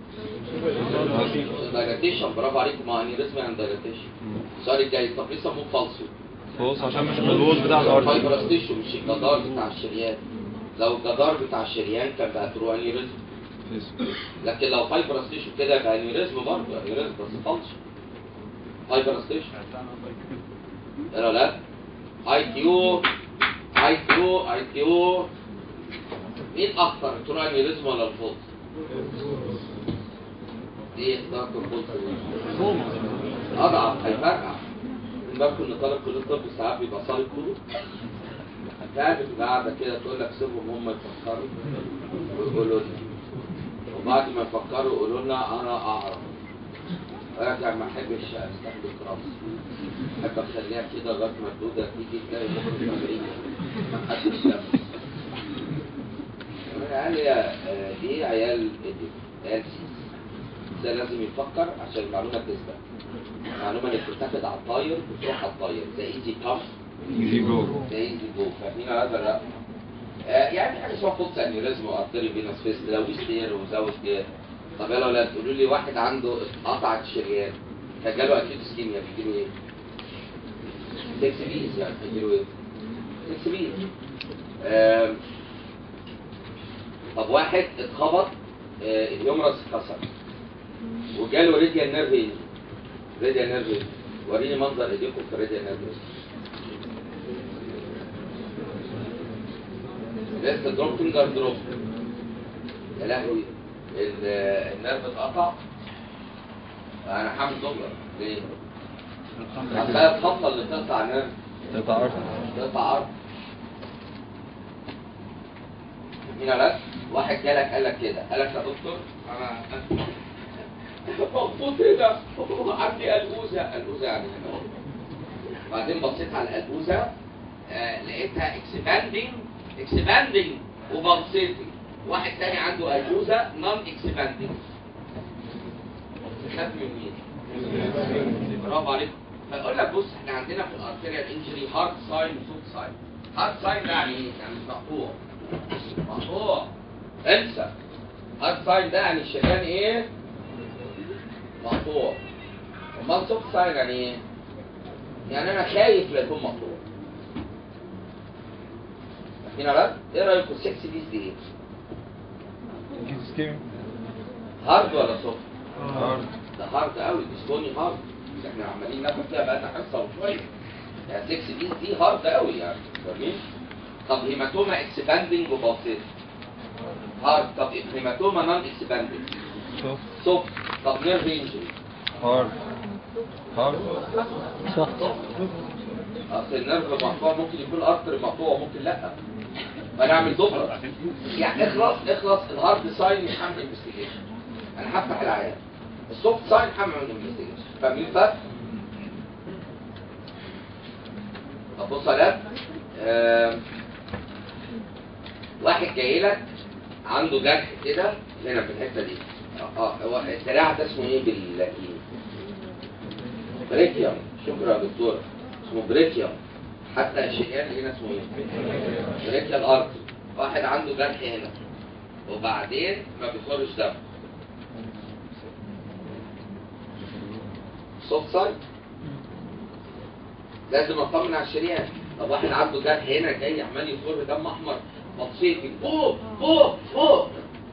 دايلاتيشن. برافو عليكم. مع انيوريزم يعني دايلاتيشن. السؤال الجاي طب ليه سموه فالسو؟ فوز عشان مش الوول بتاع الارض. فايبرس تيشو مش الجدار بتاع الشريان. لو الجدار بتاع الشريان كان بقى ترو انيوريزم، لكن لو فايبرس تيشو كده يبقى انيوريزم برضه انيوريزم بس فالسو. فايبرس تيشو لا لا اي كيو اي كيو اي كيو مين اكتر ترو انيوريزم ولا الفولت؟ ايه اختار الفولت؟ اضعف هيفرقع. بالكم ان طالب كليه الطب ساعات بيبقى صلب كله كانت قاعده كده تقول لك سيبهم هم يفكروا ويقولوا لنا، وبعد ما يفكروا يقولوا لنا انا اعرف. ارجع ما احبش استخدم راسي، احب اخليها كده لغايه ما الدوده تيجي تلاقي مخرج بعيد ما حدش لمس. العيال يا دي عيال عيال سيس، ده لازم يفكر عشان المعلومه تثبت. المعلومه اللي بتتاخد على الطاير بتروح على الطاير، زي ايزي كاف ايزي جو. زي ايزي جو. فاهمين هذا لا؟ آه يعني حاجه اسمها فولس انيوريزم وارتري فينوس فيست لو ستير وزاوس كده. طب يلا ولا تقولوا لي واحد عنده قطعه شريان فجاله اكيد اسكيميا بيجيله ايه؟ سكس بيز يعني بيجيله ايه؟ سكس بيز. آه طب واحد اتخبط آه اليومرس اتكسر وجاله ريديال نيرف انجري. ريديال نيرف انجري، وريني منظر ايديكم في ريديال نيرف انجري. لسه دروب فينجر دروب. يا لهوي النيرف اتقطع. انا حامل دولار ليه؟ عشان الخطه اللي بتقطع نيرف تقطع عرض. تقطع عرض. هنا لا واحد جالك قال لك كده، قال لك يا دكتور انا مبسوط هنا عندي قلبوزه. قلبوزه يعني هنا. بعدين بصيت على القلبوزه آه لقيتها اكسباندنج اكسباندنج وبلسيتنج. واحد تاني عنده قلبوزه نون اكسباندنج. خدت من مين؟ برافو عليكم. فاقول لك بص احنا عندنا في الارتيريال انجري هارد ساين وسوفت ساين. هارد ساين ده يعني ايه؟ يعني مقطوع. مقطوع. انسى. هارد ساين ده يعني الشريان ايه؟ مقطوع. امال سوفت ساين يعني ايه؟ يعني انا خايف لا يكون مقطوع. هنا بقى ايه رايكم السكس ديز دي ايه؟ سكيم. هارد ولا سوفت؟ هارد. ده هارد قوي، دي ستوني هارد. احنا عمالين ناخد فيها بقى حصه وشويه. يعني سكس ديز دي هارد قوي يعني، فاهمين؟ طب هيماتوما اكسباندنج وباسيت هارد. طب هيماتوما نون اكسباندنج سوفت. سوفت. طب نيرف انجري هارد. هارد. اصل النيرف مقطوع ممكن يكون ارتر مقطوع ممكن لا. فنعمل دوبلر يعني اخلص اخلص الهارد ساين يحمل انفستيجيشن. انا هفتح العيان. السوفت ساين يحمل انفستيجيشن. فاهمين الفرق؟ طب بص يا آه واحد جاي لك عنده جرح كده هنا في الحته دي. اه هو الدراع ده اسمه ايه باللاتيني؟ بريكيوم. شكرا يا دكتور. اسمه بريكيوم. حتى الشريان هنا اسمه ايه؟ بريكيال ارتري. واحد عنده جرح هنا وبعدين ما بيخرج دم. سوفت سايد لازم اطمن على الشريان. طب واحد عنده جرح هنا جاي عمال يخر دم احمر بطيتي فوق فوق فوق.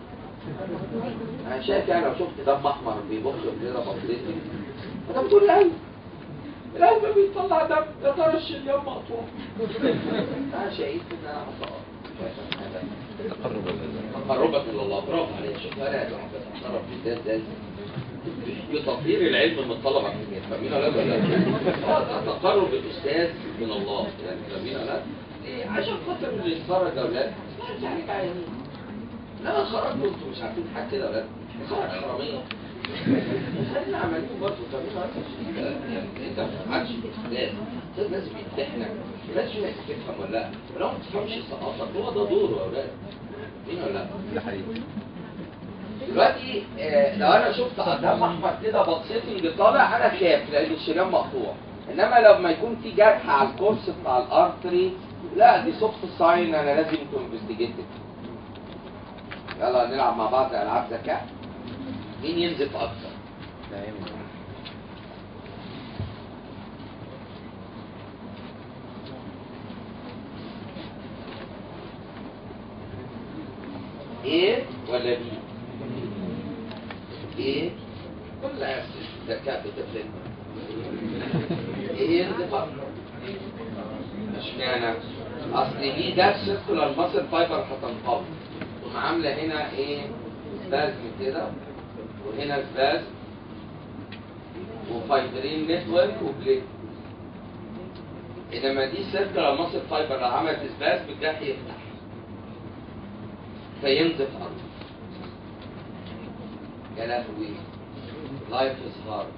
انا شايف يعني لو شفت دم احمر بيبخ كده بطيتي ده بتقول القلب. القلب بيطلع دم. ده ترى الشريان مقطوع. انا شايف ان انا هسقط. تقرب تقربك الى الله. برافو عليك. شوف انا الواحد بتقرب ازاي ازاي بتطهير العلم من الطلبه الكبير. فاهمين ولا لا؟ اه تقرب الاستاذ من الله يعني. فاهمين ولا لا؟ عشان خاطر اللي يتفرج يا اولاد مش عارف يعني. لا خرجتوا انتوا مش عارفين حاجه كده يا اولاد. خرج حراميه. خلينا عمالين برضه. فاهمين ولا لا؟ يعني انت ما عادش استاذ. استاذ لازم يمتحنك. لازم تفهم ولا لا؟ ولو ما تفهمش سقطك. هو ده دوره يا اولاد. فاهمين ولا لا؟ ده حقيقي. دلوقتي آه لو انا شفت دم احمر كده بطيتنج طالع انا خايف لان الشريان مقطوع. انما لما يكون في جرح على الكورس بتاع الارتري لا دي سوفت ساين. انا لازم تو انفستيجيت. يلا نلعب مع بعض العاب ذكاء. مين ينزف اكتر؟ ايه ولا بي؟ ايه؟ كل ذكاء بتفهم. ايه ينزف اكتر؟ اشمعنى؟ اصل دي ده سيركولار ماسل فايبر هتنقبض تقوم عامله هنا ايه؟ سبازم كده وهنا سبازم وفايبرين نتورك وبليت. انما دي سيركلر ماسل فايبر لو عملت اسباس بالجرح يفتح فينزف ارض. يا لهوي لايف از هارد.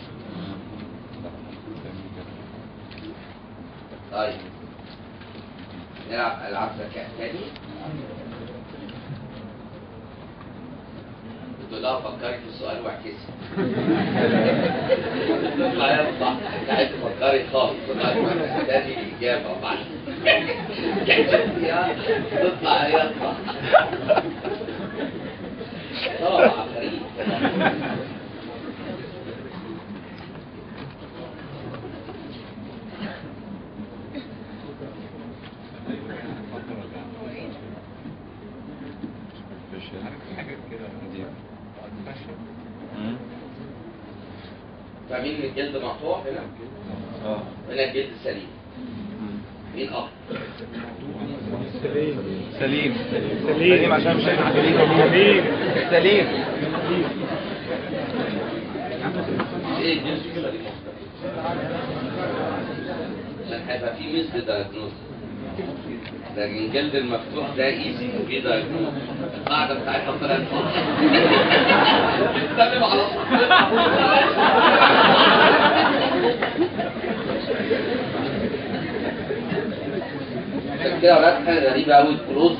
طيب نلعب العاب ذكاء تاني. تقول لها فكري في السؤال واعكسي. تطلع يطلع انت عايز تفكري خالص تطلع تاني الاجابه وبعد تطلع يطلع طلع عفاريت. فمين الجلد مقطوع هنا؟ اه هنا الجلد سليم. مين اخر؟ سليم سليم سليم عشان مش شايف سليم سليم. ايه الجلد سليم؟ عشان هيبقى في ميس دايجنوز. لكن الجلد المفتوح ده ايزي وفي دايجنوز. القاعده بتاعتها طلعت صح. استلم على طول. عشان كده ولاد حاجه غريبه قوي الكلوز.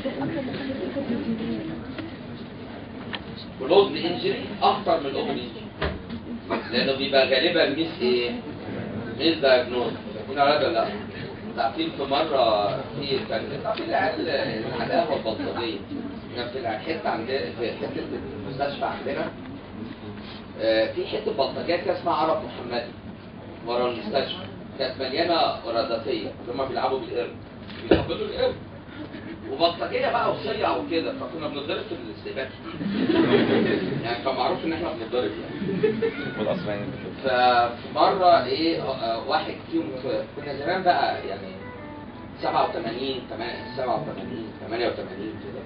كلوز انجري اخطر من الاوبن انجري. لانه بيبقى غالبا ميس ايه؟ ميس دايجنوز. هنا ولا لا؟ عارفين في مره في كان في العيال على القهوه البلطجيه كان في الحته عندنا في حته المستشفى عندنا آه في حته بلطجيه كده اسمها عرب محمدي ورا المستشفى كانت مليانه قراداتيه اللي هم بيلعبوا بالقرد بيقبلوا القرد وبلطجيه بقى وصيع وكده فكنا بنضرب في الاستقبال يعني كان معروف ان احنا بنضرب يعني والأصلين ففي مرة ايه آه، واحد فيهم كنا زمان بقى يعني سبعة وثمانين سبعة وثمانين ثمانية وثمانين كده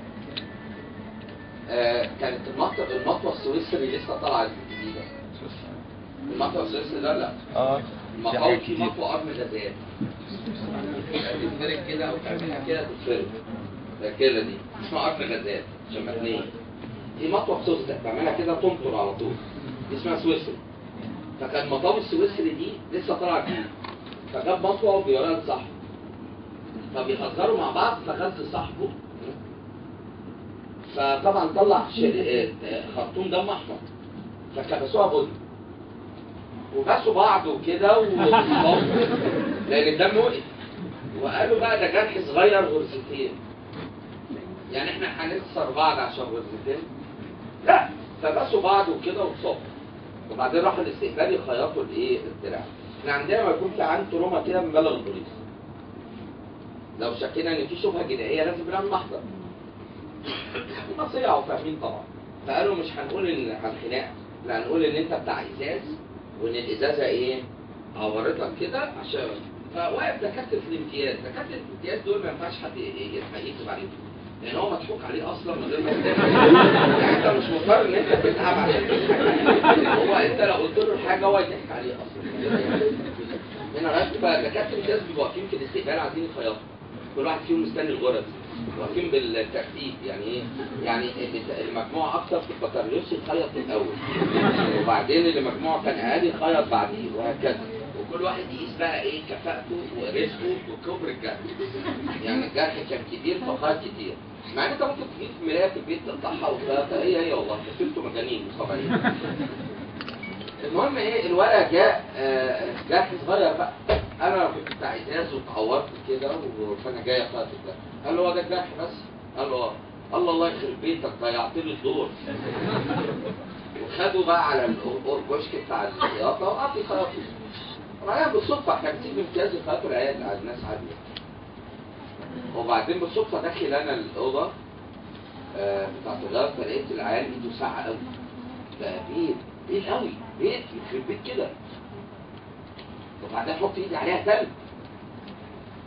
آه كانت المطوة المطوة السويسري لسه طالعة جديدة. المطوة السويسري ده لا اه المطوة في مطوة قرن غزال تتفرق كده او تعملها كده تتفرق ده كده دي اسمها قرن غزال شمتنين. دي مطوة سوسته بعملها كده تنطر على طول دي اسمها سويسري. فكان مطاوي السويسري دي لسه طالعه جديد فجاب مطوه وبيوريها لصاحبه فبيهزروا مع بعض فغز صاحبه فطبعا طلع شل... خرطوم دم احمر فكبسوها بني وبسوا بعض وكده وصابوا لان الدم وقف وقالوا بقى ده جرح صغير غرزتين يعني احنا هنكسر بعض عشان غرزتين لا فبسوا بعض وكده وصابوا وبعدين راحوا الاستقبال يخيطوا الايه الدراع. احنا عندنا ما يكون في عند تروما كده بنبلغ البوليس. لو شكينا ان في شبهه جنائيه لازم نعمل محضر. نصيحه وفاهمين طبعا. فقالوا مش هنقول ان عن خناقه، لا هنقول ان انت بتاع ازاز وان الازازه ايه؟ عورتك كده عشان فواقف دكاتره الامتياز، دكاتره الامتياز دول ما ينفعش حد يكتب عليهم. لان هو مضحوك عليه اصلا من غير ما يتكلم. يعني انت مش مضطر ان انت تتعب عشان تضحك عليه. هو انت لو قلت له حاجه هو يضحك عليه اصلا. هنا رأيت بقى دكاتره الامتياز بيبقوا واقفين في الاستقبال عايزين يخيطوا. كل واحد فيهم مستني الغرز. واقفين بالترتيب يعني ايه؟ يعني المجموعه اكتر في البكالوريوس يخيط الاول. وبعدين اللي مجموعه كان اقل يخيط بعديه وهكذا. وكل واحد يقيس بقى ايه كفاءته ورزقه وكبر الجرح. يعني الجرح كان كبير فخيط كتير. مع ان انت ممكن تجيب مرايه في البيت تقطعها وتخيطها هي هي والله بس انتوا مجانين مش طبيعيين. المهم ايه الورقه جاء آه جرح صغير بقى. انا كنت بتاع ازاز واتعورت كده فانا جاي اخيط الجرح. قال له هو ده الجرح بس؟ قال له اه. الله الله يخرب بيتك ضيعت لي الدور. وخدوا بقى على الكشك بتاع الخياطه وقعدوا يخيطوا. طبعا بالصدفه احنا بنسيب امتياز الخياطه العيال على الناس عاديه. وبعدين بالصدفه داخل انا الاوضه آه بتاعت الغيار فلقيت العيال ايده ساعه قوي. ده بيت بيت قوي بيت يخرب بيت كده. وبعدين احط ايدي عليها تلج.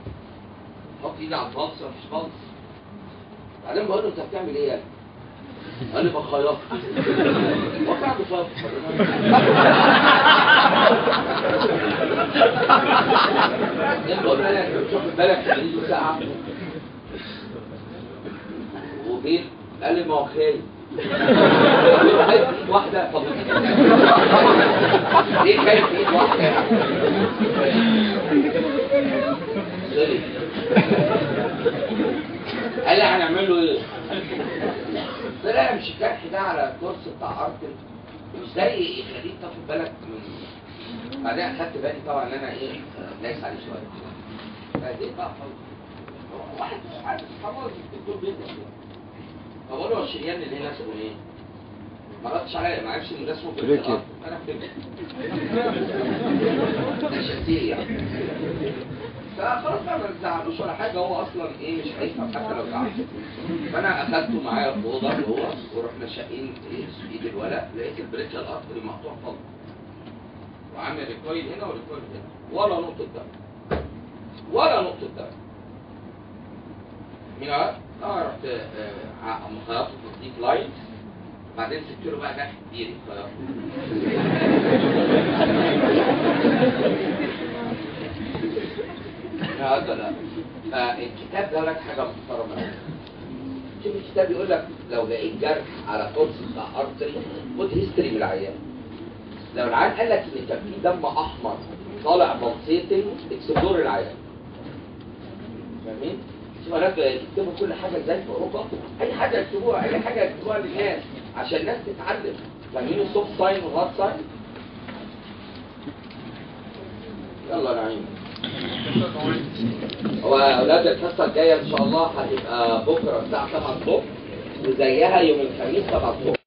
احط ايدي على البلص مفيش بلص. بعدين بقول له انت بتعمل ايه يا ابني؟ قال لي بخيط. وقع بخيط. بقول له انا شوف بالك تجيب ساعه وبين قال لي ما هو خايف. خايف ايد واحده. طب ليه خايف ايد واحده يعني؟ سوري. قال لي هنعمل له ايه؟ قلت له مش الجرح ده على الكورس بتاع ارتل مش زي يخليك تاخد بالك من. بعدين اخدت بالي طبعا ان انا ايه دايس عليه شويه. فدي بقى واحد مش عارف خلاص الدكتور بيدرس. فبقول له الشريان اللي هنا اسمه ايه؟ ما ردش عليا ما عرفش ان ده اسمه بريكي. انا فهمت. ده شتير يعني. فخلاص بقى ما تزعلوش ولا حاجه هو اصلا ايه مش هيفهم حتى لو زعل. فانا اخدته معايا في اوضه جوه ورحنا شاقين في ايد الولد لقيت البريكه الارتري مقطوع خالص. وعامل ريكويل هنا وريكويل هنا ولا نقطه دم. ولا نقطه دم. مين عارف؟ اه رحت مخيطه في الديب لايت بعدين سبت له بقى جرح كبير خياطه. هذا لا. فالكتاب ده لك حاجه محترمه. شوف الكتاب يقول لك لو لقيت جرح على كورس بتاع ارتري خد هيستوري من العيان. لو العيان قال لك ان كان في دم احمر طالع بلسيتنج اكسبلور العيان. فاهمين؟ شوف هناك يكتبوا كل حاجه ازاي في اوروبا، اي حاجه يكتبوها اي حاجه يكتبوها للناس عشان الناس تتعلم. فاهمين السوفت ساين والهارد ساين؟ يلا يا نعيم. هو اولاد الحصه الجايه ان شاء الله هتبقى بكره الساعه سبعة الصبح وزيها يوم الخميس سبعة الصبح.